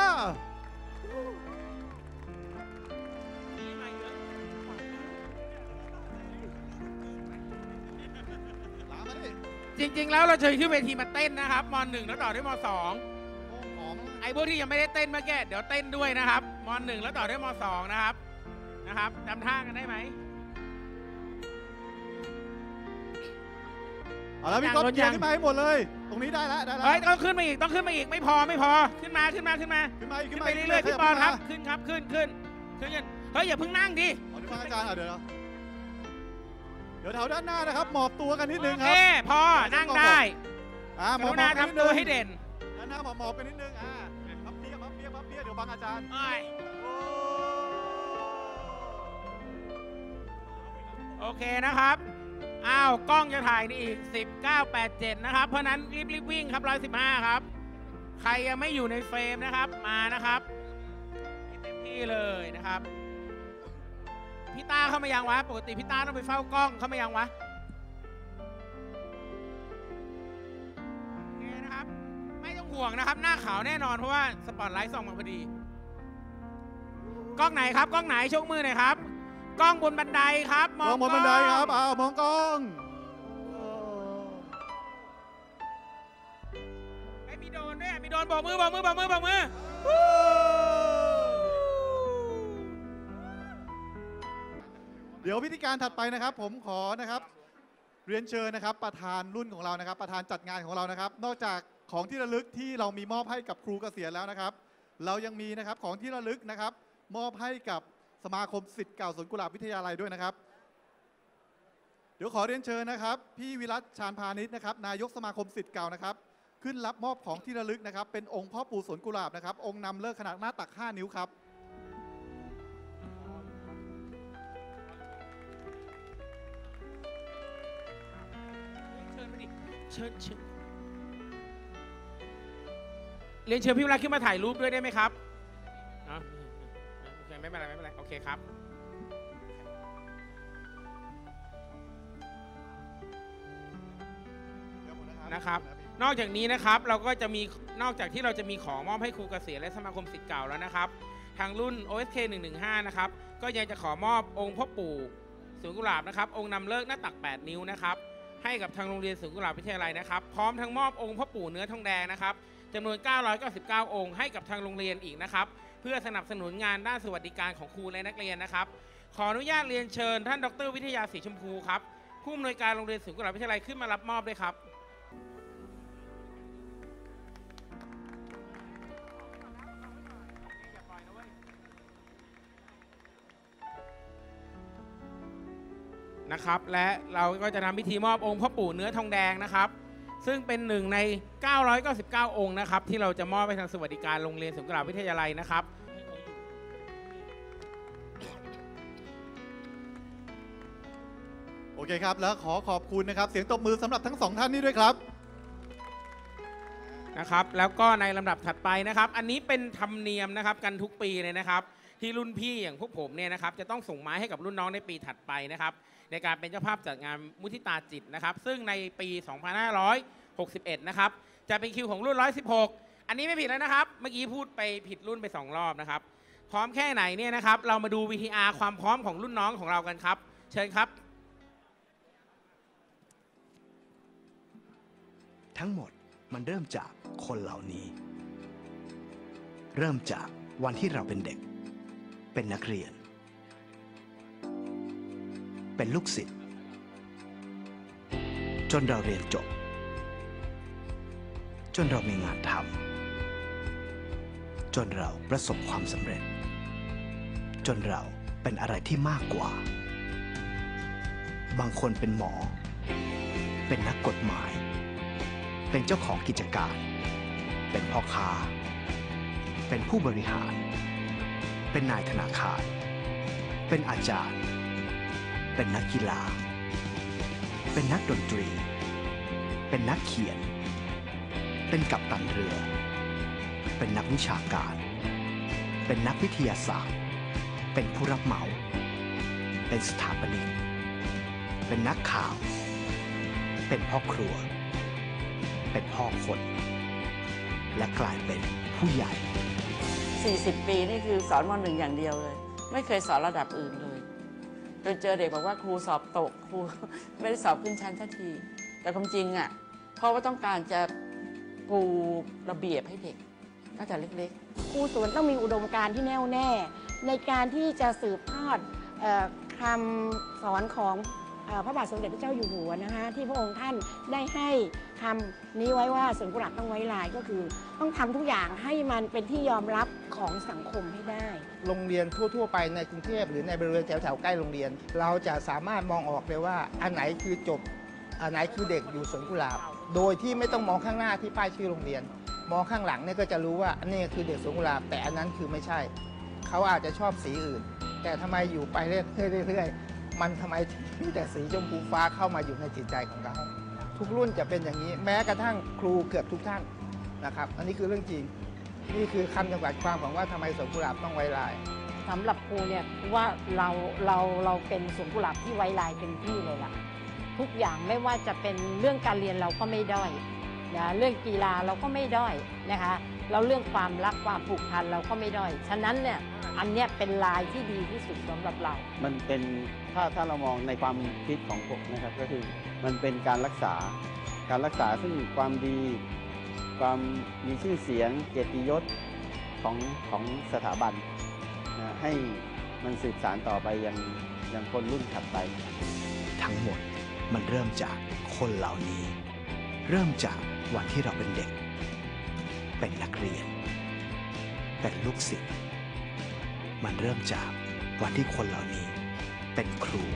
จริงๆแล้วเราเชิญขึ้นเวทีมาเต้นนะครับมหนึ่งแล้วต่อด้วยมสองไอ้พวกที่ยังไม่ได้เต้นเมื่อกี้เดี๋ยวเต้นด้วยนะครับมหนึ่งแล้วต่อด้วยมสองนะครับนะครับจำท่ากันได้ไหมเอาแล้วพี่ก๊อฟเกียร์ขึ้นมาให้หมดเลยตรงนี้ได้แล้วได้แล้วเฮ้ยต้องขึ้นมาอีกต้องขึ้นมาอีกไม่พอไม่พอขึ้นมาขึ้นมาขึ้นมาขึ้นมาขึ้นไปเรื่อยๆพี่ปอนครับขึ้นครับขึ้นขึ้นขึ้นขึ้นเฮ้ยอย่าเพิ่งนั่งดิเอาที่ฟังอาจารย์เอาเดี๋ยวเดี๋ยวแถวด้านหน้านะครับหมอบตัวกันนิดนึงครับโอเคพอนั่งได้อ่าหมอบหน้าทำตัวให้เด่นด้านหน้าหมอบหมอบกันนิดนึงอ่าพับเพี้ยพับเพี้ยพับเพี้ยเดี๋ยวบังอาจารย์โอเคนะครับอ้าวกล้องจะถ่ายนี่อีกสิบ เก้า แปด เจ็ดนะครับเพราะนั้นรีบรีบวิ่งครับร้อยสิบห้าครับใครยังไม่อยู่ในเฟรมนะครับมานะครับเต็มที่เลยนะครับพี่ต้าเข้ามายังวะปกติพี่ต้าต้องไปเฝ้ากล้องเข้ามายังวะโอเคนะครับไม่ต้องห่วงนะครับหน้าขาวแน่นอนเพราะว่าสปอตไลท์ส่องมาพอดีกล้องไหนครับกล้องไหนชกมือหน่อยครับกล้องบนบันไดครับมองบนบันไดครับอ้าวมองกล้องไอ้มีโดนด้วยมีโดนบอกมือบอกมือบอกมือบอกมือเดี๋ยวพิธีการถัดไปนะครับผมขอนะครับเรียนเชิญนะครับประธานรุ่นของเรานะครับประธานจัดงานของเรานะครับนอกจากของที่ระลึกที่เรามีมอบให้กับครูเกษียณแล้วนะครับเรายังมีนะครับของที่ระลึกนะครับมอบให้กับสมาคมศิษย์เก่าสวนกุหลาบวิทยาลัยด้วยนะครับเดี๋ยวขอเรียนเชิญนะครับพี่วิรัตชาญพานิชนะครับนายกสมาคมศิษย์เก่านะครับขึ้นรับมอบของที่ระลึกนะครับเป็นองค์พ่อปู่สวนกุหลาบนะครับองค์นำเลิกขนาดหน้าตักห้านิ้วครับเชิญเชิญเรียนเชิญพี่วิรัตขึ้นมาถ่ายรูปด้วยได้ไหมครับอ๋อโอเคไม่เป็นไรไม่เป็นไรโอเคครับนะครับนอกจากนี้นะครับเราก็จะมีนอกจากที่เราจะมีของมอบให้ครูเกษียณและสมาคมศิษย์เก่าแล้วนะครับทางรุ่น โอ เอส เค หนึ่งหนึ่งห้า นะครับก็ยังจะขอมอบองค์พ่อปู่สวนกุหลาบนะครับองค์นำเลิกหน้าตักแปดนิ้วนะครับให้กับทางโรงเรียนสวนกุหลาบวิทยาลัยนะครับพร้อมทั้งมอบองค์พ่อปู่เนื้อทองแดงนะครับจำนวนเก้าร้อยเก้าสิบเก้าองค์ให้กับทางโรงเรียนอีกนะครับเพื่อสนับสนุนงานด้านสวัสดิการของครูและนักเรียนนะครับขออนุญาตเรียนเชิญท่านดรวิทยาศรีชมพูครับผู้อำนวยการโรงเรียนสวนกุหลาบวิทยาลัยขึ้นมารับมอบด้วยครับนะครับและเราก็จะทำพิธีมอบองค์พ่อปู่เนื้อทองแดงนะครับซึ่งเป็นหนึ่งในเก้าร้อยเก้าสิบเก้าองค์นะครับที่เราจะมอบไปทางสวัสดิการโรงเรียนสวนกุหลาบวิทยาลัยนะครับโอเคครับแล้วขอขอบคุณนะครับเสียงตบมือสำหรับทั้งสองท่านนี้ด้วยครับนะครับแล้วก็ในลำดับถัดไปนะครับอันนี้เป็นธรรมเนียมนะครับกันทุกปีเลยนะครับที่รุ่นพี่อย่างพวกผมเนี่ยนะครับจะต้องส่งไม้ให้กับรุ่นน้องในปีถัดไปนะครับในการเป็นเจ้าภาพจัดงานมุทิตาจิตนะครับซึ่งในปี สองพันห้าร้อยหกสิบเอ็ด นะครับจะเป็นคิวของรุ่นหนึ่งร้อยสิบหกอันนี้ไม่ผิดแล้วนะครับเมื่อกี้พูดไปผิดรุ่นไปสองรอบนะครับพร้อมแค่ไหนเนี่ยนะครับเรามาดู วี ที อาร์ ความพร้อมของรุ่นน้องของเรากันครับเชิญครับทั้งหมดมันเริ่มจากคนเหล่านี้ เริ่มจากวันที่เราเป็นเด็กเป็นนักเรียนเป็นลูกศิษย์จนเราเรียนจบจนเรามีงานทำจนเราประสบความสำเร็จจนเราเป็นอะไรที่มากกว่าบางคนเป็นหมอเป็นนักกฎหมายเป็นเจ้าของกิจการเป็นพ่อค้าเป็นผู้บริหารเป็นนายธนาคารเป็นอาจารย์เป็นนักกีฬาเป็นนักดนตรีเป็นนักเขียนเป็นกัปตันเรือเป็นนักวิชาการเป็นนักวิทยาศาสตร์เป็นผู้รับเหมาเป็นสถาปนิกเป็นนักข่าวเป็นพ่อครัวเป็นพ่อคนและกลายเป็นผู้ใหญ่สี่สิบปีนี่คือสอนม.หนึ่งอย่างเดียวเลยไม่เคยสอนระดับอื่นเลยจนเจอเด็กบอกว่าครูสอบตกครูไม่ได้สอบขึ้นชั้นสักทีแต่ความจริงอ่ะเพราะว่าต้องการจะปูระเบียบให้เด็กตั้งแต่เล็กๆครูสวนต้องมีอุดมการณ์ที่แน่วแน่ในการที่จะสืบทอดคำสอนของพระบาทสมเด็จพระเจ้าอยู่หัวนะคะที่พระองค์ท่านได้ให้คำนี้ไว้ว่าสวนกุหลาบต้องไว้ลายก็คือต้องทำทุกอย่างให้มันเป็นที่ยอมรับของสังคมให้ได้โรงเรียนทั่วๆไปในกรุงเทพหรือในบริเวณแถวๆใกล้โรงเรียนเราจะสามารถมองออกเลยว่าอันไหนคือจบอันไหนคือเด็กอยู่สวนกุหลาบโดยที่ไม่ต้องมองข้างหน้าที่ป้ายชื่อโรงเรียนมองข้างหลังเนี่ยก็จะรู้ว่าอันนี้คือเด็กสวนกุหลาบแต่อันนั้นคือไม่ใช่เขาอาจจะชอบสีอื่นแต่ทำไมอยู่ไปเรื่อยๆมันทำไมมีแต่สีชมพูฟ้าเข้ามาอยู่ในจิตใจของเราทุกรุ่นจะเป็นอย่างนี้แม้กระทั่งครูเกือบทุกท่านนะครับอันนี้คือเรื่องจริงนี่คือคำจำกัดความของว่าทำไมสวนกุหลาบต้องไว้ลายสำหรับครูเนี่ยว่าเราเราเราเป็นสวนกุหลาบที่ไว้ลายเต็มที่เลยล่ะทุกอย่างไม่ว่าจะเป็นเรื่องการเรียนเราก็ไม่ด้อยนะเรื่องกีฬาเราก็ไม่ด้อยนะคะเราเรื่องความรักความผูกพันเราก็ไม่ด้อยฉะนั้นเนี่ยอันเนี้ยเป็นลายที่ดีที่สุดสำหรับเรามันเป็นถ้าถ้าเรามองในความคิดของผมนะครับก็คือมันเป็นการรักษาการรักษาซึ่งความดีความมีชื่อเสียงเกียรติยศของของสถาบันนะให้มันสืบสานต่อไปยังยังคนรุ่นถัดไปทั้งหมดมันเริ่มจากคนเหล่านี้เริ่มจากวันที่เราเป็นเด็กเป็นนักเรียนเป็นลูกศิษย์มันเริ่มจากวันที่คนเหล่านี้เป็นครู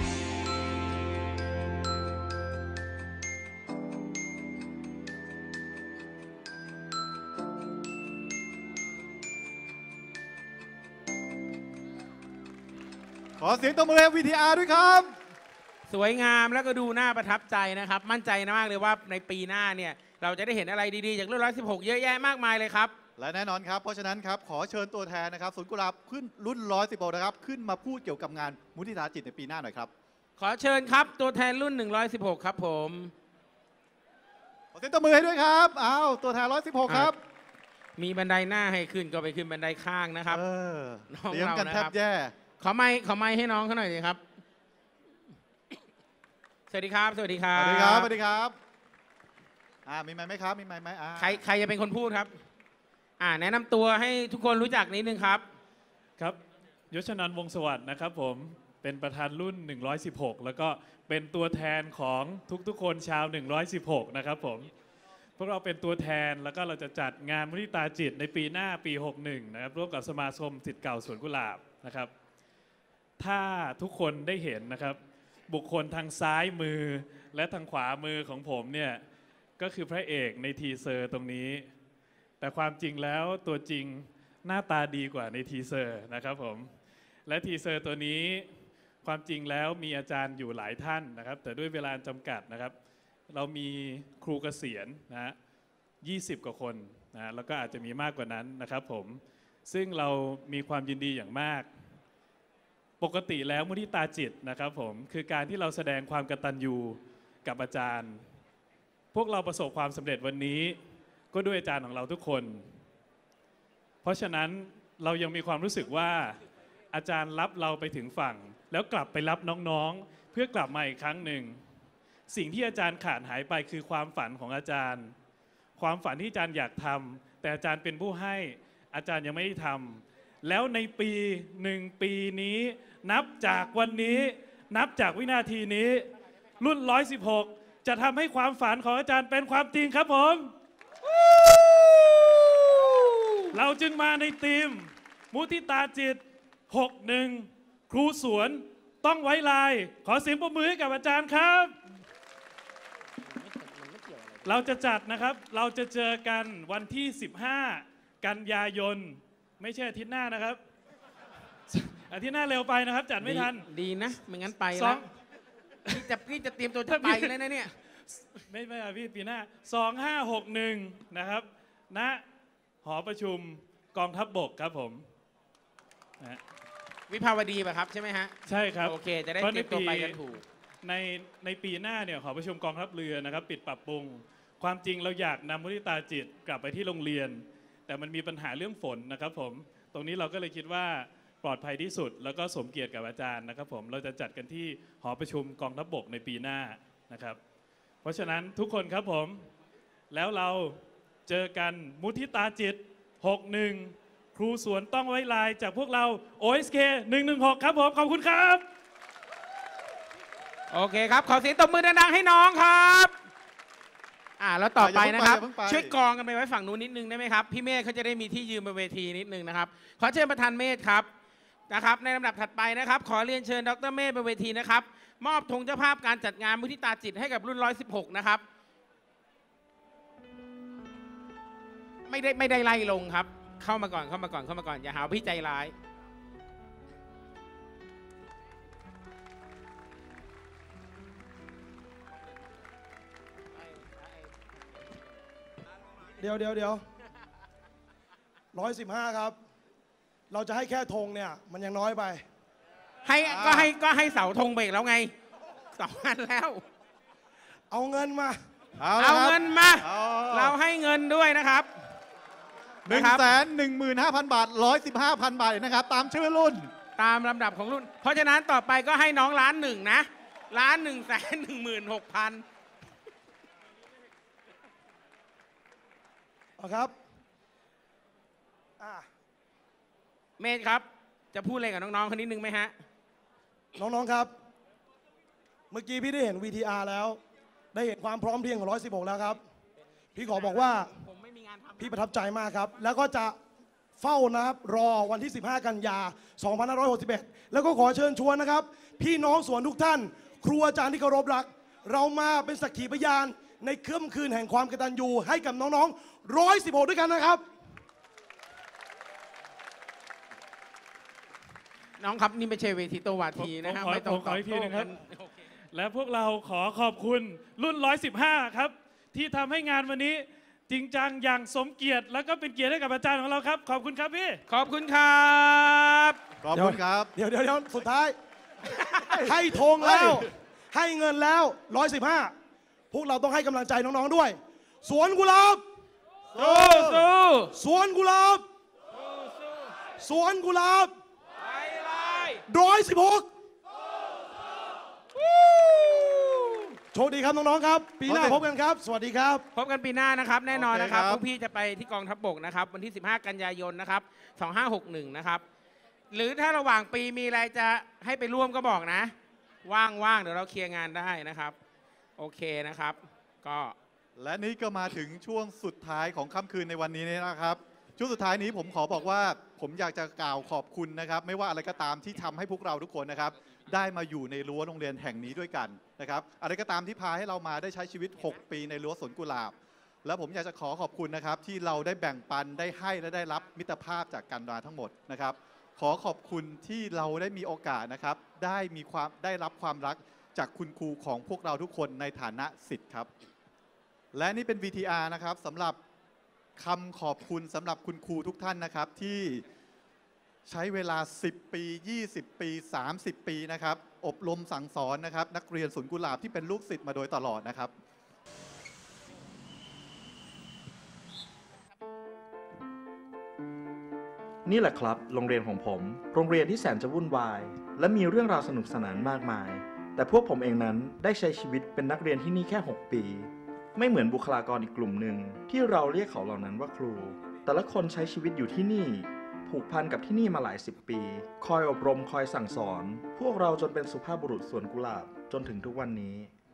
ขอเสียงตบมือให้ วี ที อาร์ ด้วยครับสวยงามแล้วก็ดูน่าประทับใจนะครับมั่นใจมากเลยว่าในปีหน้าเนี่ยเราจะได้เห็นอะไรดีๆจากรุ่นหนึ่งร้อยสิบหกเยอะแยะมากมายเลยครับและแน่นอนครับเพราะฉะนั้นครับขอเชิญตัวแทนนะครับสวนกุหลาบขึ้นรุ่นหนึ่งร้อยสิบหกนะครับขึ้นมาพูดเกี่ยวกับงานมุทิตาจิตในปีหน้าหน่อยครับขอเชิญครับตัวแทนรุ่นหนึ่งร้อยสิบหกครับผมขอเสียงตบมือให้ด้วยครับอ้าวตัวแทนหนึ่งร้อยสิบหกครับมีบันไดหน้าให้ขึ้นก็ไปขึ้นบันไดข้างนะครับเออน้องเตรียมเรากันนะแทคบรับแย่ขอไม้ขอไม้ให้น้องเขาหน่อยสิครับ สวัสดีครับ สวัสดีครัสบวัสดีครับสวัสดีครับอ่ามีไหมค์ไหมครับมีไหมค์ไหมอ่าใครใครจะเป็นคนพูดครับ อ่าแนะนำตัวให้ทุกคนรู้จักนิดนึงครับครับยศนันท์วงศ์สวัสดิ์นะครับผมเป็นประธานรุ่น หนึ่งร้อยสิบหก แล้วก็เป็นตัวแทนของทุกๆคนชาว หนึ่งร้อยสิบหก นะครับผมพวกเราเป็นตัวแทนแล้วก็เราจะจัดงานมุทิตาจิตในปีหน้าปี หกสิบเอ็ด นะครับร่วมกับสมาคมศิษย์เก่าสวนกุหลาบนะครับ ถ้าทุกคนได้เห็นนะครับบุคคลทางซ้ายมือและทางขวามือของผมเนี่ยก็คือพระเอกในทีเซอร์ตรงนี้ แต่ความจริงแล้วตัวจริงหน้าตาดีกว่าในทีเซอร์นะครับผมและทีเซอร์ตัวนี้ความจริงแล้วมีอาจารย์อยู่หลายท่านนะครับแต่ด้วยเวลาจำกัดนะครับเรามีครูเกษียณนะฮะยี่สิบกว่าคนนะแล้วก็อาจจะมีมากกว่านั้นนะครับผมซึ่งเรามีความยินดีอย่างมากปกติแล้วมุทิตาจิตนะครับผมคือการที่เราแสดงความกตัญญูกับอาจารย์พวกเราประสบความสำเร็จวันนี้ก็ด้วยอาจารย์ของเราทุกคนเพราะฉะนั้นเรายังมีความรู้สึกว่าอาจารย์รับเราไปถึงฝั่งแล้วกลับไปรับน้องๆเพื่อกลับมาอีกครั้งหนึ่งสิ่งที่อาจารย์ขาดหายไปคือความฝันของอาจารย์ความฝันที่อาจารย์อยากทำแต่อาจารย์เป็นผู้ให้อาจารย์ยังไม่ได้ทำแล้วในปีหนึ่งปีนี้นับจากวันนี้นับจากวินาทีนี้รุ่นหนึ่งร้อยสิบหกจะทำให้ความฝันของอาจารย์เป็นความจริงครับผมเราจึงมาในทีมมุทิตาจิตหกสิบเอ็ดครูสวนต้องไว้ลายขอเสียงปรบมือให้กับอาจารย์ครับเราจะจัดนะครับเราจะเจอกันวันที่สิบห้ากันยายนไม่ใช่อาทิตย์หน้านะครับอาทิตย์หน้าเร็วไปนะครับจัดไม่ทันดีนะไม่งั้นไปแล้วพี่จะพี่จะเตรียมตัวจะไปเลยนะเนี่ยไม่ไม่พี่ปีหน้าสองห้าหกหนึ่งนะครับณหอประชุมกองทัพบกครับผมนะวิภาวดีป่ะครับใช่ไหมฮะใช่ครับโอเคจะได้เตรียมตัวไปกันถูกในในปีหน้าเนี่ยหอประชุมกองทัพเรือนะครับปิดปรับปรุงความจริงเราอยากนำมุทิตาจิตกลับไปที่โรงเรียนแต่มันมีปัญหาเรื่องฝนนะครับผมตรงนี้เราก็เลยคิดว่าปลอดภัยที่สุดแล้วก็สมเกียรติกับอาจารย์นะครับผมเราจะจัดกันที่หอประชุมกองทัพบกในปีหน้านะครับเพราะฉะนั้นทุกคนครับผมแล้วเราเจอกันมุทิตาจิตหกสิบเอ็ดครูสวนต้องไว้ลายจากพวกเรา โอ เอส เค หนึ่งหนึ่งหกครับผมขอบคุณครับโอเคครับขอเสียงตบมือดังๆให้น้องครับอ่าแล้วต่อไปนะครับช่วยกองกันไปไว้ฝั่งนู้นนิดนึงได้ไหมครับพี่เมฆเขาจะได้มีที่ยืนบนเวทีนิดนึงนะครับขอเชิญประธานเมฆครับนะครับในลำดับถัดไปนะครับขอเรียนเชิญดรเมฆบนเวทีนะครับมอบธงเจ้าภาพการจัดงานมุทิตาจิตให้กับรุ่นหนึ่งร้อยสิบหกนะครับไม่ได้ไม่ได้ไล่ลงครับเข้ามาก่อนเข้ามาก่อนเข้ามาก่อนอย่าหาพี่ใจร้ายเดี๋ยวเดี๋ยวเดี๋ยวร้อยสิบห้าครับเราจะให้แค่ธงเนี่ยมันยังน้อยไปให้ก็ให้ก็ให้เสาธงไปอีกแล้วไงสองอันแล้วเอาเงินมาเอาเงินมาเราให้เงินด้วยนะครับหนึ่งแสนหนึ่งหมื่นห้าพันบาทร้อยสิบห้าพันบาทนะครับตามชื่อรุ่นตามลำดับของรุ่นเพราะฉะนั้นต่อไปก็ให้น้องล้านหนึ่งนะล้านหนึ่งแสนหนึ่งหมื่นหกพันเอาครับเมธครับจะพูดอะไรกับน้องๆคนนิดนึงไหมฮะน้องๆครับเมื่อกี้พี่ได้เห็น วี ที อาร์ แล้วได้เห็นความพร้อมเพรียงของหนึ่งร้อยสิบหกแล้วครับพี่ขอบอกว่าพี่ประทับใจมากครับแล้วก็จะเฝ้านะครับรอวันที่สิบห้ากันยาสองพันห้าร้อยหกสิบเอ็ดแล้วก็ขอเชิญชวนนะครับพี่น้องสวนทุกท่านครูอาจารย์ที่เคารพรักเรามาเป็นสักขีพยานในค่ำคืนแห่งความกตัญญูให้กับน้องๆหนึ่งร้อยสิบหกด้วยกันนะครับน้องครับนี่ไม่ใช่เวทีโตวาทีนะครับไม่ต้องขออีกทีนึงครับและพวกเราขอขอบคุณรุ่นหนึ่งร้อยสิบห้าครับที่ทำให้งานวันนี้จริงจังอย่างสมเกียรติแล้วก็เป็นเกียรติให้กับอาจารย์ของเราครับขอบคุณครับพี่ขอบคุณครับขอบคุณครับเดี๋ยวเดี๋ยวสุดท้ายให้ธงแล้วให้เงินแล้วหนึ่งร้อยสิบห้าพวกเราต้องให้กำลังใจน้องๆด้วยสวนกุหลาบสู้สู้สวนกุหลาบสวนกุหลาบร้อยสิบหกโชคดีครับน้องๆครับปีหน้าพบกันครับสวัสดีครับพบกันปีหน้านะครับแน่นอนนะครับโอเคครับพวกพี่จะไปที่กองทัพบกนะครับวันที่สิบห้ากันยายนนะครับสองห้าหกหนึ่งนะครับหรือถ้าระหว่างปีมีอะไรจะให้ไปร่วมก็บอกนะว่างๆเดี๋ยวเราเคลียร์งานได้นะครับโอเคนะครับก็และนี่ก็มาถึงช่วงสุดท้ายของค่ำคืนในวันนี้นะครับช่วงสุดท้ายนี้ผมขอบอกว่าผมอยากจะกล่าวขอบคุณนะครับไม่ว่าอะไรก็ตามที่ทำให้พวกเราทุกคนนะครับได้มาอยู่ในรั้วโรงเรียนแห่งนี้ด้วยกันนะครับอะไรก็ตามที่พาให้เรามาได้ใช้ชีวิตหกปีในรั้วสวนกุหลาบแล้วผมอยากจะขอขอบคุณนะครับที่เราได้แบ่งปันได้ให้และได้รับมิตรภาพจากกันมาทั้งหมดนะครับขอขอบคุณที่เราได้มีโอกาสนะครับได้มีความได้รับความรักจากคุณครูของพวกเราทุกคนในฐานะศิษย์ครับและนี่เป็น วี ที อาร์ นะครับสำหรับคำขอบคุณสำหรับคุณครูทุกท่านนะครับที่ใช้เวลาสิบปียี่สิบปีสามสิบปีนะครับอบรมสั่งสอนนะครับนักเรียนสวนกุหลาบที่เป็นลูกศิษย์มาโดยตลอดนะครับนี่แหละครับโรงเรียนของผมโรงเรียนที่แสนจะวุ่นวายและมีเรื่องราวสนุกสนานมากมายแต่พวกผมเองนั้นได้ใช้ชีวิตเป็นนักเรียนที่นี่แค่หกปีไม่เหมือนบุคลากรอีกกลุ่มหนึ่งที่เราเรียกเขาเหล่านั้นว่าครูแต่ละคนใช้ชีวิตอยู่ที่นี่ผูกพันกับที่นี่มาหลายสิบปีคอยอบรมคอยสั่งสอนพวกเราจนเป็นสุภาพบุรุษสวนกุหลาบจนถึงทุกวันนี้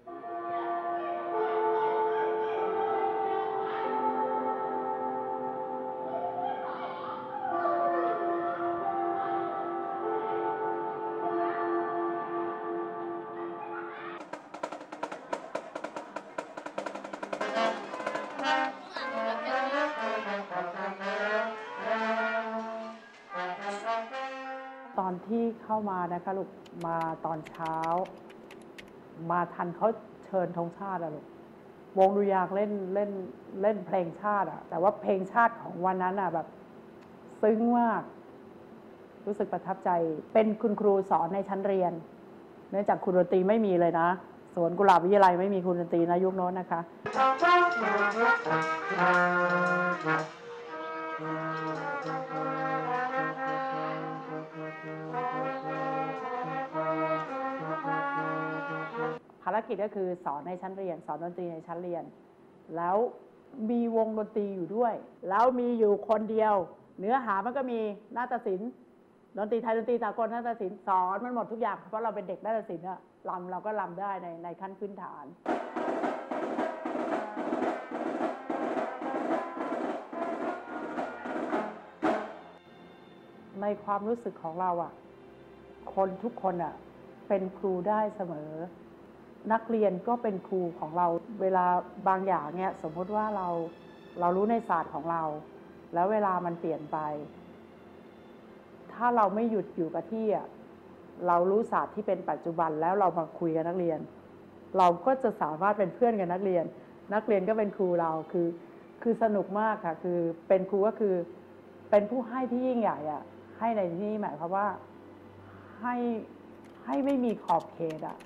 ตอนที่เข้ามานะคะลูกมาตอนเช้า มาทันเขาเชิญธงชาติอะลูกวงดุริยางค์เล่นเล่นเล่นเพลงชาติอะแต่ว่าเพลงชาติของวันนั้นอะแบบซึ้งมากรู้สึกประทับใจเป็นคุณครูสอนในชั้นเรียนเนื่องจากครูดนตรีไม่มีเลยนะสวนกุหลาบวิทยาลัยไม่มีครูดนตรีนะยุคโน้นนะคะภารกิจก็คือสอนในชั้นเรียนสอนดนตรีในชั้นเรียนแล้วมีวงดนตรีอยู่ด้วยแล้วมีอยู่คนเดียวเนื้อหามันก็มีนาฏศิลป์ดนตรีไทยดนตรีสากลนาฏศิลป์สอนมันหมดทุกอย่างเพราะเราเป็นเด็กนาฏศิลป์อะรำเราก็รำได้ในในขั้นพื้นฐานในความรู้สึกของเราอะคนทุกคนอะเป็นครูได้เสมอนักเรียนก็เป็นครูของเราเวลาบางอย่างเนี่ยสมมติว่าเราเรารู้ในศาสตร์ของเราแล้วเวลามันเปลี่ยนไปถ้าเราไม่หยุดอยู่กับที่อ่ะเรารู้ศาสตร์ที่เป็นปัจจุบันแล้วเรามาคุยกับนักเรียนเราก็จะสามารถเป็นเพื่อนกับนักเรียนนักเรียนก็เป็นครูเราคือคือสนุกมากค่ะคือเป็นครูก็คือเป็นผู้ให้ที่ยิ่งใหญ่อ่ะให้ในที่นี้หมายความว่าให้ให้ไม่มีขอบเขตอ่ะ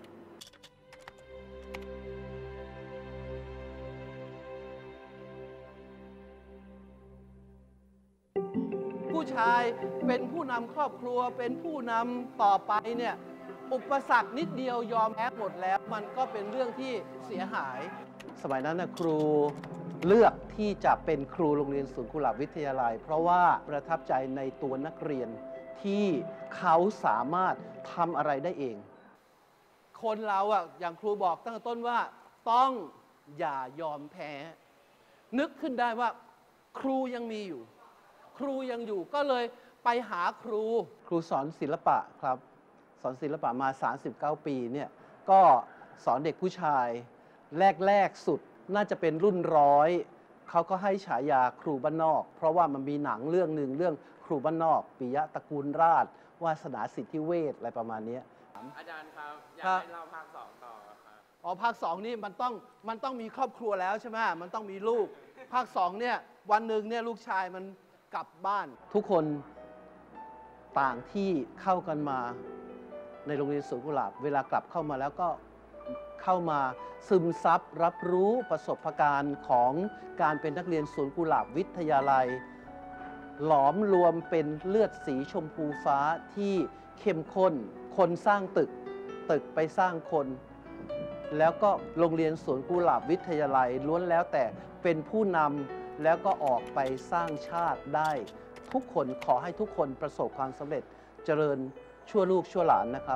ผู้ชายเป็นผู้นำครอบครัวเป็นผู้นำต่อไปเนี่ยอุปสรรคนิดเดียวยอมแพ้หมดแล้วมันก็เป็นเรื่องที่เสียหายสมัยนั้นนะครูเลือกที่จะเป็นครูโรงเรียนสวนกุหลาบวิทยาลัยเพราะว่าประทับใจในตัวนักเรียนที่เขาสามารถทำอะไรได้เอง คนเราอ่ะอย่างครูบอกตั้งแต่ต้นว่าต้องอย่ายอมแพ้นึกขึ้นได้ว่าครูยังมีอยู่ครูยังอยู่ก็เลยไปหาครูครูสอนศิลปะครับสอนศิลปะมาสามสิบเก้าปีเนี่ยก็สอนเด็กผู้ชายแรกๆสุดน่าจะเป็นรุ่นร้อยเขาก็ให้ฉายาครูบ้านนอกเพราะว่ามันมีหนังเรื่องหนึ่งเรื่องครูบ้านนอกปิยะตระกูลราชวาสนาสิทธิเวชอะไรประมาณนี้อาจารย์ครับอยากให้เล่าภาคสองต่อครับอ๋อภาคสองนี่มันต้องมันต้องมีครอบครัวแล้วใช่ไหมมันต้องมีลูกภาคสองเนี่ยวันหนึ่งเนี่ยลูกชายมันกลับบ้านทุกคนต่างที่เข้ากันมาในโรงเรียนสวนกุหลาบเวลากลับเข้ามาแล้วก็เข้ามาซึมซับรับรู้ประสบการณ์ของการเป็นนักเรียนสวนกุหลาบวิทยาลัย หลอมรวมเป็นเลือดสีชมพูฟ้าที่เข้มข้นคนสร้างตึกตึกไปสร้างคน แล้วก็โรงเรียนสวนกุหลาบวิทยาลัยล้วนแล้วแต่เป็นผู้นำแล้วก็ออกไปสร้างชาติได้ ทุกคนขอให้ทุกคนประสบความสำเร็จเจริญชั่วลูกชั่วหลานนะครับ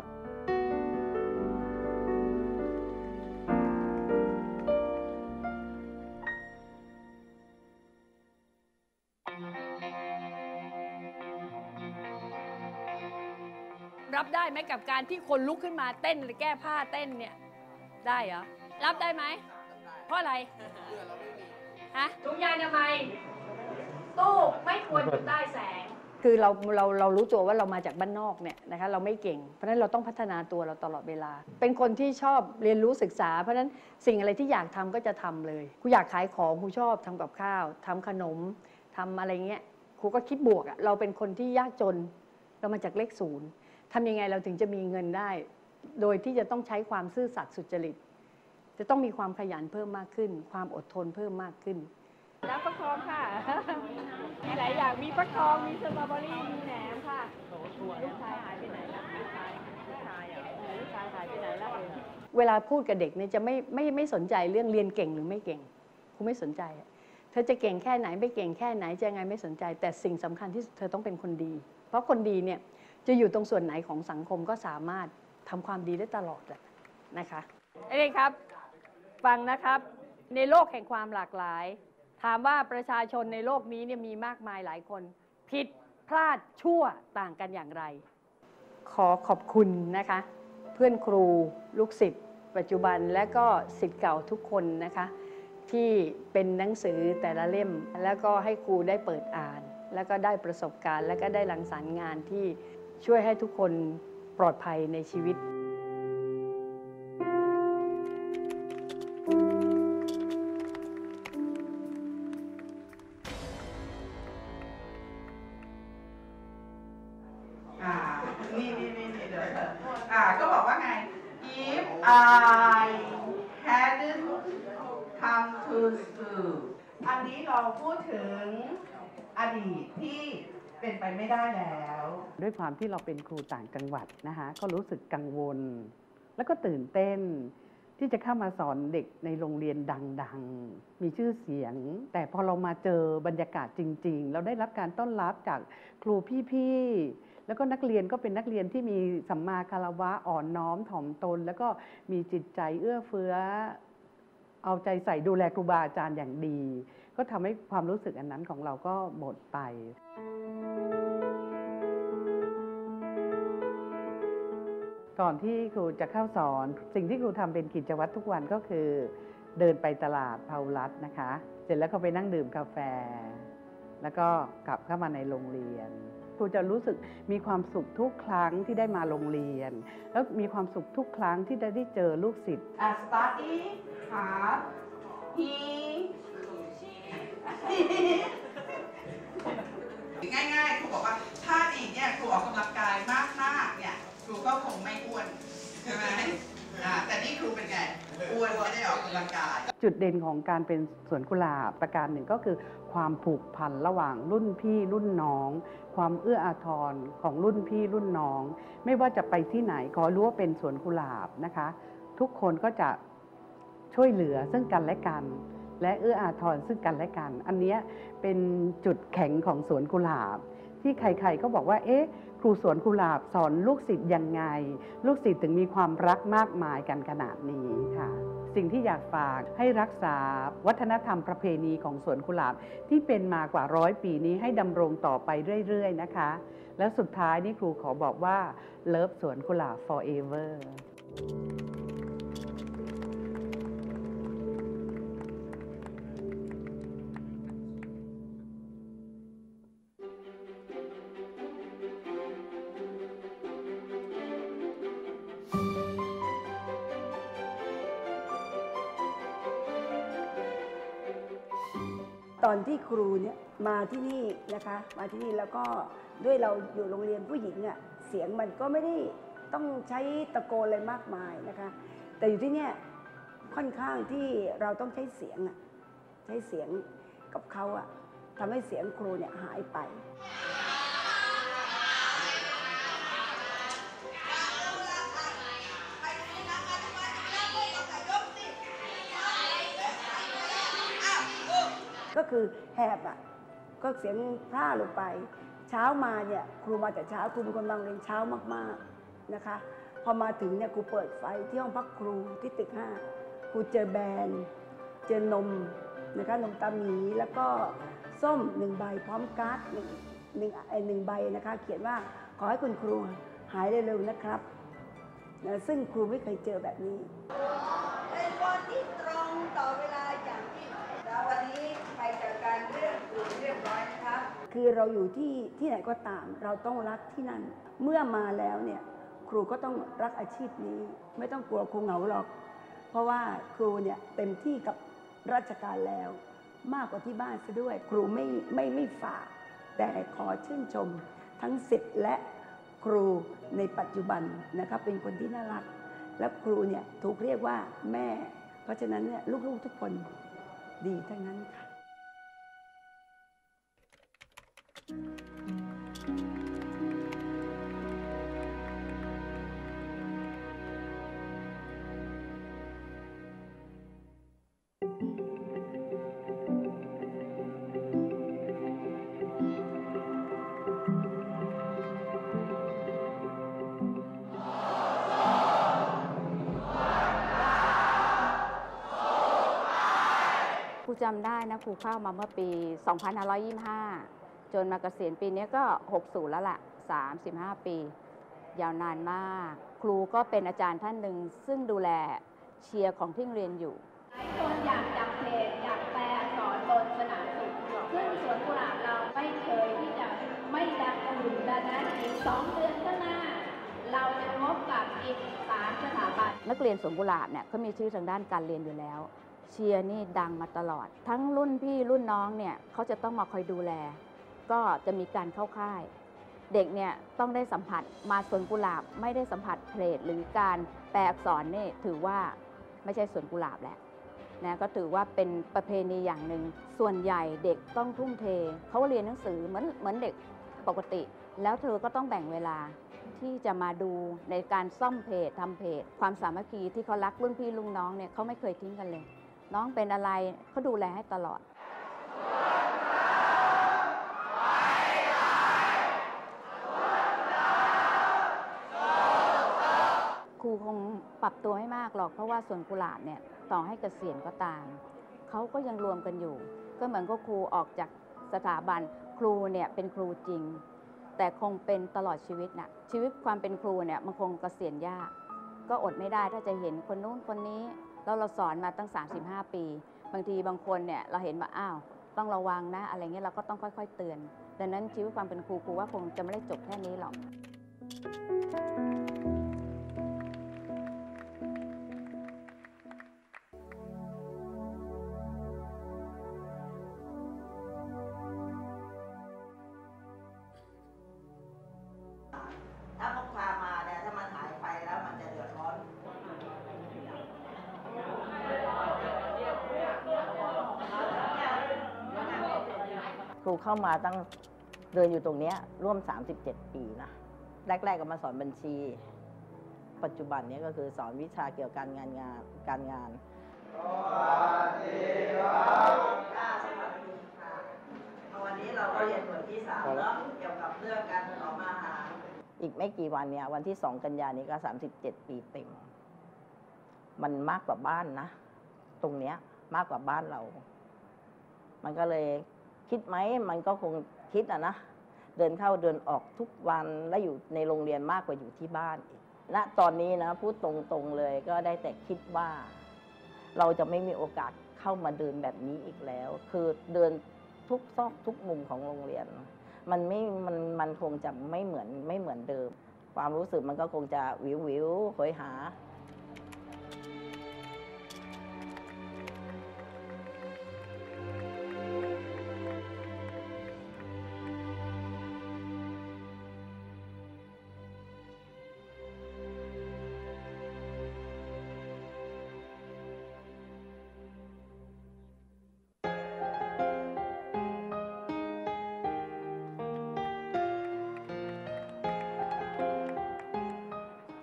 รับได้ไหมกับการที่คนลุกขึ้นมาเต้นหรือแก้ผ้าเต้นเนี่ยได้เหรอรับได้ไหมเพราะอะไรฮะถุงยางอนามัยตู้ไม่ควรอยู่ใต้แสงคือเราเราเรารู้ตัวว่าเรามาจากบ้านนอกเนี่ยนะคะเราไม่เก่งเพราะฉะนั้นเราต้องพัฒนาตัวเราตลอดเวลาเป็นคนที่ชอบเรียนรู้ศึกษาเพราะฉะนั้นสิ่งอะไรที่อยากทำก็จะทำเลยครูอยากขายของครูชอบทำกับข้าวทำขนมทำอะไรเงี้ยครูก็คิดบวกอะเราเป็นคนที่ยากจนเรามาจากเลขศูนย์ทำยังไงเราถึงจะมีเงินได้โดยที่จะต้องใช้ความซื่อสัตย์สุจริตจะต้องมีความขยันเพิ่มมากขึ้นความอดทนเพิ่มมากขึ้นน้ำฟักทองค่ะ มีหลายอย่างมีฟักทองมีสตรอเบอรี่มีแหนมค่ะลูกชายหายไปไหนล่ะลูกชายลูกชายลูกชายหายไปไหนล่ะเวลาพูดกับเด็กเนี่ยจะไม่ไม่ไม่สนใจเรื่องเรียนเก่งหรือไม่เก่งครูไม่สนใจเธอจะเก่งแค่ไหนไม่เก่งแค่ไหนจะยังไงไม่สนใจแต่สิ่งสำคัญที่เธอต้องเป็นคนดีเพราะคนดีเนี่ยจะอยู่ตรงส่วนไหนของสังคมก็สามารถทำความดีได้ตลอดนะคะเอ้ยครับฟังนะครับในโลกแห่งความหลากหลายถามว่าประชาชนในโลกนี้เนี่ยมีมากมายหลายคนผิดพลาดชั่วต่างกันอย่างไรขอขอบคุณนะคะเพื่อนครูลูกศิษย์ปัจจุบันและก็ศิษย์เก่าทุกคนนะคะที่เป็นหนังสือแต่ละเล่มแล้วก็ให้ครูได้เปิดอ่านแล้วก็ได้ประสบการณ์และก็ได้รังสรรค์งานที่ช่วยให้ทุกคนปลอดภัยในชีวิตนี่นี่นี่นี่เดี๋ยวอ่าก็บอกว่าไง if I hadn't come to school อันนี้เราพูดถึงอดีตที่เป็นไปไม่ได้แล้วด้วยความที่เราเป็นครูต่างจังหวัดนะคะก็รู้สึกกังวลแล้วก็ตื่นเต้นที่จะเข้ามาสอนเด็กในโรงเรียนดังๆมีชื่อเสียงแต่พอเรามาเจอบรรยากาศจริงๆเราได้รับการต้อนรับจากครูพี่ๆแล้วก็นักเรียนก็เป็นนักเรียนที่มีสัมมาคารวะอ่อนน้อมถ่อมตนแล้วก็มีจิตใจเอื้อเฟื้อเอาใจใส่ดูแลครูบาอาจารย์อย่างดีก็ทำให้ความรู้สึกอันนั้นของเราก็หมดไปก่อนที่ครูจะเข้าสอนสิ่งที่ครูทำเป็นกิจวัตรทุกวันก็คือเดินไปตลาดพาหุรัตน์นะคะเสร็จแล้วก็ไปนั่งดื่มกาแฟแล้วก็กลับเข้ามาในโรงเรียนครูจะรู้สึกมีความสุขทุกครั้งที่ได้มาโรงเรียนแล้วมีความสุขทุกครั้งที่ได้ได้เจอลูกศิษย์ study hard he ง่ายๆครูบอกว่าถ้าอีกเนี่ยครูออกกำลังกายมากๆเนี่ยครูก็คงไม่อ้วนใช่ไหมแต่นี่ครูเป็นไงอ้วนไม่ได้ออกกำลังกายจุดเด่นของการเป็นสวนกุหลาบประการหนึ่งก็คือความผูกพันระหว่างรุ่นพี่รุ่นน้องความเอื้ออาทรของรุ่นพี่รุ่นน้องไม่ว่าจะไปที่ไหนขอรู้ว่าเป็นสวนกุหลาบนะคะทุกคนก็จะช่วยเหลือซึ่งกันและกันและเอื้ออาทรซึ่งกันและกันอันนี้เป็นจุดแข็งของสวนกุหลาบที่ใครๆก็บอกว่าเอ๊ะครูสวนกุหลาบสอนลูกศิษย์ยังไงลูกศิษย์ถึงมีความรักมากมายกันขนาดนี้ค่ะสิ่งที่อยากฝากให้รักษาวัฒนธรรมประเพณีของสวนกุหลาบที่เป็นมากว่าร้อยปีนี้ให้ดำรงต่อไปเรื่อยๆนะคะและสุดท้ายนี่ครูขอบอกว่าเลิฟสวนกุหลาบ forever ตอนที่ครูเนี่ยมาที่นี่นะคะมาที่นี่แล้วก็ด้วยเราอยู่โรงเรียนผู้หญิงอ่ะเสียงมันก็ไม่ได้ต้องใช้ตะโกนอะไรมากมายนะคะแต่อยู่ที่เนี่ยค่อนข้างที่เราต้องใช้เสียงอะใช้เสียงกับเขาอะทำให้เสียงครูเนี่ยหายไปก็คือแหบอ่ะก็เสียงพร่าลงไปเช้ามาเนี่ยครูมาแต่เช้าครูเป็นคนบางเรียนเช้ามากๆนะคะพอมาถึงเนี่ยครูเปิดไฟที่ห้องพักครูที่ตึกห้าครูเจอแบรนด์เจอนมนะคะนมตาหมีแล้วก็ส้มหนึ่งใบพร้อมการ์ดหนึ่งหนึ่งไอหนึ่งใบนะคะเขียนว่าขอให้คุณครูหายเร็วๆนะครับนะซึ่งครูไม่เคยเจอแบบนี้เป็นคนที่ตรงต่อเวลาอย่างที่แล้ววันนี้ไปจัดการเรื่องอื่นเรียบร้อยนะครับคือเราอยู่ที่ที่ไหนก็ตามเราต้องรักที่นั่นเมื่อมาแล้วเนี่ยครูก็ต้องรักอาชีพนี้ไม่ต้องกลัวครูเหงาหรอกเพราะว่าครูเนี่ยเต็มที่กับราชการแล้วมากกว่าที่บ้านซะด้วยครูไม่ไม่ไม่ฝากแต่ขอชื่นชมทั้งศิษย์และครูในปัจจุบันนะครับเป็นคนที่น่ารักและครูเนี่ยถูกเรียกว่าแม่เพราะฉะนั้นเนี่ยลูกๆทุกคนดีทั้งนั้นค่ะครูจำได้นะครูเข้ามาเมื่อปี สองพันห้าร้อยยี่สิบห้า จนมาเกษียณปีนี้ก็ หกสิบ แล้วล่ะ สามสิบห้า ปี ยาวนานมาก ครูก็เป็นอาจารย์ท่านหนึ่งซึ่งดูแลเชียร์ของที่เรียนอยู่หลายคนอยากจับเพจอยากแปลอักษรบนสนามสุขซึ่งสวนกุหลาบเราไม่เคยที่จะไม่ดันกระหึ่มดันนะอีกสองเดือนข้างหน้า เราจะงบกับอีกสามสถาบันนักเรียนสวนกุหลาบเนี่ยเขามีชื่อทางด้านการเรียนอยู่แล้วเชียร์นี่ดังมาตลอดทั้งรุ่นพี่รุ่นน้องเนี่ยเขาจะต้องมาคอยดูแลก็จะมีการเข้าค่ายเด็กเนี่ยต้องได้สัมผัสมาสวนกุหลาบไม่ได้สัมผัสเพลทหรือการแปลอักษรนี่ถือว่าไม่ใช่สวนกุหลาบแหละนะก็ถือว่าเป็นประเพณีอย่างหนึ่งส่วนใหญ่เด็กต้องทุ่มเทเขาเรียนหนังสือเหมือนเหมือนเด็กปกติแล้วเธอก็ต้องแบ่งเวลาที่จะมาดูในการซ่อมเพจทำเพจความสามัคคีที่เขารักรุ่นพี่รุ่นน้องเนี่ยเขาไม่เคยทิ้งกันเลยน้องเป็นอะไรเขาดูแลให้ตลอดครูคงปรับตัวไม่มากหรอกเพราะว่าสวนกุหลาบเนี่ยต่อให้เกษียณก็ตามเขาก็ยังรวมกันอยู่ก็เหมือนกับครูออกจากสถาบันครูเนี่ยเป็นครูจริงแต่คงเป็นตลอดชีวิตนะชีวิตความเป็นครูเนี่ยมันคงเกษียณยากก็อดไม่ได้ถ้าจะเห็นคนนู้นคนนี้แล้วเราสอนมาตั้งสามสิบห้าปีบางทีบางคนเนี่ยเราเห็นว่าอ้าวต้องระวังนะอะไรเงี้ยเราก็ต้องค่อยๆเตือนดังนั้นชีวิตความเป็นครูครูว่าคงจะไม่ได้จบแค่นี้หรอกถ้าพกพามาเนี่ยถ้ามันหายไปแล้วมันจะเดือดร้อนครูเข้ามาตั้งเดินอยู่ตรงนี้ร่วมสามสิบเจ็ดปีนะแรกๆก็มาสอนบัญชี ปัจจุบันนี้ก็คือสอนวิชาเกี่ยวกับการงานงานการงานสวัสดีครับสวัสดีค่ะวันนี้เราก็เรียนบทที่สามเนาะเกี่ยวกับเรื่องการออกมาหาอีกไม่กี่วันเนี่ยวันที่สองกันยานี้ก็สามสิบเจ็ดปีเต็มมันมากกว่าบ้านนะตรงเนี้ยมากกว่าบ้านเรามันก็เลยคิดไหมมันก็คงคิดอะนะเดินเข้าเดินออกทุกวันและอยู่ในโรงเรียนมากกว่าอยู่ที่บ้านอีกณตอนนี้นะพูดตรงๆเลยก็ได้แต่คิดว่าเราจะไม่มีโอกาสเข้ามาเดินแบบนี้อีกแล้วคือเดินทุกซอกทุกมุมของโรงเรียนมันไม่มันมันคงจะไม่เหมือนไม่เหมือนเดิมความรู้สึกมันก็คงจะวิววิวโหยหา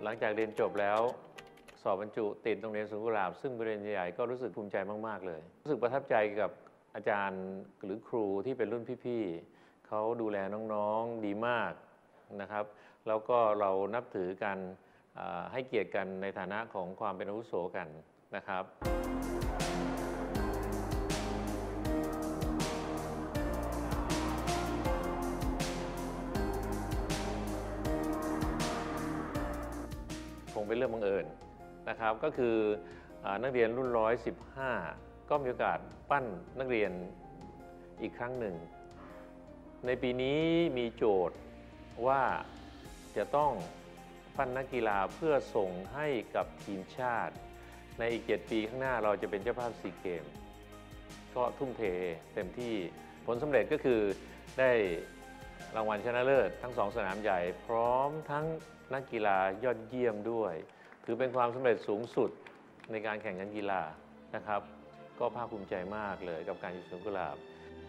ลังจากเรียนจบแล้วสอบบรรจุติดโรงเรียนสวนกุหลาบซึ่งเป็นโรงเรียนใหญ่ก็รู้สึกภูมิใจมากๆเลยรู้สึกประทับใจกับอาจารย์หรือครูที่เป็นรุ่นพี่ๆเขาดูแลน้องๆดีมากนะครับแล้วก็เรานับถือกันให้เกียรติกันในฐานะของความเป็นอาวุโสกันนะครับคงเป็นเรื่องบังเอิญนะครับก็คือนักเรียนรุ่นร้อยสิบห้าก็มีโอกาสปั้นนักเรียนอีกครั้งหนึ่งในปีนี้มีโจทย์ว่าจะต้องปั้นนักกีฬาเพื่อส่งให้กับทีมชาติในอีกเจ็ดปีข้างหน้าเราจะเป็นเจ้าภาพซีเกมก็ทุ่มเทเต็มที่ผลสำเร็จก็คือได้รางวัลชนะเลิศทั้งสองสนามใหญ่พร้อมทั้งนักกีฬายอดเยี่ยมด้วยถือเป็นความสำเร็จสูงสุดในการแข่งขันกีฬานะครับก็ภาคภูมิใจมากเลยกับการอยู่สวนกุหลาบ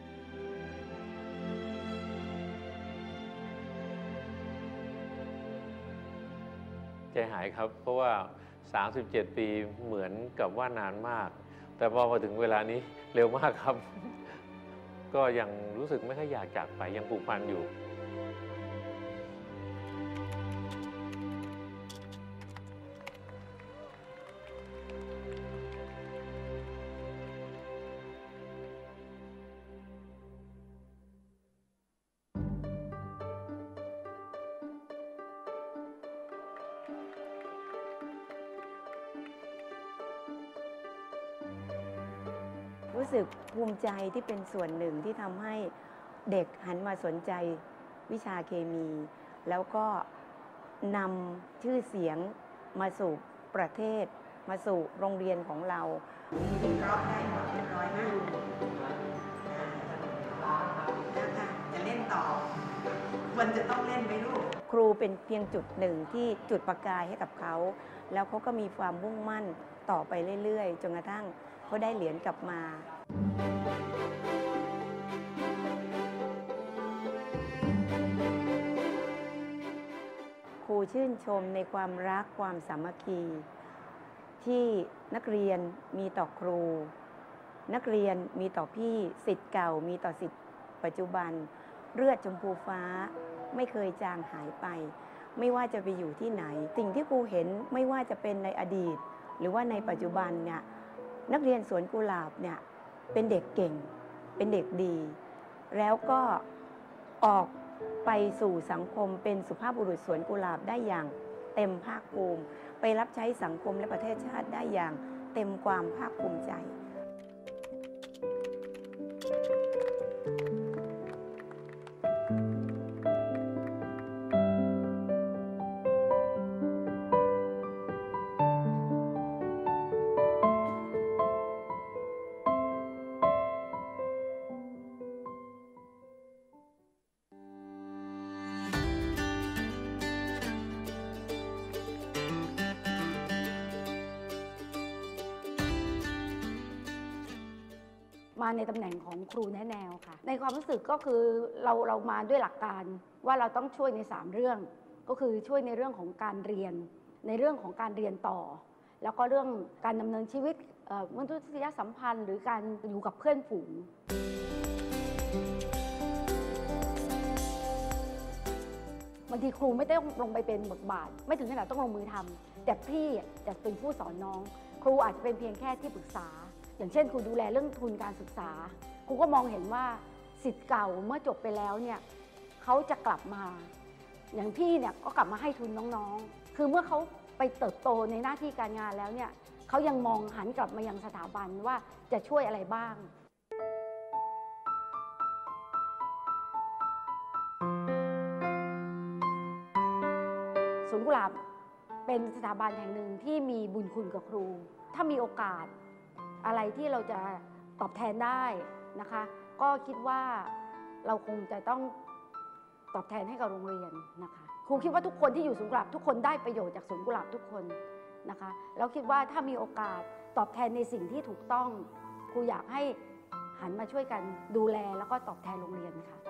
ใจหายครับเพราะว่าสามสิบเจ็ดปีเหมือนกับว่านานมากแต่พอมาถึงเวลานี้เร็วมากครับก็ยังรู้สึกไม่ค่อยอยากจากไปยังผูกพันอยู่รู้สึกภูมิใจที่เป็นส่วนหนึ่งที่ทำให้เด็กหันมาสนใจวิชาเคมี แล้วก็นำชื่อเสียงมาสู่ประเทศมาสู่โรงเรียนของเราวิเคราะห์ได้หมดเรียบร้อยนะจะเล่นต่อควรจะต้องเล่นไหมลูกครูเป็นเพียงจุดหนึ่งที่จุดประกายให้กับเขาแล้วเขาก็มีความมุ่งมั่นต่อไปเรื่อยๆจนกระทั่งเขาได้เหรียญกลับมาครูชื่นชมในความรักความสามัคคีที่นักเรียนมีต่อครู นักเรียนมีต่อพี่ศิษย์เก่ามีต่อศิษย์ปัจจุบันเลือดชมพูฟ้าไม่เคยจางหายไปไม่ว่าจะไปอยู่ที่ไหนสิ่งที่ครูเห็นไม่ว่าจะเป็นในอดีตหรือว่าในปัจจุบันเนี่ยนักเรียนสวนกุหลาบเนี่ยเป็นเด็กเก่งเป็นเด็กดีแล้วก็ออกไปสู่สังคมเป็นสุภาพบุรุษสวนกุหลาบได้อย่างเต็มภาคภูมิไปรับใช้สังคมและประเทศชาติได้อย่างเต็มความภาคภูมิใจมาในตำแหน่งของครูแนะแนวค่ะในความรู้สึกก็คือเราเรามาด้วยหลักการว่าเราต้องช่วยในสามเรื่องก็คือช่วยในเรื่องของการเรียนในเรื่องของการเรียนต่อแล้วก็เรื่องการดำเนินชีวิตมนุษยสัมพันธ์หรือการอยู่กับเพื่อนฝูงบางทีครูไม่ต้องลงไปเป็นบทบาทไม่ถึงขนาดต้องลงมือทำแต่พี่จะเป็นผู้สอนน้องครูอาจจะเป็นเพียงแค่ที่ปรึกษาอย่างเช่นครูดูแลเรื่องทุนการศึกษาครูก็มองเห็นว่าศิษย์เก่าเมื่อจบไปแล้วเนี่ยเขาจะกลับมาอย่างพี่เนี่ยก็กลับมาให้ทุนน้องๆคือเมื่อเขาไปเติบโตในหน้าที่การงานแล้วเนี่ยเขายังมองหันกลับมายังสถาบันว่าจะช่วยอะไรบ้างสวนกุหลาบเป็นสถาบันแห่งหนึ่งที่มีบุญคุณกับครูถ้ามีโอกาสอะไรที่เราจะตอบแทนได้นะคะก็คิดว่าเราคงจะต้องตอบแทนให้กับโรงเรียนนะคะครูคิดว่าทุกคนที่อยู่สวนกุหลาบทุกคนได้ประโยชน์จากสวนกุหลาบทุกคนนะคะแล้วคิดว่าถ้ามีโอกาสตอบแทนในสิ่งที่ถูกต้องครูอยากให้หันมาช่วยกันดูแลแล้วก็ตอบแทนโรงเรียนค่ะ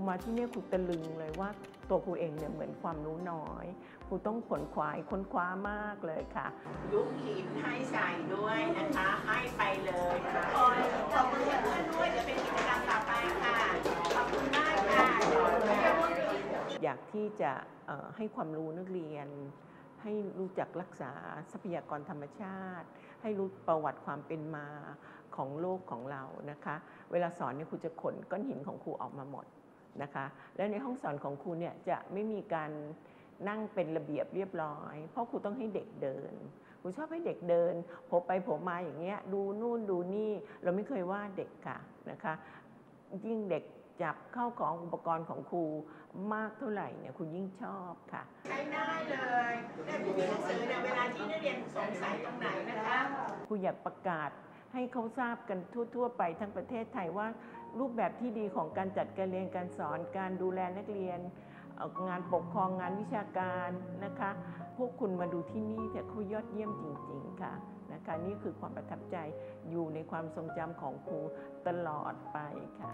มาที่นี่ครูตะลึงเลยว่าตัวครูเองเนี่ยเหมือนความรู้น้อยครูต้องขวนขวายค้นคว้ามากเลยค่ะยุคขีดให้ใส่ด้วยนะคะให้ไปเลยทุกคนขอบคุณเพื่อนด้วยจะเป็นกิจกรรมต่อไปค่ะขอบคุณมากค่ะอยากที่จะให้ความรู้นักเรียนให้รู้จักรักษาทรัพยากรธรรมชาติให้รู้ประวัติความเป็นมาของโลกของเรานะคะเวลาสอนเนี่ยครูจะขนก้อนหินของครูออกมาหมดนะคะและในห้องสอนของครูเนี่ยจะไม่มีการนั่งเป็นระเบียบเรียบร้อยเพราะครูต้องให้เด็กเดินครูชอบให้เด็กเดินโผล่ไปโผล่มาอย่างเงี้ยดูนู่นดูนี่เราไม่เคยว่าเด็กค่ะนะคะยิ่งเด็กจับเข้าของอุปกรณ์ของครูมากเท่าไหร่เนี่ยครูยิ่งชอบค่ะใช้ได้เลยแต่ครูมีหนังสือเนี่ยเวลาที่นักเรียนสงสัยตรงไหนนะคะครูอยากประกาศให้เขาทราบกันทั่วๆไปทั้งประเทศไทยว่ารูปแบบที่ดีของการจัดการเรียนการสอนการดูแลนักเรียนงานปกครองงานวิชาการนะคะพวกคุณมาดูที่นี่แต่ครูยอดเยี่ยมจริงๆค่ะนะคะนี่คือความประทับใจอยู่ในความทรงจำของครูตลอดไปค่ะ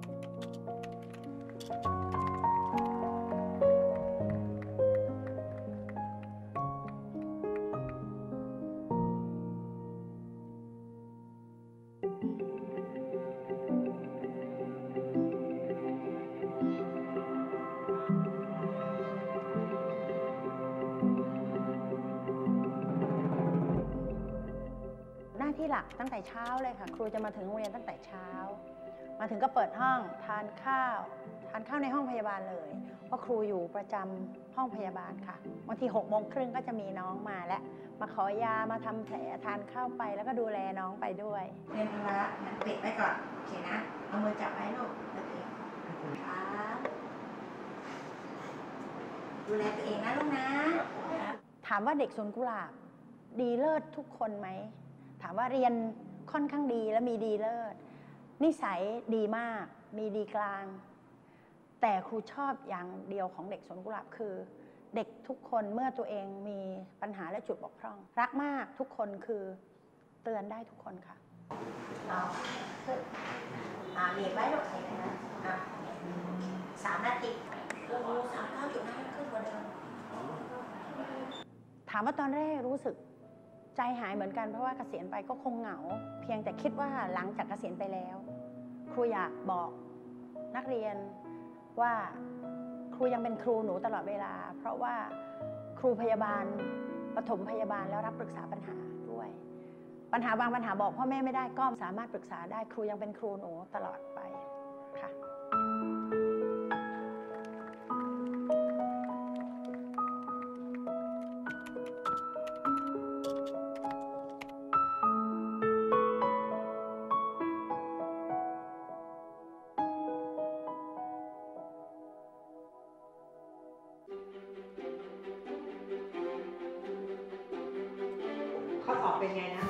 ที่หลักตั้งแต่เช้าเลยค่ะครูจะมาถึงโรงเรียนตั้งแต่เช้ามาถึงก็เปิดห้องทานข้าวทานข้าวในห้องพยาบาลเลยเพราะครูอยู่ประจำห้องพยาบาลค่ะบางทีหกโมงครึ่งก็จะมีน้องมาและมาขอยามาทำแผลทานข้าวไปแล้วก็ดูแลน้องไปด้วยเรียนภาระปิดไว้ก่อนโอเคนะเอามือจับไว้ลูกโอเคครับดูแลตัวเองนะลูกนะถามว่าเด็กสวนกุหลาบดีเลิศทุกคนไหมถามว่าเรียนค่อนข้างดีและมีดีเลิศนิสัยดีมากมีดีกลางแต่ครูชอบอย่างเดียวของเด็กสวนกุหลาบคือเด็กทุกคนเมื่อตัวเองมีปัญหาและจุดบกพร่องรักมากทุกคนคือเตือนได้ทุกคนค่ะเอาขึ้นอ่าหนีบไว้ลูกหนีบนะอ่ะสามนาทีโอ้โหสามเก้าจุดห้าขึ้นกว่าเดิมถามว่าตอนแรกรู้สึกใจหายเหมือนกันเพราะว่าเกษียณไปก็คงเหงาเพียงแต่คิดว่าหลังจากเกษียณไปแล้วครูอยากบอกนักเรียนว่าครูยังเป็นครูหนูตลอดเวลาเพราะว่าครูพยาบาลปฐมพยาบาลแล้วรับปรึกษาปัญหาด้วยปัญหาบางปัญหาบอกพ่อแม่ไม่ได้ก็สามารถปรึกษาได้ครูยังเป็นครูหนูตลอดไปค่ะข้อสอบเป็นไงนะ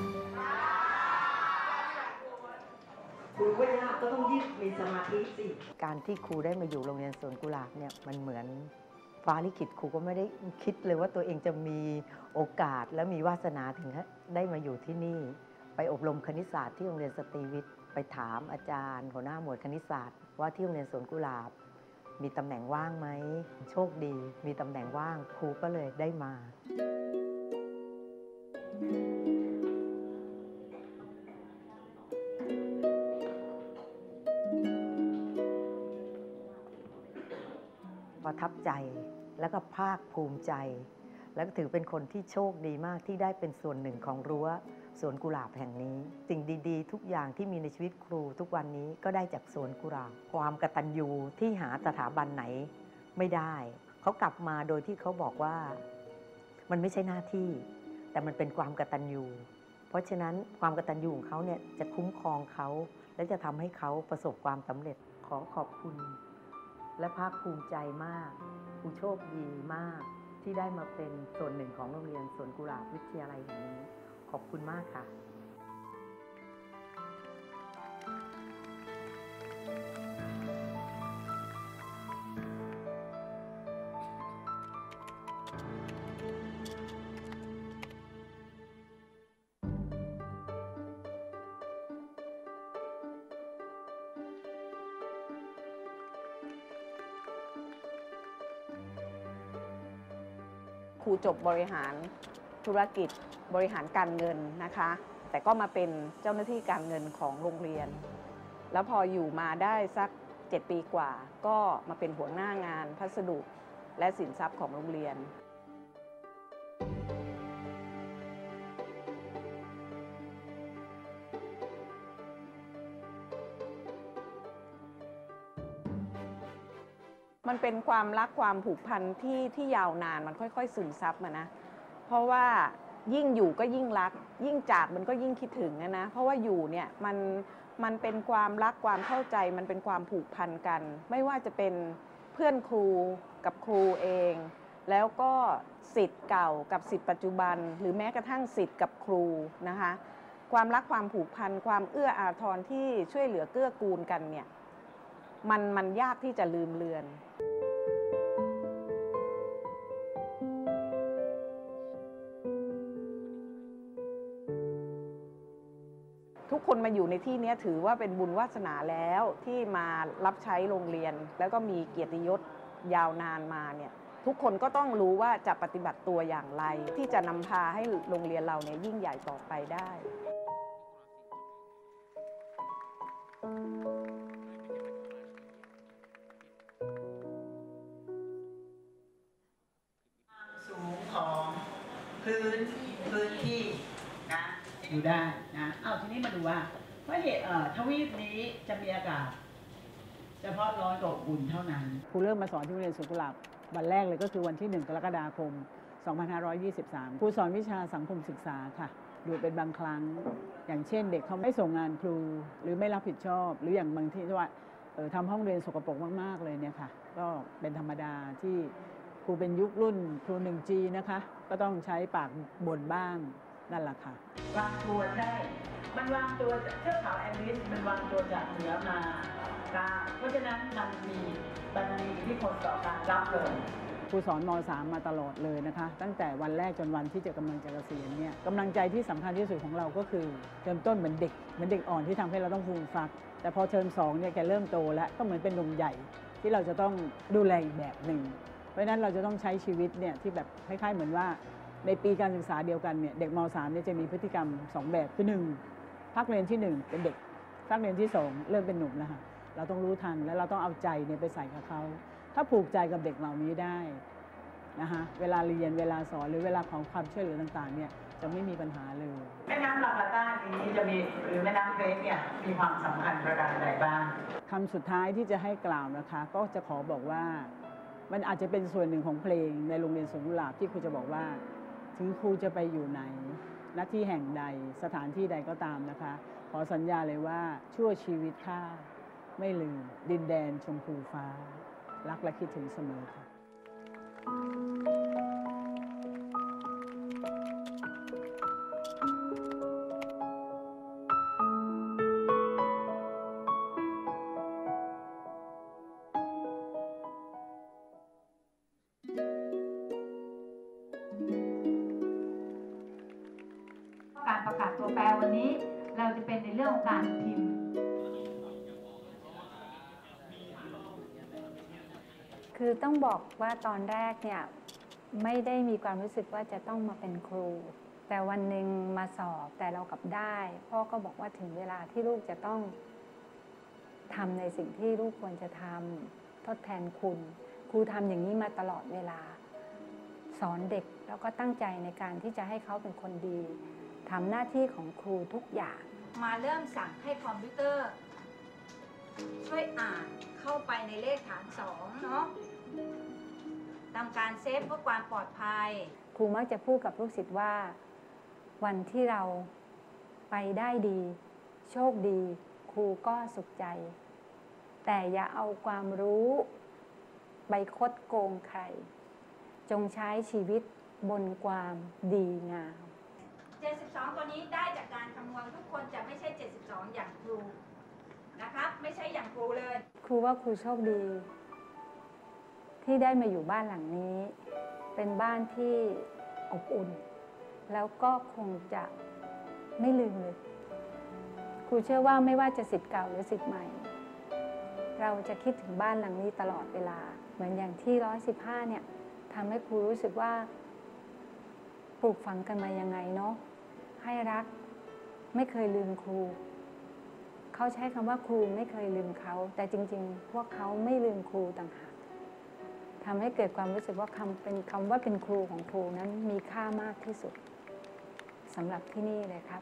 ครูก็ยากก็ต้องยิ่งมีสมาธิสิการที่ครูได้มาอยู่โรงเรียนสวนกุหลาบเนี่ยมันเหมือนฟ้าลิขิตครูก็ไม่ได้คิดเลยว่าตัวเองจะมีโอกาสและมีวาสนาถึงได้มาอยู่ที่นี่ไปอบรมคณิตศาสตร์ที่โรงเรียนสตรีวิทย์ไปถามอาจารย์หัวหน้าหมวดคณิตศาสตร์ว่าที่โรงเรียนสวนกุหลาบมีตำแหน่งว่างไหมโชคดีมีตำแหน่งว่างครูก็เลยได้มาประทับใจแล้วก็ภาคภูมิใจแล้วก็ถือเป็นคนที่โชคดีมากที่ได้เป็นส่วนหนึ่งของรั้วสวนกุหลาบแห่งนี้สิ่งดีๆทุกอย่างที่มีในชีวิตครูทุกวันนี้ก็ได้จากสวนกุหลาบความกตัญญูที่หาสถาบันไหนไม่ได้เขากลับมาโดยที่เขาบอกว่ามันไม่ใช่หน้าที่แต่มันเป็นความกตัญญูเพราะฉะนั้นความกตัญญูของเขาเนี่ยจะคุ้มครองเขาและจะทำให้เขาประสบความสำเร็จขอขอบคุณและภาคภูมิใจมากครูโชคดีมากที่ได้มาเป็นส่วนหนึ่งของโรงเรียนสวนกุหลาบวิทยาลัยแห่งนี้ขอบคุณมากค่ะขครูจบบริหารธุรกิจบริหารการเงินนะคะแต่ก็มาเป็นเจ้าหน้าที่การเงินของโรงเรียนแล้วพออยู่มาได้สักเจ็ดปีกว่าก็มาเป็นหัวหน้างานพัสดุและสินทรัพย์ของโรงเรียนมันเป็นความรักความผูกพันที่ที่ยาวนานมันค่อยๆซึมซับมานะเพราะว่ายิ่งอยู่ก็ยิ่งรักยิ่งจากมันก็ยิ่งคิดถึงนะนะเพราะว่าอยู่เนี่ยมันมันเป็นความรักความเข้าใจมันเป็นความผูกพันกันไม่ว่าจะเป็นเพื่อนครูกับครูเองแล้วก็ศิษย์เก่ากับศิษย์ปัจจุบันหรือแม้กระทั่งศิษย์กับครูนะคะความรักความผูกพันความเอื้ออาทรที่ช่วยเหลือเกื้อกูลกันเนี่ยมันมันยากที่จะลืมเลือนทุกคนมาอยู่ในที่นี้ถือว่าเป็นบุญวาสนาแล้วที่มารับใช้โรงเรียนแล้วก็มีเกียรติยศยาวนานมาเนี่ยทุกคนก็ต้องรู้ว่าจะปฏิบัติตัวอย่างไรที่จะนำพาให้โรงเรียนเราเนี่ยยิ่งใหญ่ต่อไปได้สูงของพื้นพื้นที่นะอยู่ได้นะเอาทีนี้มาดูว่าเพราะเหตุทวีปนี้จะมีอากาศเฉพาะร้อนกับอุ่นเท่านั้นครูเริ่มมาสอนที่โรงเรียนสวนกุหลาบวันแรกเลยก็คือวันที่หนึ่งกรกฎาคมสองพันห้าร้อยยี่สิบสามครูสอนวิชาสังคมศึกษาค่ะดูเป็นบางครั้งอย่างเช่นเด็กเขาไม่ส่งงานครูหรือไม่รับผิดชอบหรืออย่างบางที่ว่าเออทำห้องเรียนสกปรกมากๆเลยเนี่ยค่ะก็เป็นธรรมดาที่ครูเป็นยุครุ่นครู หนึ่งจี นะคะก็ต้องใช้ปากบ่นบ้างนั่นแหละค่ะวางตัวใช่มันวางตัวจากเทือกเขาแอลลิสมันวางตัวจากเหนือมากลางเพราะฉะนั้นมันมีมันมีอิทธิพลต่อการรับเลยครูสอนม สาม มาตลอดเลยนะคะตั้งแต่วันแรกจนวันที่จะกำลังจะเกษียณเนี่ยกำลังใจที่สำคัญที่สุดของเราก็คือเริ่มต้นเหมือนเด็กเหมือนเด็กอ่อนที่ทำให้เราต้องฟูมฟักแต่พอเทอมสองเนี่ยแกเริ่มโตแล้วก็เหมือนเป็นหนุ่มใหญ่ที่เราจะต้องดูแลอีกแบบหนึ่งเพราะฉะนั้นเราจะต้องใช้ชีวิตเนี่ยที่แบบคล้ายๆเหมือนว่าในปีการศึกษาเดียวกันเนี่ยเด็กม สามเนี่ยจะมีพฤติกรรมสองแบบคือหนึ่งภาคเรียนที่หนึ่งเป็นเด็กภาคเรียนที่สองเริ่มเป็นหนุ่มแล้วค่ะเราต้องรู้ทันและเราต้องเอาใจเนี่ยไปใส่กับเขาถ้าผูกใจกับเด็กเหล่านี้ได้นะคะเวลาเรียนเวลาสอนหรือเวลาของความช่วยเหลือต่างๆเนี่ยจะไม่มีปัญหาเลยแม่น้ำลาพาต้านี้จะมีหรือแม่น้ำเกรซเนี่ยมีความสำคัญประการใดบ้างคำสุดท้ายที่จะให้กล่าวนะคะก็จะขอบอกว่ามันอาจจะเป็นส่วนหนึ่งของเพลงในโรงเรียนสวนกุหลาบที่ครูจะบอกว่าถึงครูจะไปอยู่ไหนณที่แห่งใดสถานที่ใดก็ตามนะคะขอสัญญาเลยว่าชั่วชีวิตข้าไม่ลืมดินแดนชมพูฟ้ารักและคิดถึงเสมอค่ะการประกาศตัวแปรวันนี้เราจะเป็นในเรื่องของการพิมพ์คือต้องบอกว่าตอนแรกเนี่ยไม่ได้มีความรู้สึกว่าจะต้องมาเป็นครู แต่วันหนึ่งมาสอบแต่เรากลับได้พ่อก็บอกว่าถึงเวลาที่ลูกจะต้องทำในสิ่งที่ลูกควรจะทำทดแทนคุณครูทำอย่างนี้มาตลอดเวลาสอนเด็กแล้วก็ตั้งใจในการที่จะให้เขาเป็นคนดีทำหน้าที่ของครูทุกอย่างมาเริ่มสั่งให้คอมพิวเตอร์ช่วยอ่านเข้าไปในเลขฐานสองเนาะทำการเซฟเพื่อความปลอดภัยครูมักจะพูดกับลูกศิษย์ว่าวันที่เราไปได้ดีโชคดีครูก็สุขใจแต่อย่าเอาความรู้ไปคดโกงใครจงใช้ชีวิตบนความดีงามเจ็ดสิบสองตัวนี้ได้จากการคำนวณทุกคนจะไม่ใช่เจ็ดสิบสองอย่างครูนะครับไม่ใช่อย่างครูเลยครูว่าครูโชคดีที่ได้มาอยู่บ้านหลังนี้เป็นบ้านที่อบอุ่นแล้วก็คงจะไม่ลืมเลยครูเชื่อว่าไม่ว่าจะศิษย์เก่าหรือศิษย์ใหม่เราจะคิดถึงบ้านหลังนี้ตลอดเวลาเหมือนอย่างที่ร้อยสิบห้าเนี่ยทำให้ครูรู้สึกว่าปลูกฝังกันมายังไงเนาะให้รักไม่เคยลืมครูเขาใช้คำว่าครูไม่เคยลืมเขาแต่จริงๆพวกเขาไม่ลืมครูต่างหากทำให้เกิดความรู้สึกว่าคำเป็นคำว่าเป็นครูของครูนั้นมีค่ามากที่สุดสำหรับที่นี่เลยครับ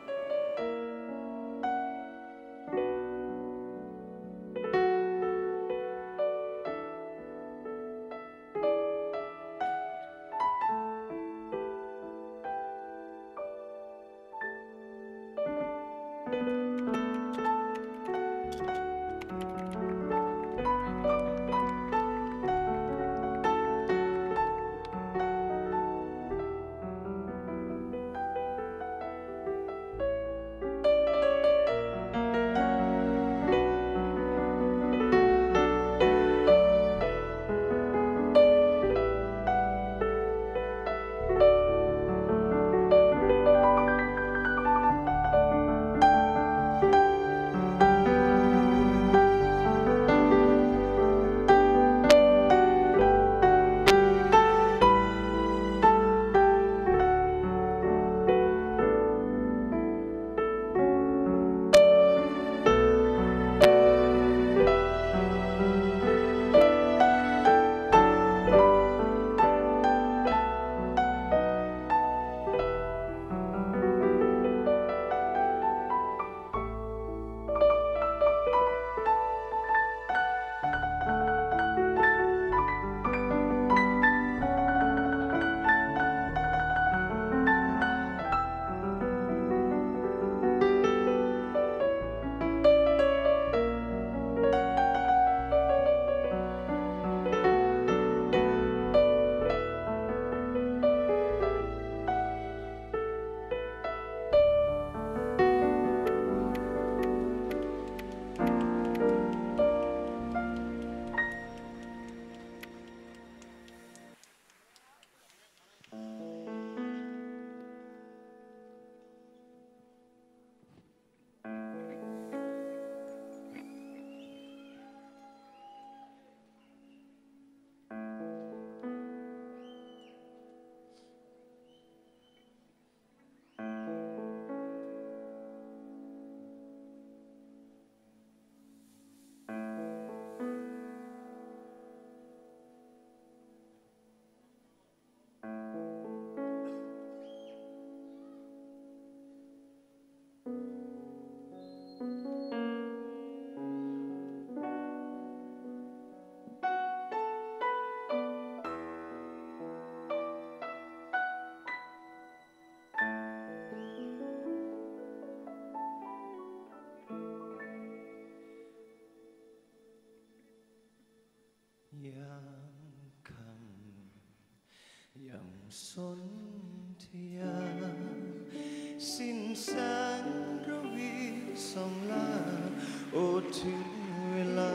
ยามค่ำยำสนธยาสิ้นแสงระวีส่องลาโอถึงเวลา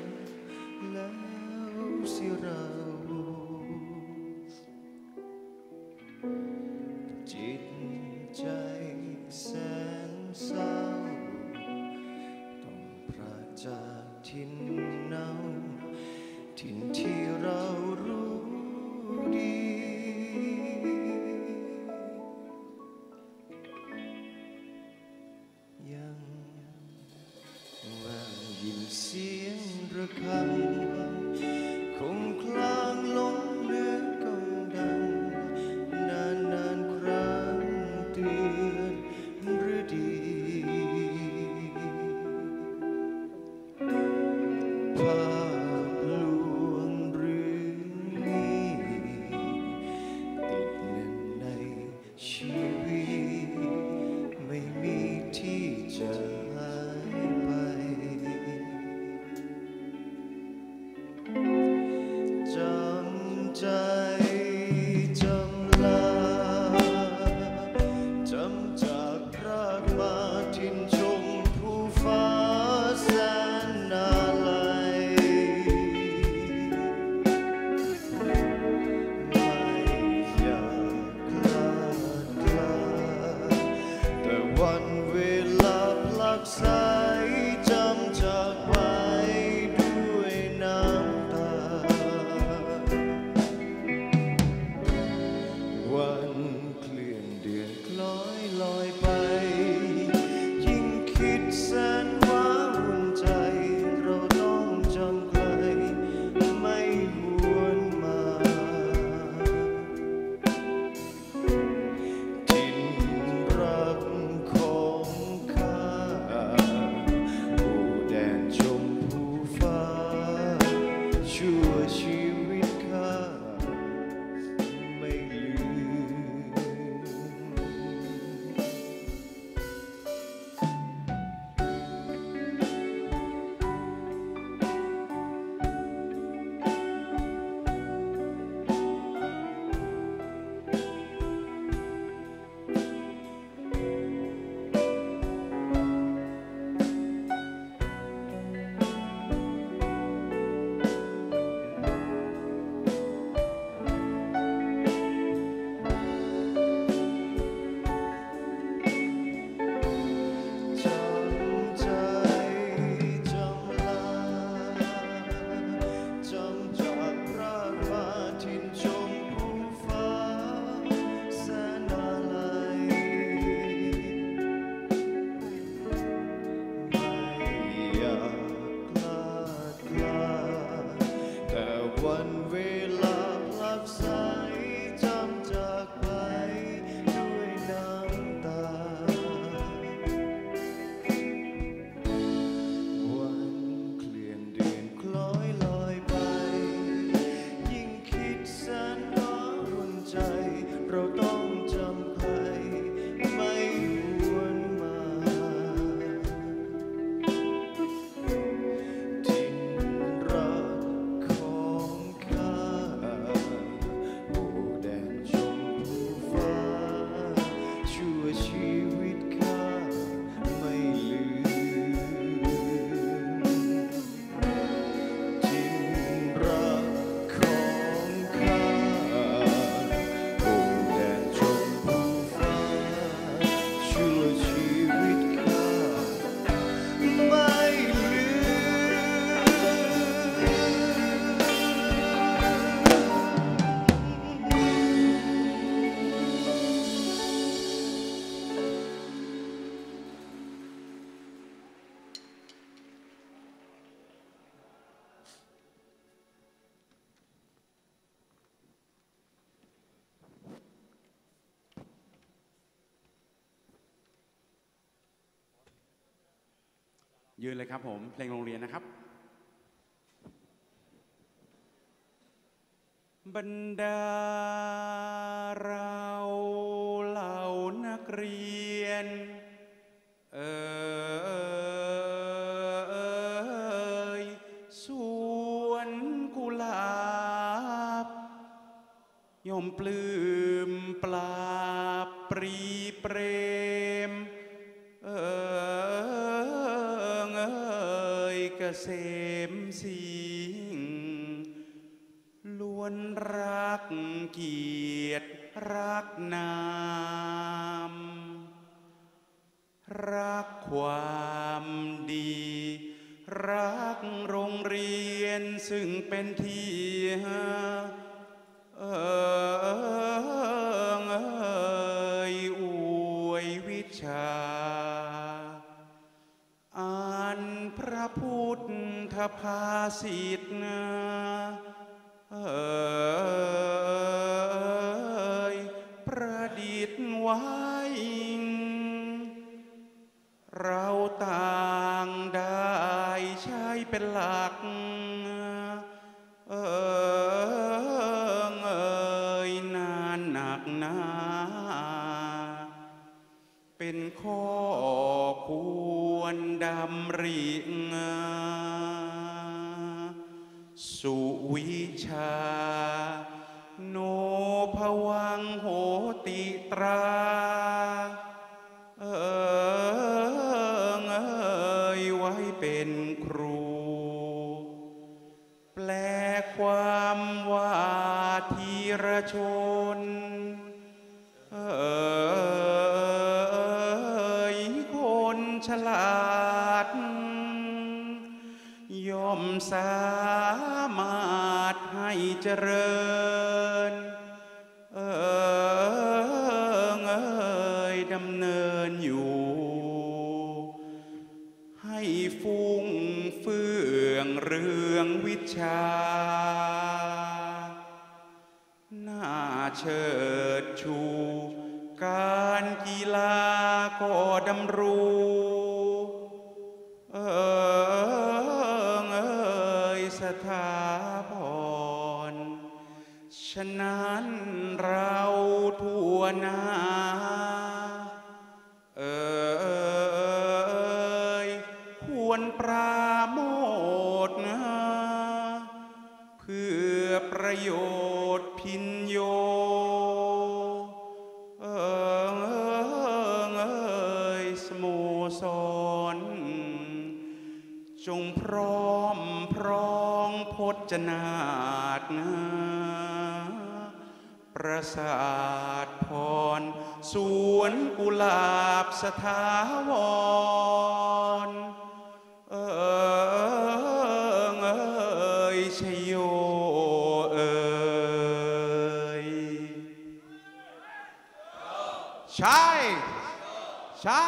แล้วสิเราจิตใจแสนเศร้าต้องพรากจากถิ่นเนาถิ่นที่เรารู้ดียังแววยินเสียงระฆังคงคลางลงเลือกองดังนานนานครั้งเตือนฤดีภาพลวงหรือนี่ติดแน่นในชีวิตไม่มีที่จะหายไปจำใจจำลาจำจากพรากมาถิ่นชมภูฟ้าแสนนาไลไม่อยากคลาดคลาแต่วันเวลาพลักไสจำจากไปด้วยน้ำตาวันยืนเลยครับผมเพลงโรงเรียนนะครับบรรดาเราเหล่านักเรียนเอ่ยสวนกุหลาบย่อมปลื้มปราบปรีเปรมเอ่ยเกษมสิงล้วนรักเกียรติรักนามรักความดีรักโรงเรียนซึ่งเป็นที่เอ่ยอวยวิชาอ่านพระพุทธภาษิตเอ่ยประดิษฐ์ไว้เราต่างได้ใช้เป็นหลักเอ่ยนานหนักหนาเป็นข้อควรดำริสุวิชาโนภวังโหติตราเอ่ยไว้เป็นครูแปลความว่าทีระชนเอ่ยคนฉลาดย่อมสามารถให้เจริญเอ่ยดำเนินอยู่ให้ฟุ้งเฟื่องเรื่องวิชาน่าเชิดชูการกีฬาก็ดำรูเอ่ยสถาพรฉะนั้นเราทั่วหน้าเอ่ยควรปราโมทย์เพื่อประโยชน์พินโยเอ่ยสโมสรจงพร้อมพร้องพจนาฏประสาทพรสวนกุหลาบสถาวรเอ่ยชโยเอ่ยใช่ใช่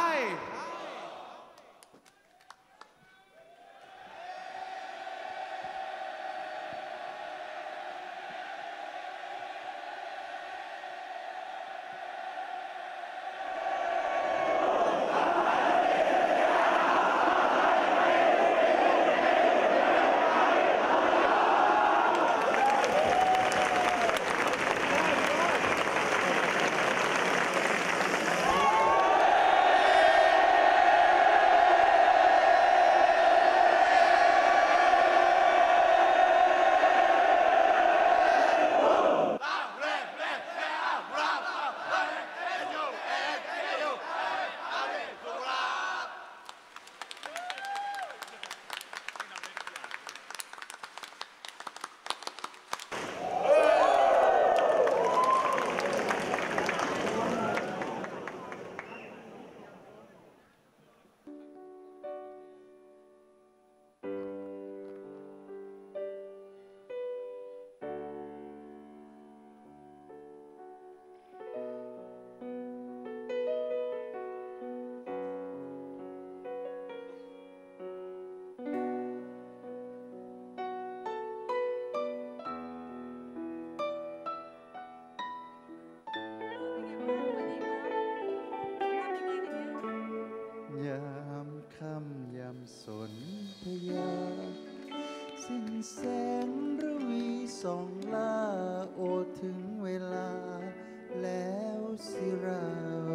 ส่องล่าโอถึงเวลาแล้วสิเรา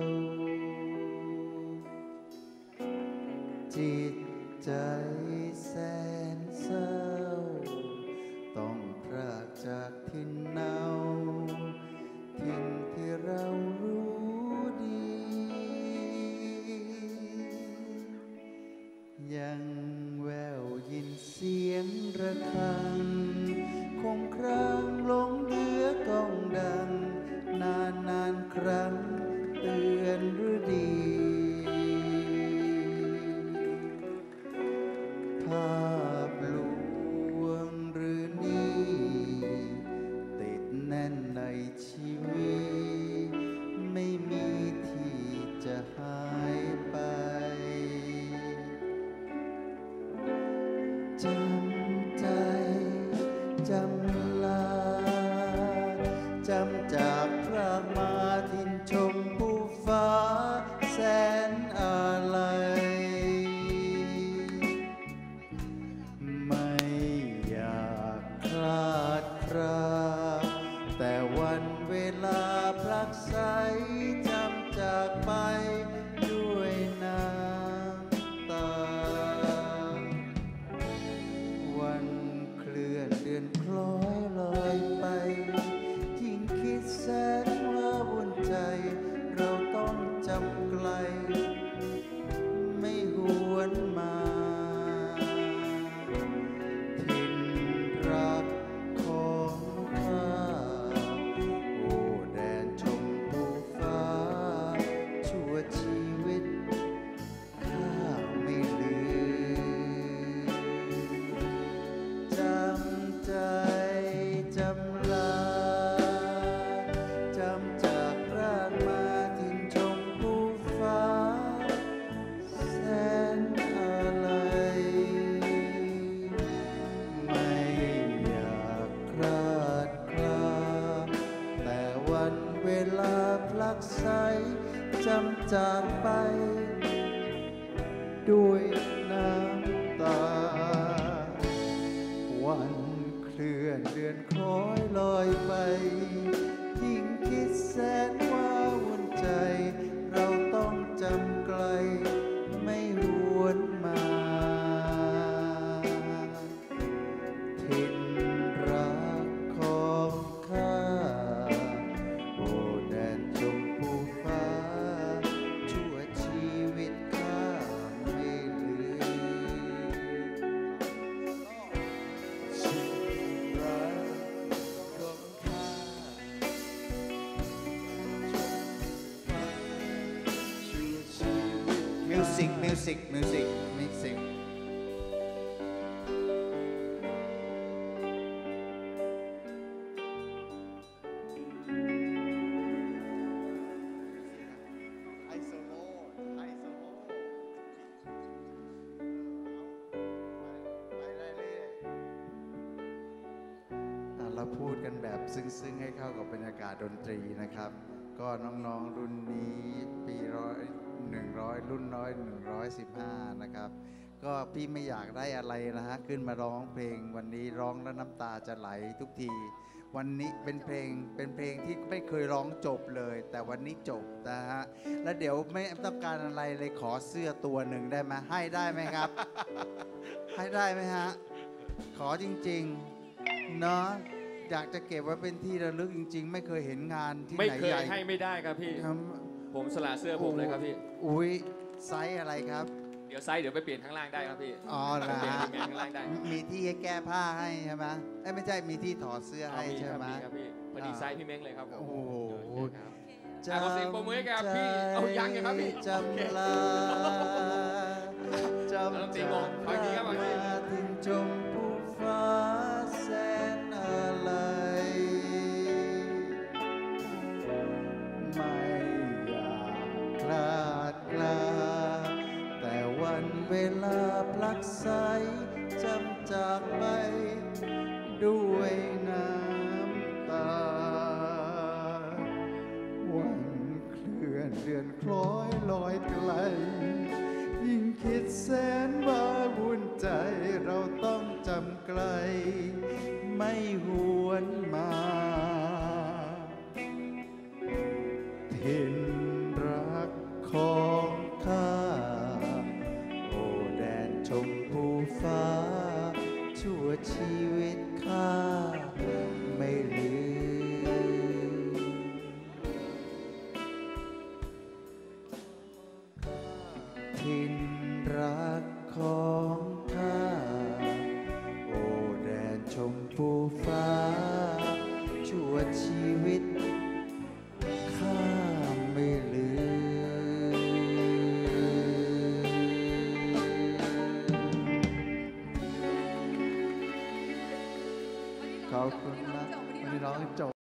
จิตใจแสนเศร้าต้องพรากจากถิ่นเนาถิ่นที่เรารู้ดียังแววยินเสียงระฆังคงครางหลงเหลือก้องดังนานนานครั้งเตือนฤดีภาพลวงหรือนี้ติดแน่นในชีวิตไม่มีที่จะหายไปจำใจจำลาจำจากพรากมาทินชมผู้ฟ้าแสนอาลัยไม่อยากคลาดคราแต่วันเวลาพลักไสจำจากไปด้วยน้ำตาวันเคลื่อนเดือนคล้อยลอยไปยิ่งคิดแสนว่าวุ่นใจเราต้องจำไกลไม่หวนมาถิ่นรักของข้าโอ้แดนชมพูฟ้าชั่วชีวิตข้าไม่ลืมจำใจจำลาจำจากรากมาถิ่นชมพูฟ้าแสนอาลัยไม่อยากคลาดคลาแต่วันเวลาพลักไสจำจากไปด้วยน้ำตาวันเคลื่อนเดือนคล้อยลอยไปยิ่งคิดแสนว่าวุ่นใจเราต้องจำไกลไม่หวนมาถิ่นรักของข้าโอ้แดนชมพูฟ้าชั่วชีวิตข้าไม่ลืมชีรักของข้ามิวสิกมิวสิกมิวสิกมิวสิกเราพูดกันแบบซึ้งๆให้เข้ากับบรรยากาศดนตรีนะครับ ก็น้องๆรุ่นนี้ปีร้อยหนึ่งร้อยรุ่นน้อยหนึ่งร้อยสิบห้านะครับ ก็พี่ไม่อยากได้อะไรนะฮะขึ้นมาร้องเพลงวันนี้ร้องแล้วน้ำตาจะไหลทุกที วันนี้เป็นเพลงเป็นเพลงที่ไม่เคยร้องจบเลย แต่วันนี้จบนะฮะแล้วเดี๋ยวไม่ต้องการอะไรเลยขอเสื้อตัวหนึ่งได้ไหมให้ได้ไหมครับ ให้ได้ไหมฮะขอจริงๆเนาะอยากจะเก็บไว้เป็นที่ระลึกจริงๆไม่เคยเห็นงานที่ไหนใหญ่ไม่เคยให้ไม่ได้ครับพี่ผมสละเสื้อผมเลยครับพี่อุ้ยไซส์อะไรครับเดี๋ยวไซส์เดี๋ยวไปเปลี่ยนข้างล่างได้ครับพี่อ๋อเหรอเปลี่ยนทีมงานข้างล่างได้มีที่ให้แก้ผ้าให้ใช่ไหมเอ้ยไม่ใช่มีที่ถอดเสื้อให้ใช่ไหมมีครับพี่พอดีไซส์พี่เม้งเลยครับผมโอ้โหอ่ะขอเสียงปรบมือให้กับพี่เอายังไงครับพี่จำลาจำแล้วตีวงฟังทีครับฟังทีถิ่นชมพูฟ้าแสนอะไรไม่อยากคลาดคลาแต่วันเวลาพลักไสจำจากไปด้วยน้ำตาวันเคลื่อนเดือนคล้อยลอยไกลยิ่งคิดแสนว่าวุ่นใจเราต้องจำไกลไม่หวนชีวิตข้าไม่ลืมถิ่นรักของข้าโอ้แดนชมพูฟ้าชั่วชีวิตข้าไม่ลืมขอบคุณนะวันนี้ร้องจบ